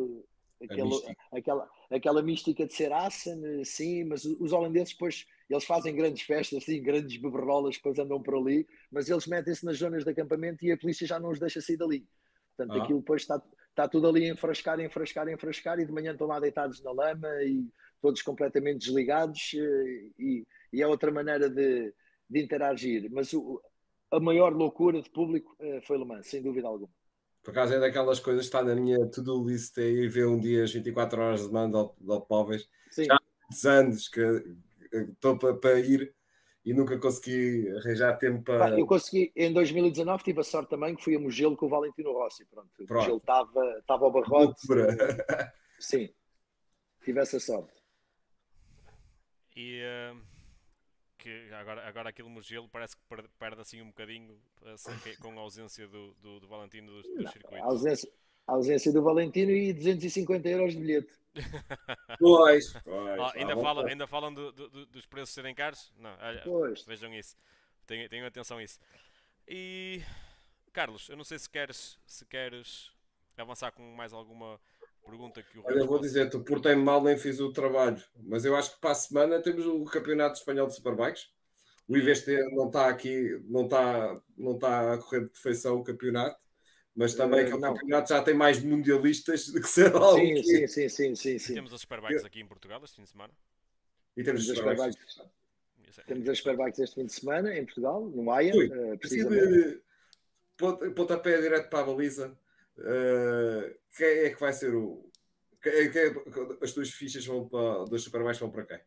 aquela mística de ser Assen, sim, mas os holandeses depois eles fazem grandes festas, assim, grandes beberrolas, depois andam por ali, mas eles metem-se nas zonas de acampamento e a polícia já não os deixa sair dali. Portanto, aquilo depois está tudo ali a enfrascar, e de manhã estão lá deitados na lama e todos completamente desligados, e é outra maneira de interagir. Mas a maior loucura de público foi Le Mans, sem dúvida alguma. Por acaso é daquelas coisas que está na minha to-do list, é ir ver um dia as 24 horas de mando de automóveis. Já há muitos anos que estou para ir e nunca consegui arranjar tempo para... Eu consegui, em 2019 tive a sorte também que fui a Mugello com o Valentino Rossi. Pronto. O Mugello estava ao barrote. Sim, tive essa sorte. E que agora aquele Mugello parece que perde assim um bocadinho assim, com a ausência do Valentino dos circuitos. A ausência do Valentino e 250 euros de bilhete. Pois. Ainda falam dos preços serem caros? Não, olha, vejam isso. Tenham atenção a isso. E Carlos, eu não sei se queres avançar com mais alguma pergunta que o Rui. Olha, eu vou dizer, tu portei-me mal, nem fiz o trabalho, mas eu acho que para a semana temos o Campeonato Espanhol de Superbikes. O IVST não está aqui, não está a correr de perfeição o campeonato, mas também que o campeonato já tem mais mundialistas do que ser algo. Sim. Temos as Superbikes aqui em Portugal este fim de semana. E temos as Superbikes. Temos as Superbikes este fim de semana em Portugal, no Maia. Precisamente. Pontapé direto para a baliza. Quem é que vai ser as tuas fichas das Superbikes vão para quem?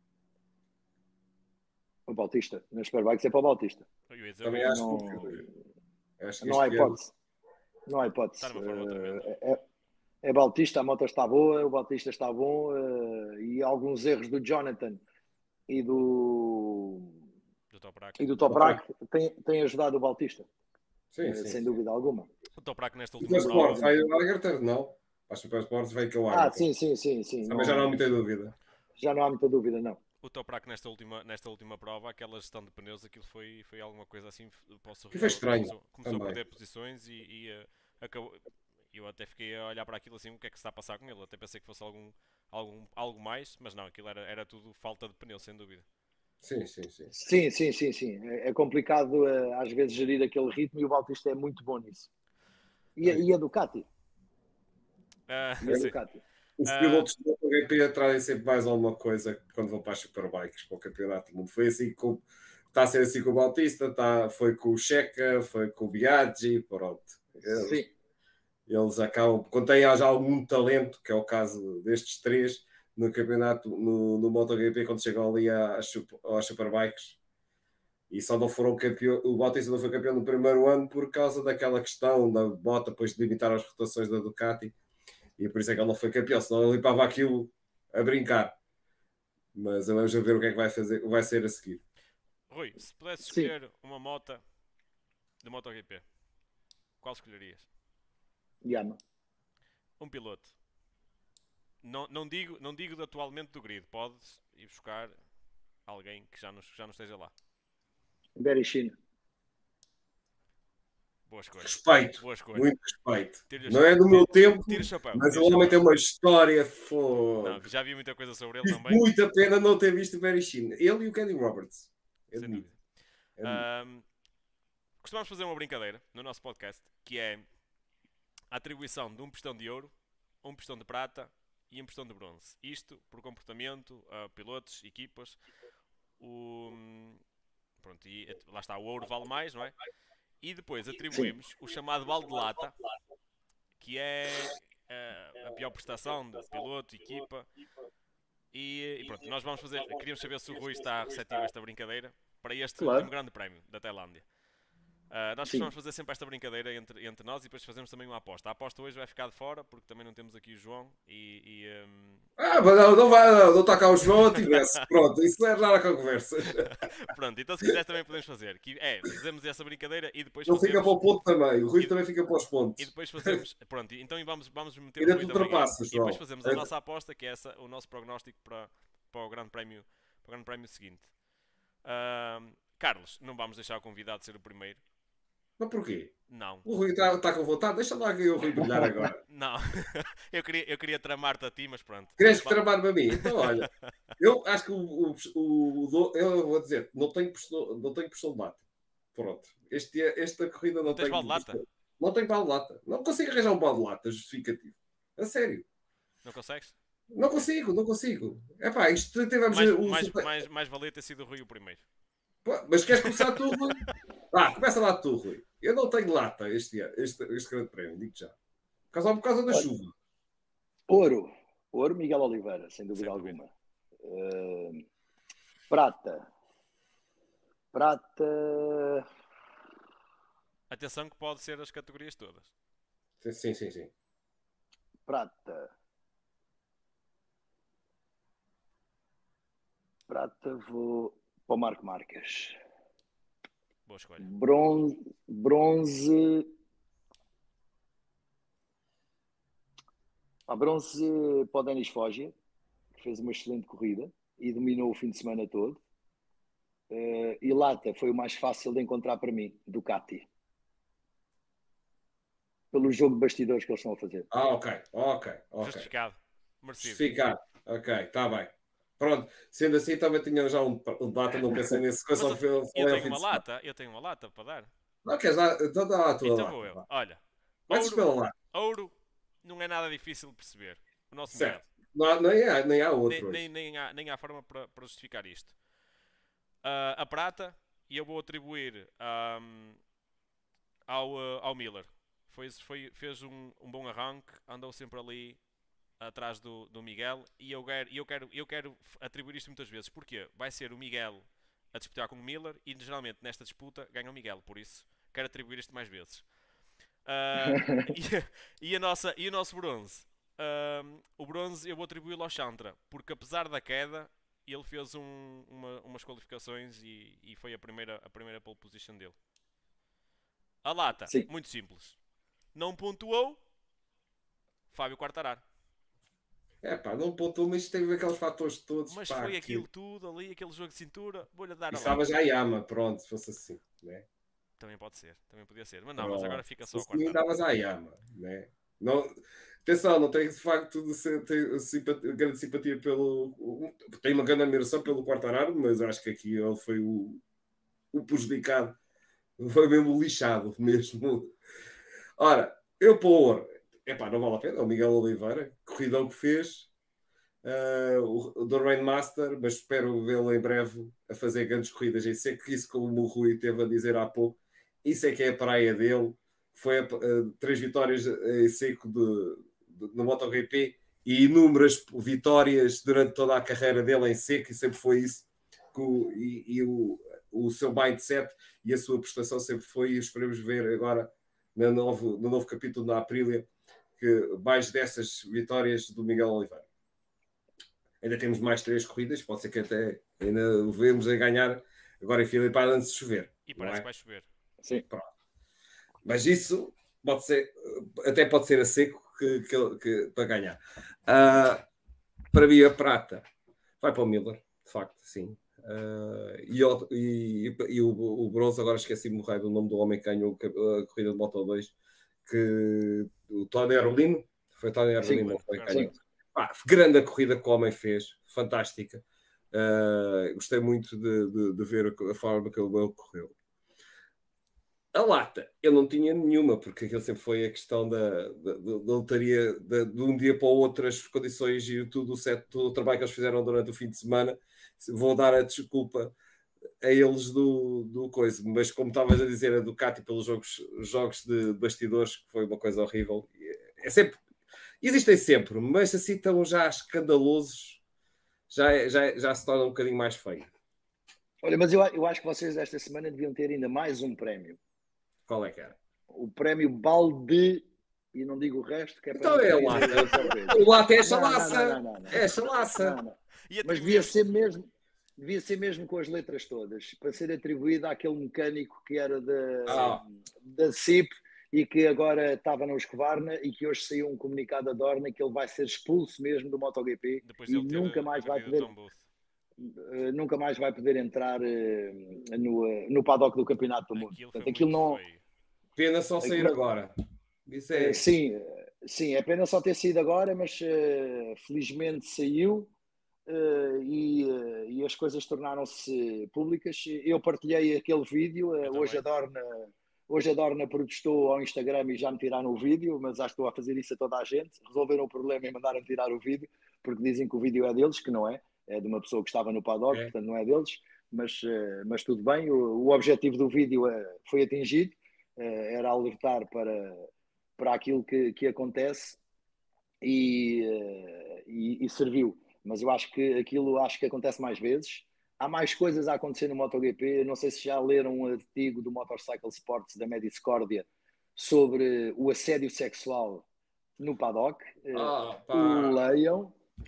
O Bautista. Nas Superbikes é para o Bautista. Também acho que não há hipótese. Não há hipótese. É Bautista, a moto está boa, o Bautista está bom, e alguns erros do Jonathan e do Toprak têm ajudado o Bautista. Sim, sem dúvida alguma. O Toprak nesta última prova. Vai o Agartha? Não. Acho que o Supersport veio que o Agartha. Sim. Também já não há muita dúvida. Já não há muita dúvida, não. O Toprak nesta última prova, aquela gestão de pneus, aquilo foi alguma coisa assim. Foi estranho. Começou a perder posições e acabou. Eu até fiquei a olhar para aquilo assim, o que é que se está a passar com ele? Até pensei que fosse algo mais, mas não, aquilo era tudo falta de pneu, sem dúvida. Sim. É complicado às vezes gerir aquele ritmo e o Bautista é muito bom nisso. E a Ducati? Ducati. Os pilotos do MotoGP trazem sempre mais alguma coisa quando vão para as Superbikes, para o Campeonato do Mundo. Foi assim está a ser assim com o Bautista, foi com o Checa, foi com o Biaggi, pronto. Sim. Eles acabam, quando têm já algum talento, que é o caso destes três, no campeonato, no MotoGP, quando chegam ali às Superbikes, e só não foram campeão, o Bautista não foi campeão no primeiro ano por causa daquela questão da bota, depois de limitar as rotações da Ducati, e por isso é que ele não foi campeão, senão ele limpava aquilo a brincar. Mas vamos ver o que é que vai ser a seguir. Rui, se pudesse escolher uma moto de MotoGP, qual escolherias? Yama. Um piloto. Não digo de atualmente do grid. Podes ir buscar alguém que já não esteja lá. Berichin. Boa escolha. Respeito. Boa escolha. Muito respeito. Não é do meu tempo, mas o homem tem uma história foda. Já vi muita coisa sobre ele também. Muita pena não ter visto o Berichin. Ele e o Kenny Roberts. Sem dúvida. Costumamos fazer uma brincadeira no nosso podcast, que é a atribuição de um pistão de ouro, um pistão de prata e um pistão de bronze. Isto por comportamento, pilotos, equipas. Pronto, e lá está, o ouro vale mais, não é? E depois atribuímos o chamado balde de lata, que é a pior prestação de piloto, equipa. E pronto, nós vamos fazer. Queríamos saber se o Rui está receptivo a esta brincadeira para este último grande prémio da Tailândia. Nós costumamos fazer sempre esta brincadeira entre nós e depois fazemos também uma aposta. A aposta hoje vai ficar de fora porque também não temos aqui o João mas não está cá o João, tivesse. Pronto, isso é raro com a conversa. Pronto, então se quiseres também podemos fazer. Fazemos essa brincadeira e depois ele fica para o ponto também, o Rui também fica para os pontos. E depois fazemos, pronto, então vamos meter e o Rui também. E depois fazemos a nossa aposta, que é o nosso prognóstico para o grande prémio seguinte. Carlos, não vamos deixar o convidado ser o primeiro. Mas porquê? Não. O Rui está com vontade. Deixa lá que o Rui brilhar agora. Não. eu queria tramar-te a ti, mas pronto. Queres tramar-me a mim? Então, olha. Eu acho que eu vou dizer, não tenho pressão de lata. Pronto. Esta corrida não tem. Balde de lata? Não tenho balde de lata. Não consigo arranjar um balde de lata justificativo. A sério. Não consegues? Não consigo. Epá, isto tivemos... Mais valia ter sido o Rui o primeiro. Mas queres começar tu, Rui? Começa lá tu, Rui. Eu não tenho lata este grande prémio, digo já. Por causa da chuva. Ouro, Miguel Oliveira, sem dúvida alguma. Prata, Prata. Atenção que pode ser as categorias todas. Sim. Prata. Prata, vou para o Marco Marques. Boa escolha. Bronze. A bronze para o Denis Foggia, que fez uma excelente corrida e dominou o fim de semana todo. E lata foi o mais fácil de encontrar para mim, Ducati. Pelo jogo de bastidores que eles estão a fazer. Ok. Justificado. Merecido. Justificado. Ok, está bem. Pronto, sendo assim, também tinha já um data, não pensei nesse coisa. Eu tenho uma lata para dar. Não queres dar? Então dá a tua Então lata. vou eu. Olha, Vais pela lata. ouro não é nada difícil de perceber. O nosso Certo. Miguel. Nem há outro. Nem há forma para justificar isto. A prata, e eu vou atribuir ao Miller. Fez um bom arranque, andou sempre ali atrás do Miguel, e eu quero atribuir isto muitas vezes. Porquê? Vai ser o Miguel a disputar com o Miller, e geralmente nesta disputa ganha o Miguel, por isso quero atribuir isto mais vezes. E o nosso bronze? O bronze eu vou atribuí-lo ao Chantra, porque apesar da queda, ele fez umas qualificações e foi a primeira pole position dele. A lata, Sim. muito simples. Não pontuou Fábio Quartararo. Não pontuou, mas teve aqueles fatores todos. Mas foi aquilo tudo ali, aquele jogo de cintura. Vou-lhe dar a estava já Yama, pronto, se fosse assim, né? Também pode ser, também podia ser. Mas não, mas agora fica só a Quartararo. Quartararo. Davas a Yama, né? Não, atenção, não tenho de facto grande simpatia pelo. Tenho uma grande admiração pelo Quartararo, mas acho que aqui ele foi o prejudicado. Foi mesmo lixado, mesmo. Ora, eu para o ouro, não vale a pena. O Miguel Oliveira, corridão que fez, o do Rainmaster, mas espero vê-lo em breve a fazer grandes corridas em seco. Isso, como o Rui teve a dizer há pouco, isso é que é a praia dele. Foi 3 vitórias em seco no MotoGP e inúmeras vitórias durante toda a carreira dele em seco, e sempre foi isso. O seu mindset e a sua prestação sempre foi, e esperemos ver agora no novo capítulo da Aprilia que mais dessas vitórias do Miguel Oliveira. Ainda temos mais 3 corridas, pode ser que até ainda o vemos a ganhar agora em Filipe antes de chover. E parece que vai chover. Sim. Pronto. Mas isso pode ser, até pode ser a seco que para ganhar. Para mim a prata vai para o Miller, de facto, sim. E o bronze, agora esqueci-me do nome do homem que ganhou a corrida de Moto 2, que o Tony Arbolino, foi Tony Arbolino, não foi? Grande a corrida que o homem fez, fantástica. Gostei muito de ver a forma que ele correu. A lata, eu não tinha nenhuma, porque aquilo sempre foi a questão da lotaria de um dia para o outro, as condições e todo o trabalho que eles fizeram durante o fim de semana. Vou dar a desculpa a eles do coisa, mas como estavas a dizer, a Ducati pelos jogos de bastidores, que foi uma coisa horrível. Existem sempre, mas assim tão já escandalosos, já se torna um bocadinho mais feio. Olha, mas eu acho que vocês esta semana deviam ter ainda mais um prémio. Qual é que era? O prémio Balde, e não digo o resto, que é para... Então é o lata. O lata é a chalaça. É a chalaça. Mas devia ser mesmo com as letras todas, para ser atribuído àquele mecânico que era da CIP e que agora estava na Husqvarna, e que hoje saiu um comunicado da Dorna que ele vai ser expulso mesmo do MotoGP e nunca mais vai poder entrar no paddock do Campeonato do Mundo. Portanto, aquilo não... Pena só sair agora. Isso é... Sim, é pena só ter saído agora, mas felizmente saiu. E as coisas tornaram-se públicas. Eu partilhei aquele vídeo. Hoje a Dorna protestou ao Instagram e já me tiraram o vídeo, mas acho que estou a fazer isso a toda a gente. Resolveram o problema e mandaram tirar o vídeo, porque dizem que o vídeo é deles, que não é. É de uma pessoa que estava no paddock, portanto não é deles. Mas tudo bem, o objetivo do vídeo foi atingido. Era alertar para aquilo que acontece, e serviu. Mas eu acho que aquilo acontece mais vezes. há mais coisas a acontecer no MotoGP. Não sei se já leram um artigo do Motorcycle Sports da Mediscordia sobre o assédio sexual no paddock. Leiam.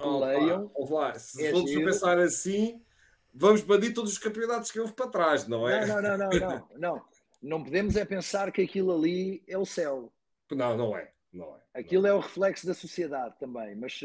Se É formos a giro. pensar assim, vamos banir todos os campeonatos que houve para trás, não é? Não podemos é pensar que aquilo ali é o céu. Não é. Aquilo é o reflexo da sociedade também. Mas,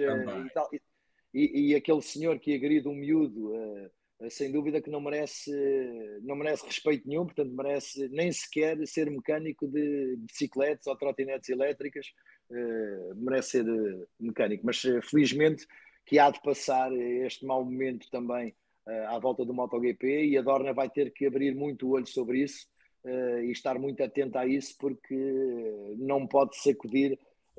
e aquele senhor que agride um miúdo, sem dúvida que não merece respeito nenhum, portanto merece nem sequer ser mecânico de bicicletas ou trotinetes elétricas, merece ser mecânico. Mas felizmente que há de passar este mau momento também à volta do MotoGP, e a Dorna vai ter que abrir muito o olho sobre isso e estar muito atenta a isso, porque não pode sacudir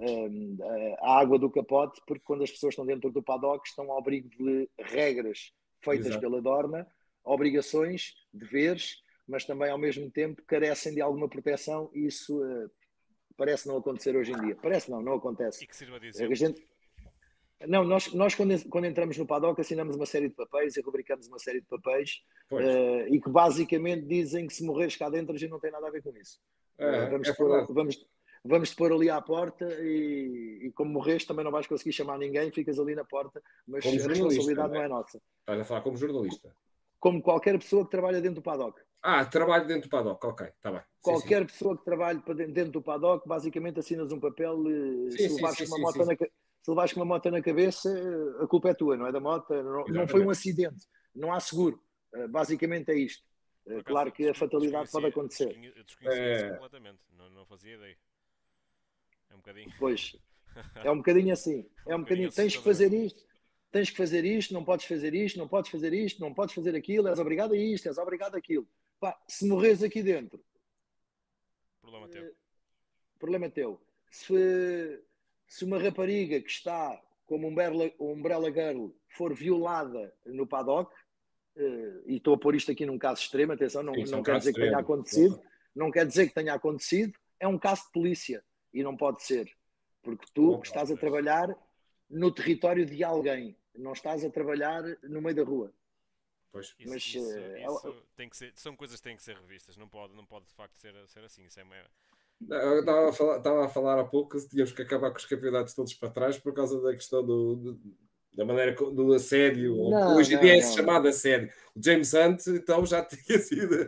a água do capote, porque quando as pessoas estão dentro do paddock estão ao abrigo de regras feitas pela Dorna, obrigações, deveres, mas também ao mesmo tempo carecem de alguma proteção, e isso parece não acontecer hoje em dia. Parece não acontece. E que sirva disso? Não, nós quando entramos no paddock assinamos uma série de papéis e rubricamos uma série de papéis e que basicamente dizem que se morreres cá dentro a gente não tem nada a ver com isso. Vamos-te pôr ali à porta e como morres também não vais conseguir chamar ninguém, ficas ali na porta, mas a responsabilidade não é nossa. Estás a falar como jornalista? Como qualquer pessoa que trabalha dentro do paddock. Trabalho dentro do paddock, ok, está bem. Qualquer pessoa que trabalhe dentro do paddock, basicamente assinas um papel, se levares com uma moto na cabeça, a culpa é tua, não é da moto, não foi um acidente, não há seguro. Basicamente é isto. Claro que a fatalidade pode acontecer. Eu desconhecia isso completamente, não fazia ideia. É um bocadinho. Pois, é um bocadinho assim. É um bocadinho, tens que fazer isto, não podes fazer isto, não podes fazer isto, não podes fazer aquilo, és obrigado a isto, és obrigado a aquilo. Pá, se morres aqui dentro, problema teu. Se uma rapariga que está como Umbrella Girl for violada no paddock, e estou a pôr isto aqui num caso extremo, atenção, não quer dizer que tenha acontecido, não quer dizer que tenha acontecido, é um caso de polícia e não pode ser, porque tu estás a trabalhar no território de alguém, não estás a trabalhar no meio da rua. Pois. Isso tem que ser, são coisas que têm que ser revistas, não pode de facto ser assim. Isso é Eu estava a falar há pouco que tínhamos que acabar com os campeonatos todos para trás por causa da questão da maneira do assédio, hoje em dia é chamado assédio. O James Hunt então já tinha sido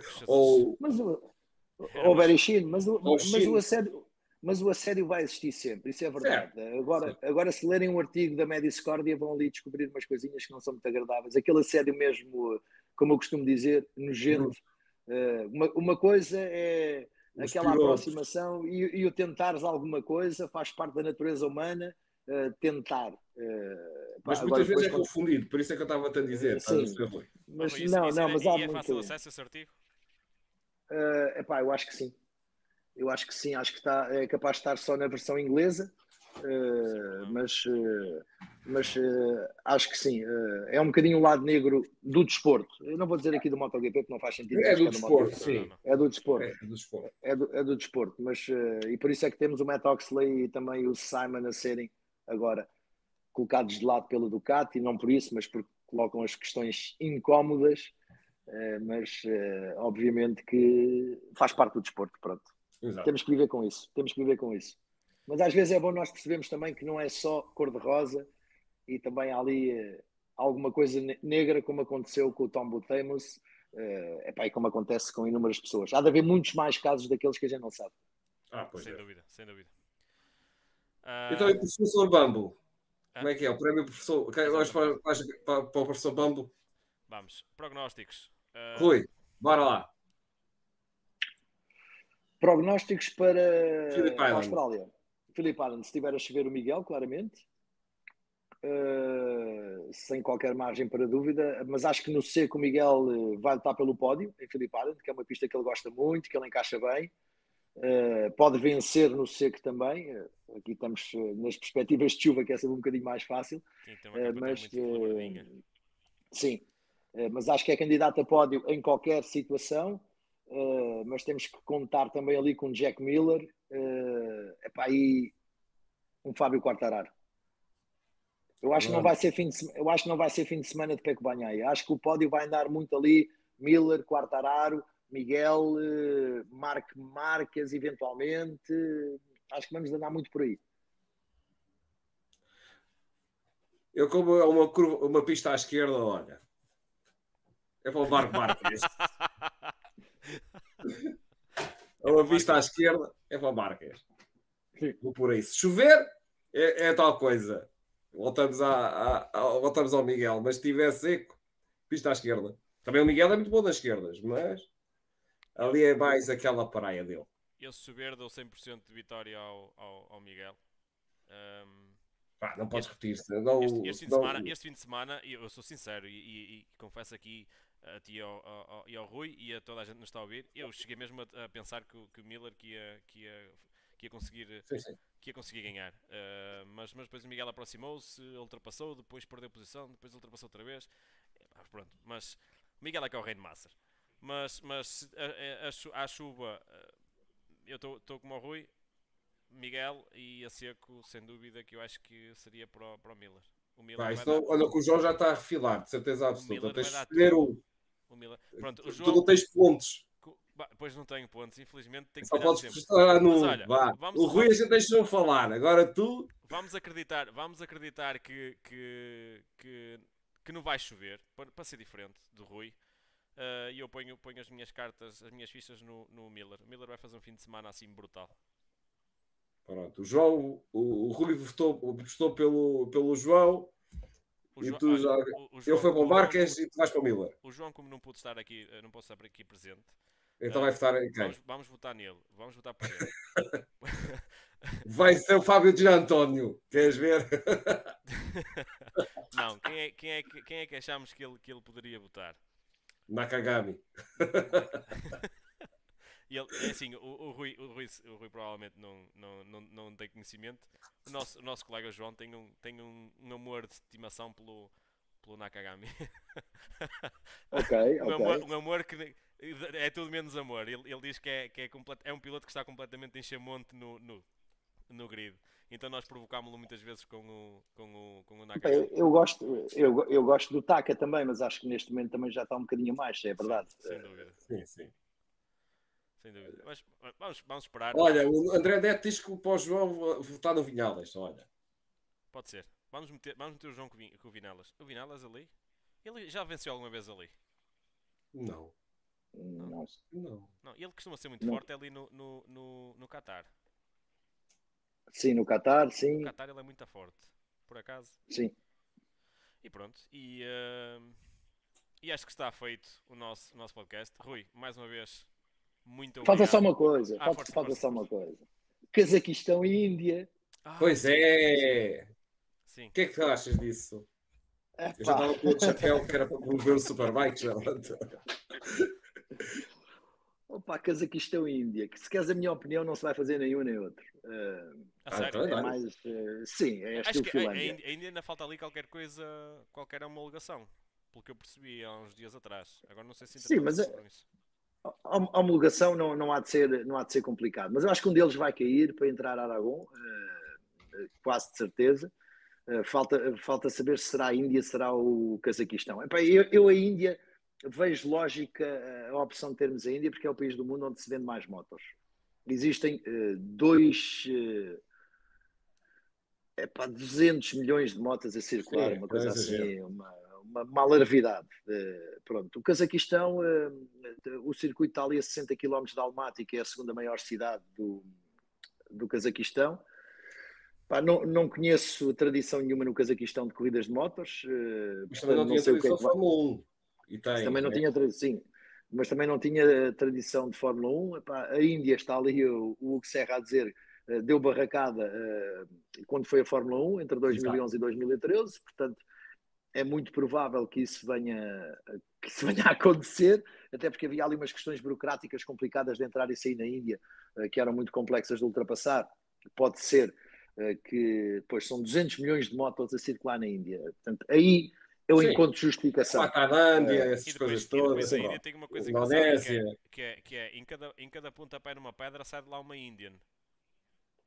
mas o assédio vai existir sempre, isso é verdade. Agora se lerem um artigo da Mediscordia vão ali descobrir umas coisinhas que não são muito agradáveis, aquele assédio mesmo, como eu costumo dizer, nojento. Uma coisa é aquela aproximação e o tentares alguma coisa, faz parte da natureza humana, tentar. Mas muitas vezes é confundido, por isso é que eu estava a dizer. Mas é fácil acesso esse artigo? Eu acho que sim. Acho que é capaz de estar só na versão inglesa, mas acho que sim. É um bocadinho o lado negro do desporto. Eu não vou dizer aqui do MotoGP porque não faz sentido. É do desporto, sim. É do desporto. É do desporto. Mas, e por isso é que temos o Matt Oxley e também o Simon a serem agora colocados de lado pelo Ducati, não por isso, mas porque colocam as questões incómodas, mas obviamente que faz parte do desporto, pronto. Exato. Temos que viver com isso. Mas às vezes é bom nós percebermos também que não é só cor-de-rosa e também há ali alguma coisa negra, como aconteceu com o Tom Butemos, e como acontece com inúmeras pessoas. Há de haver muitos mais casos daqueles que a gente não sabe. Sem dúvida. Então, e o professor Bambo? Como é que é? O prémio professor? Vamos para o professor Bambo? Vamos. Prognósticos. Rui, bora lá. Prognósticos para a Austrália. Phillip Island, se estiver a chover o Miguel, claramente. Sem qualquer margem para dúvida. Mas acho que no seco o Miguel vai lutar pelo pódio em Phillip Island, que é uma pista que ele gosta muito, que ele encaixa bem. Pode vencer no seco também. Aqui estamos nas perspectivas de chuva, que é sempre um bocadinho mais fácil. Sim, mas acho que é candidato a pódio em qualquer situação. Mas temos que contar também ali com Jack Miller e um Fábio Quartararo. Eu acho que não vai ser fim de semana de Pecco Bagnaia. Acho que o pódio vai andar muito ali. Miller, Quartararo, Miguel, Marques, eventualmente. Acho que vamos andar muito por aí. Eu, como uma pista à esquerda, olha. É para o Marco Marques. Uma pista à esquerda, é para o Marques. Vou por aí. Se chover, é tal coisa. Voltamos ao Miguel, mas se estiver seco, pista à esquerda. Também o Miguel é muito bom nas esquerdas, mas ali é mais aquela praia dele. Eu, se chover, dou 100% de vitória ao Miguel. Não podes repetir-se. Este fim de semana, eu sou sincero e confesso aqui a ti e ao Rui e a toda a gente que nos está a ouvir, eu cheguei mesmo a pensar que o Miller que ia conseguir... Sim. Que ia conseguir ganhar, mas depois o Miguel aproximou-se, ultrapassou, depois perdeu posição, depois ultrapassou outra vez. Pronto, mas o Miguel é que é o rei de Master. Mas à chuva, eu estou como o Rui, Miguel, e a seco, sem dúvida, que eu acho que seria para o Miller. O Miller olha que o João já está a refilar, de certeza absoluta. Tens de escolher um. Pronto, o João... Tu não tens pontos. Pois não tenho pontos, infelizmente tenho que só podes sempre. Postar no... Mas olha, o Rui a gente deixou falar, agora tu... Vamos acreditar que não vai chover, para ser diferente do Rui. E eu ponho as minhas cartas, as minhas fichas no Miller. O Miller vai fazer um fim de semana assim brutal. Pronto, o João, o Rui votou pelo João. Tu já... Eu fui para o Marques e tu vais para o Miller. O João, como não pôde estar aqui, não posso estar aqui presente. Então vai votar em quem? Vamos votar nele. Vamos votar para ele. Vai ser o Fábio de António. Queres ver? Não, quem é que achamos que ele poderia votar? Nakagami. É assim, o Rui provavelmente não tem conhecimento. O nosso colega João tem um amor de estimação pelo Nakagami. Ok. Um amor que é tudo menos amor. Ele diz que é um piloto que está completamente em chamonte no grid. Então nós provocámos-lo muitas vezes com o Nakagami. Eu gosto do Taka também, mas acho que neste momento também já está um bocadinho mais, é verdade. Sem dúvida. Sim. Sem dúvida. Mas vamos esperar. Olha, o André Neto diz que para o João votar no Vinhales, olha. Pode ser. Vamos meter o João com o Vinelas. O Vinelas ali? Ele já venceu alguma vez ali? Não. Ele costuma ser muito forte ali no Qatar. Sim, no Qatar, sim. No Qatar ele é muito forte, por acaso. Sim. E pronto. E acho que está feito o nosso podcast. Rui, mais uma vez, muito obrigado. Falta só uma coisa. Força. Só uma coisa. Cazaquistão e Índia. Pois é. Sim. O que é que tu achas disso? Eu já estava com o chapéu que era para promover o Superbike. Opa, Cazaquistão e Índia. Que se queres a minha opinião, não se vai fazer nenhum nem outro. Sério? É mais... sim, é Acho estilo que Finlândia. ainda falta ali qualquer homologação. Pelo que eu percebi há uns dias atrás. Agora não sei se sim, mas a homologação não há de ser complicado. Mas eu acho que um deles vai cair para entrar a Aragão, quase de certeza. Falta saber se será a Índia, será o Cazaquistão. Eu a Índia vejo lógica a opção de termos a Índia, porque é o país do mundo onde se vende mais motos. Existem 200 milhões de motos a circular, uma coisa assim, uma alarvidade. Pronto. O Cazaquistão, o circuito está ali a 60 km de Almaty, que é a segunda maior cidade do Cazaquistão. Não conheço tradição nenhuma no Cazaquistão de corridas de motos. Mas também não tinha tradição de Fórmula 1. Também não tinha tradição, mas também não tinha tradição de Fórmula 1. A Índia está ali, o Hugo Serra a dizer, deu barracada quando foi a Fórmula 1, entre 2011 e 2013. Portanto, é muito provável que isso venha a acontecer, até porque havia ali umas questões burocráticas complicadas de entrar e sair na Índia, que eram muito complexas de ultrapassar. Pode ser que depois são 200 milhões de motos a circular na Índia. Portanto, aí eu encontro justificação. A Tailândia, essas coisas todas. A Índia tem uma coisa engraçada, que é em cada pontapé numa pedra sai de lá uma Indian.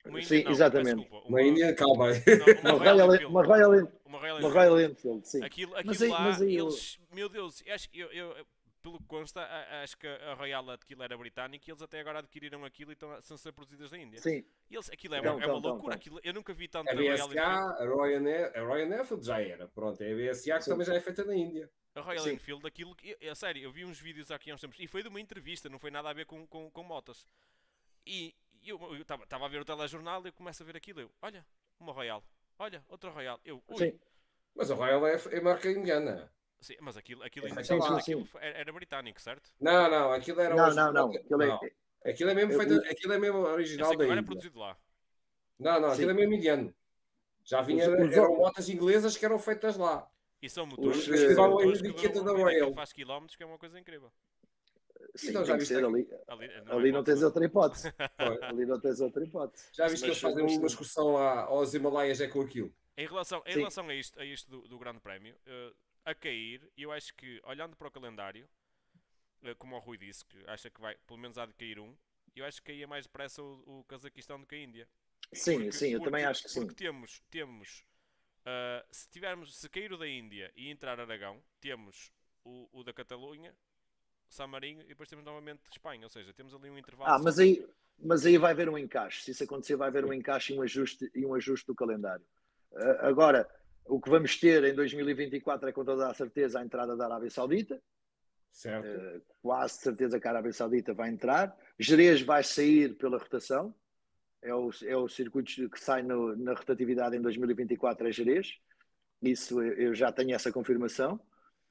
Uma Sim, não, exatamente. peço desculpa, Uma Índia, calma aí. não, Uma Royal Enfield, sim. Aquilo lá, mas aí eles, meu Deus, pelo que consta, acho que a Royal aquilo era britânica e eles até agora adquiriram aquilo e estão a ser produzidas na Índia. Sim. E aquilo é uma loucura. Aquilo, eu nunca vi tanto A Royal BSA, a Royal Enfield já era. Pronto, é a BSA que também já é feita na Índia. A Royal Enfield, aquilo, sério, eu vi uns vídeos aqui há uns tempos e foi de uma entrevista, não foi nada a ver com motas. E eu estava a ver o telejornal e eu começo a ver aquilo. Olha, uma Royal. Olha, outra Royal. Sim. Mas a Royal é marca indiana. Sim, mas aquilo era britânico, certo? Não, aquilo era... Não. Aquilo é mesmo feito, aquilo é mesmo original da Índia. Índia. Era produzido lá. Não, aquilo é mesmo indiano. Já vinha, eram motas inglesas que eram feitas lá. E são motores que levavam a duram etiqueta da uma vida Royal. que faz quilómetros, que é uma coisa incrível. Sim, Então, já tem que viste ser ali não tens outra hipótese. Ali não tens outra hipótese. Já viste que eles fazem uma excursão aos Himalaias é com aquilo? Em relação a isto do Grande Prémio, a cair, eu acho que, olhando para o calendário, como o Rui disse, que acha que vai, pelo menos há de cair eu acho que caía mais depressa o Cazaquistão do que a Índia. Sim, eu também acho que sim. Porque temos se cair o da Índia e entrar Aragão, temos o da Catalunha, San Marino e depois temos novamente Espanha, ou seja, temos ali um intervalo. Mas aí vai haver um encaixe. Se isso acontecer, vai haver um encaixe e um ajuste do calendário. Agora, o que vamos ter em 2024 é com toda a certeza a entrada da Arábia Saudita. Certo. Quase certeza que a Arábia Saudita vai entrar. Jerez vai sair pela rotação. É o circuito que sai na rotatividade em 2024 é Jerez. Isso eu já tenho essa confirmação.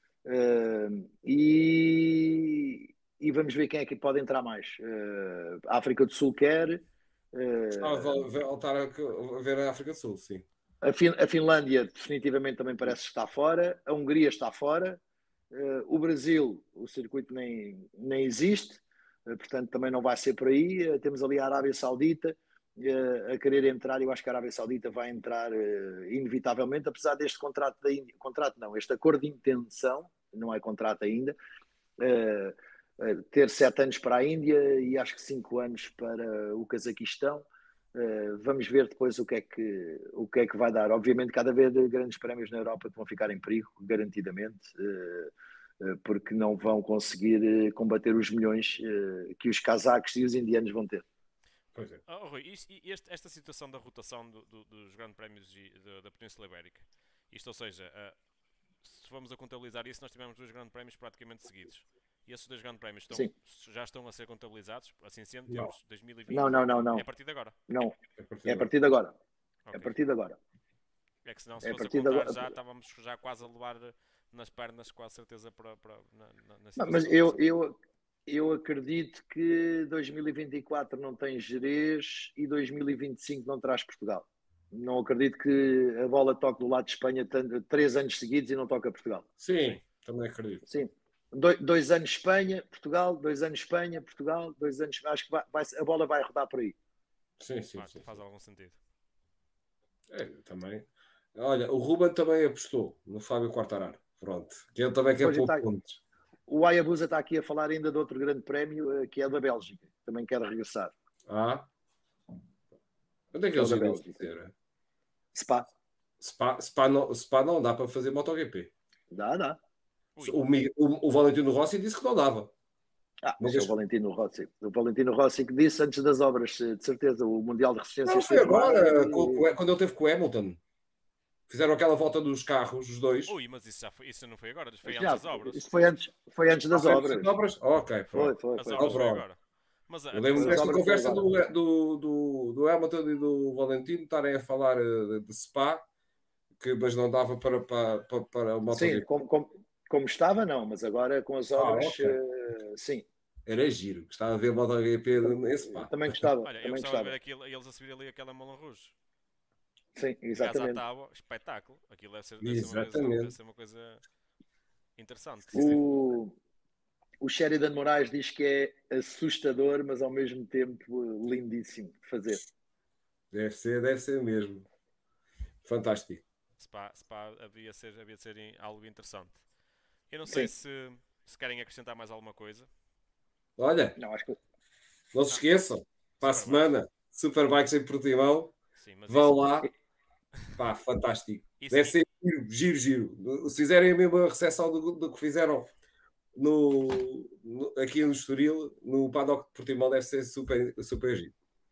E vamos ver quem é que pode entrar mais. A África do Sul quer. Voltar a ver a África do Sul, sim. A Finlândia definitivamente também parece estar fora. A Hungria está fora. O Brasil, o circuito nem existe. Portanto, também não vai ser por aí. Temos ali a Arábia Saudita a querer entrar. Eu acho que a Arábia Saudita vai entrar inevitavelmente, apesar deste este acordo de intenção, não é contrato ainda, ter 7 anos para a Índia e acho que 5 anos para o Cazaquistão. Vamos ver depois o que é que vai dar. Obviamente, cada vez grandes prémios na Europa vão ficar em perigo, garantidamente, porque não vão conseguir combater os milhões que os cazaques e os indianos vão ter. Pois é. Rui, esta situação da rotação dos grandes prémios da Península Ibérica, isto, ou seja, se formos a contabilizar isso, nós tivemos 2 grandes prémios praticamente seguidos. E esses 2 grandes prémios já estão a ser contabilizados, assim sendo, temos 2020. Não. É a partir de agora. Não, é a partir de agora. Okay. É a partir de agora. É que senão, se fosse a contar, agora... já estávamos já quase a levar nas pernas, com a certeza, na situação. Mas eu acredito que 2024 não tem Jerez e 2025 não traz Portugal. Não acredito que a bola toque do lado de Espanha 3 anos seguidos e não toque a Portugal. Sim, também acredito. Sim. 2 anos Espanha, Portugal, 2 anos Espanha, Portugal, 2 anos... Acho que a bola vai rodar por aí. Sim. Faz algum sentido. Também. Olha, o Ruben também apostou no Fábio Quartararo. Pronto. Que ele também quer pôr pontos. O Hayabusa está aqui a falar ainda de outro grande prémio, que é da Bélgica. Também quer regressar. Onde é que eles irão fazer? Spa não dá para fazer MotoGP. Dá. O Valentino Rossi disse que não dava. Mas é o Valentino Rossi. O Valentino Rossi que disse antes das obras, de certeza, o Mundial de Resistência. Não, foi agora, quando ele teve com o Hamilton. Fizeram aquela volta dos carros, os dois. Mas isso não foi agora, isso foi antes das obras. Isso foi antes das obras. Ok, foi. As obras foi agora. Mas, eu lembro desta conversa do Hamilton e do Valentino estarem a falar de Spa, mas não dava para o MotoGP. Sim, como estava, não, mas agora com as obras, sim. Era giro, gostava de ver MotoGP nesse Spa. Também gostava. Olha, eu gostava de ver eles a subir ali aquela Moulin Rouge. Sim, exatamente. Tábua, espetáculo. Aquilo deve ser uma coisa interessante. O Sheridan Moraes diz que é assustador, mas ao mesmo tempo lindíssimo de fazer. Deve ser mesmo. Fantástico. Spa havia de ser algo interessante. Eu não sei se querem acrescentar mais alguma coisa. Olha, não, acho que... não se esqueçam, para a semana, Superbikes em Portimão. Sim, mas Vão lá. Pá, fantástico. Deve ser giro. Se fizerem a mesma recepção do que fizeram aqui no Estoril, no paddock de Portimão, deve ser super giro.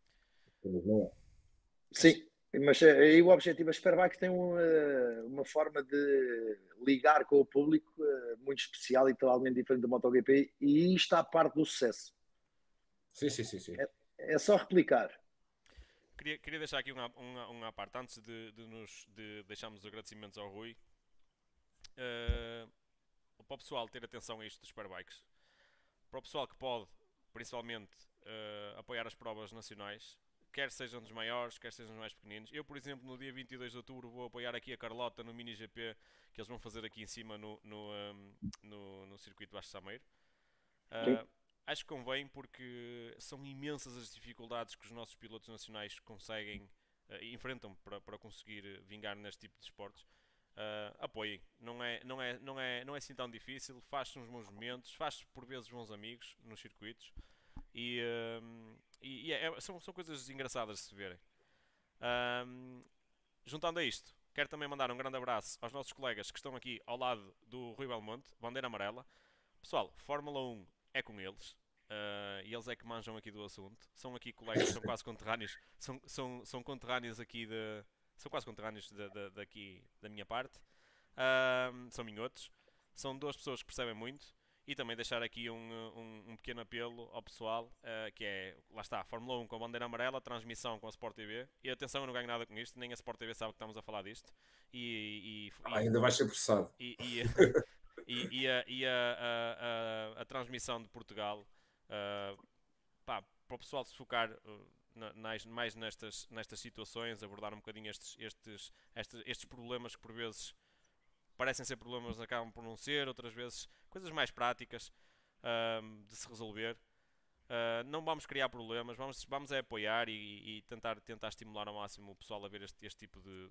Sim, mas aí o objetivo, a Superbike tem uma forma de ligar com o público muito especial e totalmente diferente do MotoGP, e isto está a parte do sucesso. Sim. É só replicar. Queria deixar aqui uma parte, antes de deixarmos os agradecimentos ao Rui, para o pessoal ter atenção a isto dos Superbikes, para o pessoal que pode, principalmente, apoiar as provas nacionais, quer sejam dos maiores, quer sejam dos mais pequeninos. Eu, por exemplo, no dia 22 de outubro vou apoiar aqui a Carlota no Mini GP que eles vão fazer aqui em cima no circuito Baixo de Sameiro. Acho que convém, porque são imensas as dificuldades que os nossos pilotos nacionais conseguem enfrentam para conseguir vingar neste tipo de esportes. Apoiem, não é assim tão difícil, faz-se uns bons momentos, faz-se por vezes bons amigos nos circuitos, e são coisas engraçadas de se verem. Juntando a isto, quero também mandar um grande abraço aos nossos colegas que estão aqui ao lado do Rui Belmonte, bandeira amarela. Pessoal, Fórmula 1 é com eles, e eles é que manjam aqui do assunto. São aqui colegas, são quase conterrâneos, são conterrâneos aqui são quase conterrâneos daqui da minha parte. São minhotos. São duas pessoas que percebem muito. E também deixar aqui um pequeno apelo ao pessoal, que é, lá está, Fórmula 1 com a bandeira amarela, transmissão com a Sport TV. E atenção, eu não ganho nada com isto, nem a Sport TV sabe que estamos a falar disto. Ainda vai ser processado. A transmissão de Portugal, para o pessoal se focar mais nestas situações, abordar um bocadinho estes problemas que por vezes parecem ser problemas, acabam por não ser, outras vezes coisas mais práticas de se resolver. Não vamos criar problemas, vamos apoiar e tentar estimular ao máximo o pessoal a ver este tipo de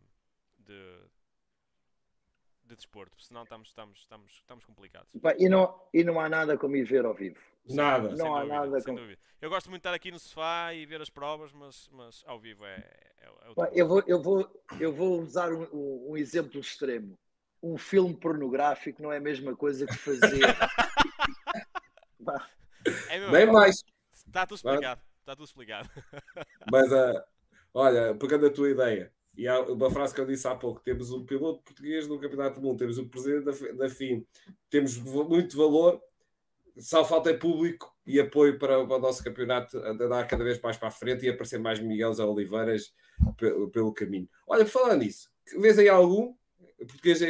desporto, senão estamos complicados. E não há nada como ir ver ao vivo. Nada. Não há nada sem como... dúvida. Eu gosto muito de estar aqui no sofá e ver as provas, mas ao vivo é eu vou usar um exemplo extremo. Um filme pornográfico não é a mesma coisa que fazer. Nem mais. Está tudo explicado. Mas, olha, pegando a tua ideia, e há uma frase que eu disse há pouco: temos um piloto português no Campeonato do Mundo, temos o presidente da FIM, temos muito valor, só falta público e apoio para o nosso campeonato andar cada vez mais para a frente e aparecer mais Miguéis Oliveiras pelo caminho. Olha, falando nisso, vês aí algum português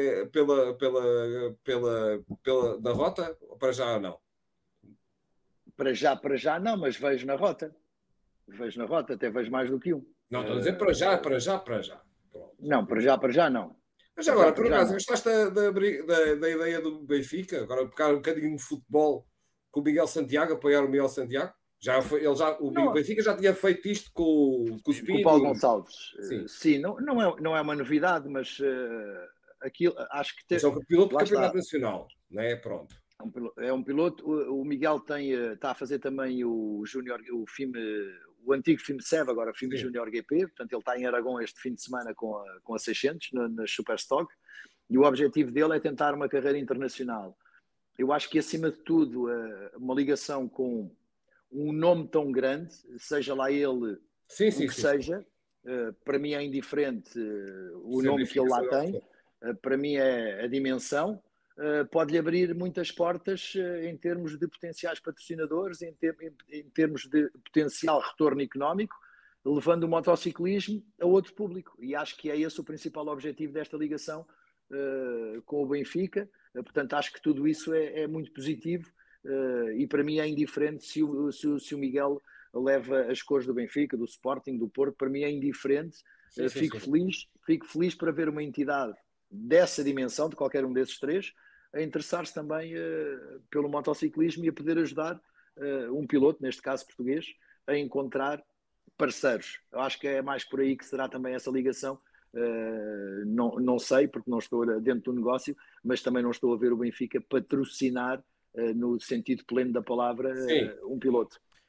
da rota? Ou para já ou não? Para já não, mas vejo na rota. Até vejo mais do que um. Não, estou a dizer para já. Pronto. Não, para já não. Mas agora, por acaso, gostaste da ideia do Benfica? Agora, pegar um bocadinho de futebol com o Miguel Santiago, apoiar o Miguel Santiago? O Benfica já tinha feito isto com o Spini. Com o Paulo Gonçalves. Sim, não é uma novidade, mas aquilo, acho que... É um piloto do Campeonato Nacional, não é? Pronto. É um piloto. O Miguel está a fazer também o antigo FIM SEV, agora FIM Junior GP, portanto ele está em Aragão este fim de semana com a 600 na Superstock, e o objetivo dele é tentar uma carreira internacional. Eu acho que, acima de tudo, uma ligação com um nome tão grande, seja lá ele seja, para mim é indiferente o nome que ele lá tem, para mim é a dimensão. Pode-lhe abrir muitas portas em termos de potenciais patrocinadores, em termos de potencial retorno económico, levando o motociclismo a outro público. E acho que é esse o principal objetivo desta ligação com o Benfica. Portanto, acho que tudo isso é muito positivo, e para mim é indiferente se o Miguel leva as cores do Benfica, do Sporting, do Porto. Para mim é indiferente. Fico feliz para ver uma entidade dessa dimensão, de qualquer um desses três, a interessar-se também pelo motociclismo e a poder ajudar um piloto, neste caso português, a encontrar parceiros. Eu acho que é mais por aí que será também essa ligação. Não sei, porque não estou dentro do negócio, mas também não estou a ver o Benfica patrocinar, no sentido pleno da palavra, um piloto.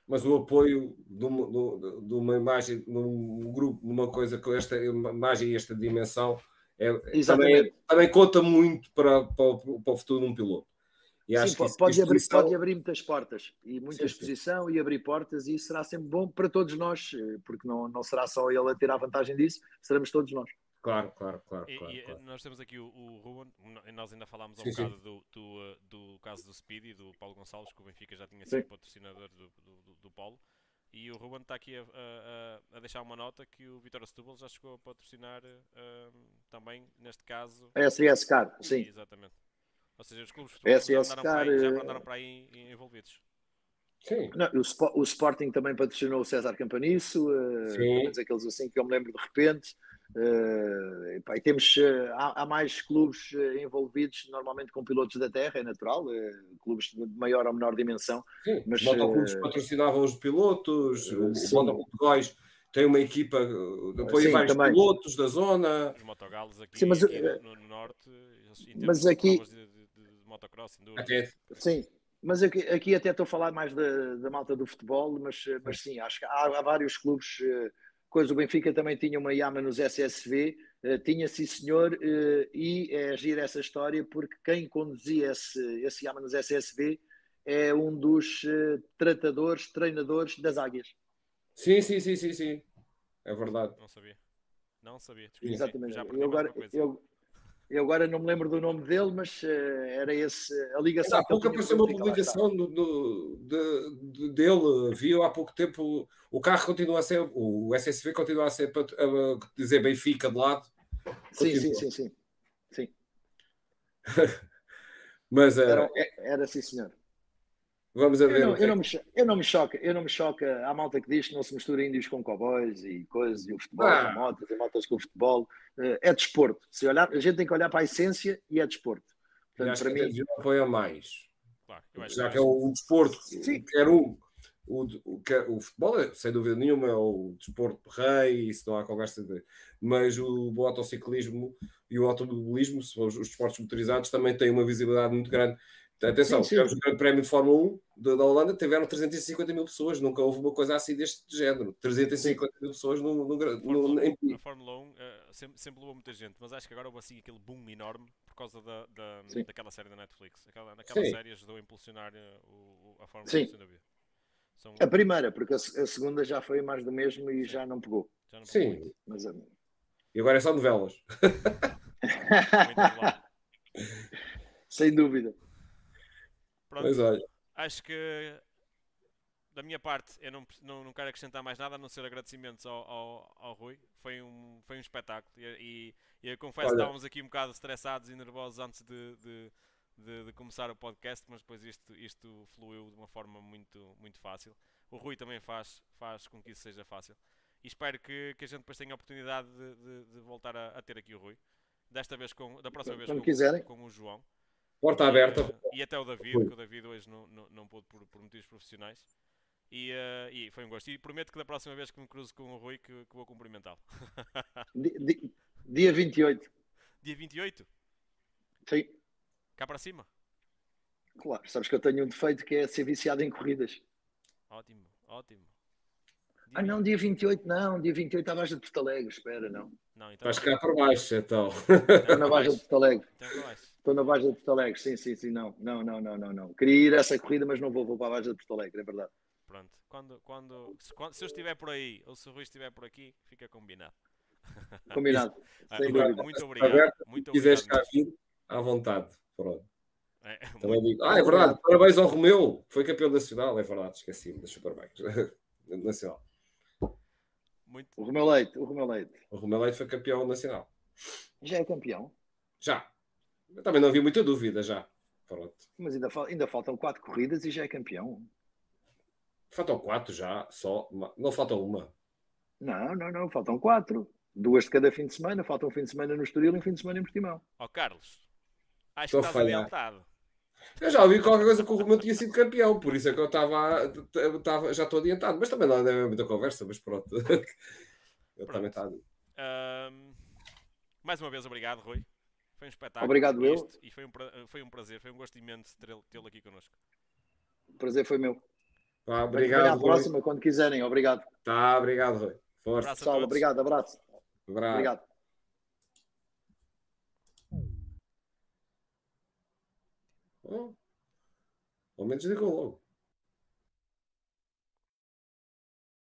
mas o apoio de uma imagem, num grupo, numa coisa com esta imagem e esta dimensão, também conta muito para o futuro de um piloto. E acho que pode abrir muitas portas, e muita exposição e abrir portas, e isso será sempre bom para todos nós, porque não será só ele a tirar vantagem disso, seremos todos nós. Claro. Nós temos aqui o Ruben, nós ainda falámos um bocado do caso do Speed e do Paulo Gonçalves, que o Benfica já tinha sido patrocinador do Paulo, e o Ruben está aqui a deixar uma nota que o Vitória Setúbal já chegou a patrocinar também, neste caso... A SES Car, sim. Exatamente. Ou seja, os clubes de futebol já andaram para aí envolvidos. Sim. Não, o Sporting também patrocinou o César Campanisso, aqueles assim que eu me lembro de repente. E temos, há mais clubes envolvidos, normalmente com pilotos da terra, é natural, clubes de maior ou menor dimensão. Sim, mas, os motoclubes patrocinavam os pilotos, o Motoclube de Góis tem uma equipa de apoio a vários pilotos da zona. Os motogalos aqui, sim, no norte, mas aqui de motocross, sim. Mas aqui até estou a falar mais da malta do futebol, mas sim, acho que há vários clubes. O Benfica também tinha uma Yamaha nos SSV, tinha sim senhor, e é gira essa história, porque quem conduzia esse Yamaha nos SSV é um dos treinadores das Águias. Sim, é verdade. Não sabia. Exatamente. Já Eu agora não me lembro do nome dele, mas era esse a ligação. Há pouco apareceu uma publicação dele, viu há pouco tempo. O carro continua a ser, o SSV continua a ser, a dizer Benfica de lado. Sim. Mas era sim, senhor. Vamos a ver. Eu não me choca. Há malta que diz que não se mistura índios com cowboys e coisas, e o futebol com motas, e motas com o futebol. É desporto. Se olhar, a gente tem que olhar para a essência e é desporto. Portanto, para mim, apoia mais. Claro, já que é um desporto, o futebol, sem dúvida nenhuma, é o desporto rei, isso não há conversa mas o motociclismo e o automobilismo, os desportos motorizados, também têm uma visibilidade muito grande. Atenção, tivemos o Grande Prémio de Fórmula 1 da Holanda, tiveram 350 mil pessoas, nunca houve uma coisa assim deste género. 350 mil pessoas na Fórmula 1 sempre levou muita gente, mas acho que agora houve assim aquele boom enorme por causa daquela série da Netflix. Naquela série ajudou a impulsionar a Fórmula 1, sem dúvida. A primeira, porque a segunda já foi mais do mesmo e já não pegou. Sim. Mas, e agora é só novelas. Sem dúvida. Pronto, acho que da minha parte eu não quero acrescentar mais nada a não ser agradecimentos ao Rui. Foi um espetáculo e eu confesso que estávamos aqui um bocado estressados e nervosos antes de começar o podcast, mas depois isto fluiu de uma forma muito fácil. O Rui também faz com que isso seja fácil e espero que a gente depois tenha a oportunidade de voltar a ter aqui o Rui, da próxima vez com o João. Porta aberta. E até o David, que o David hoje não pôde por motivos profissionais. E foi um gosto. E prometo que da próxima vez que me cruzo com o Rui, que vou cumprimentá-lo. Dia 28. Dia 28? Sim. Cá para cima? Claro, sabes que eu tenho um defeito que é ser viciado em corridas. Ótimo. Não, dia 28 não. Dia 28 à Baixa de Porto Alegre. Espera, não. Então vais cá para baixo, então. Estou na Baixa de Porto Alegre. Estou na Baixa de Porto Alegre, sim. Não. Queria ir a essa corrida, mas não vou para a Baixa de Porto Alegre, é verdade. Pronto. Se eu estiver por aí, ou se o Rui estiver por aqui, fica combinado. Combinado. Sem dúvida. Muito obrigado. Se quiseres cá vir, à vontade. Pronto. Também digo. É verdade. Parabéns ao Romeu. Foi campeão nacional. É verdade. Esqueci-me das Superbikes. Nacional. O Romeu Leite. O Romeu Leite foi campeão nacional. Já é campeão? Já. Eu também não havia muita dúvida, já. Pronto. Mas ainda faltam 4 corridas e já é campeão. Faltam 4 já, só. Não falta uma. Não. Faltam 4. 2 de cada fim de semana. Falta um fim de semana no Estoril e um fim de semana em Portimão. Carlos, acho que estás adiantado. Eu já ouvi qualquer coisa que o Romeu tinha sido campeão, por isso é que eu já estou adiantado. Mas também não deve haver muita conversa, mas pronto. Eu também está. Mais uma vez, obrigado, Rui. Foi um espetáculo. Obrigado, eu. E foi um prazer, foi um gosto imenso tê-lo aqui connosco. O prazer foi meu. Pá, Venha obrigado, à Rui. próxima, quando quiserem. Obrigado. Tá, obrigado, Rui. Força. Abraço a Pessoal, todos. obrigado. Abraço. Abraço. Obrigado. Oh, ao menos ligou logo.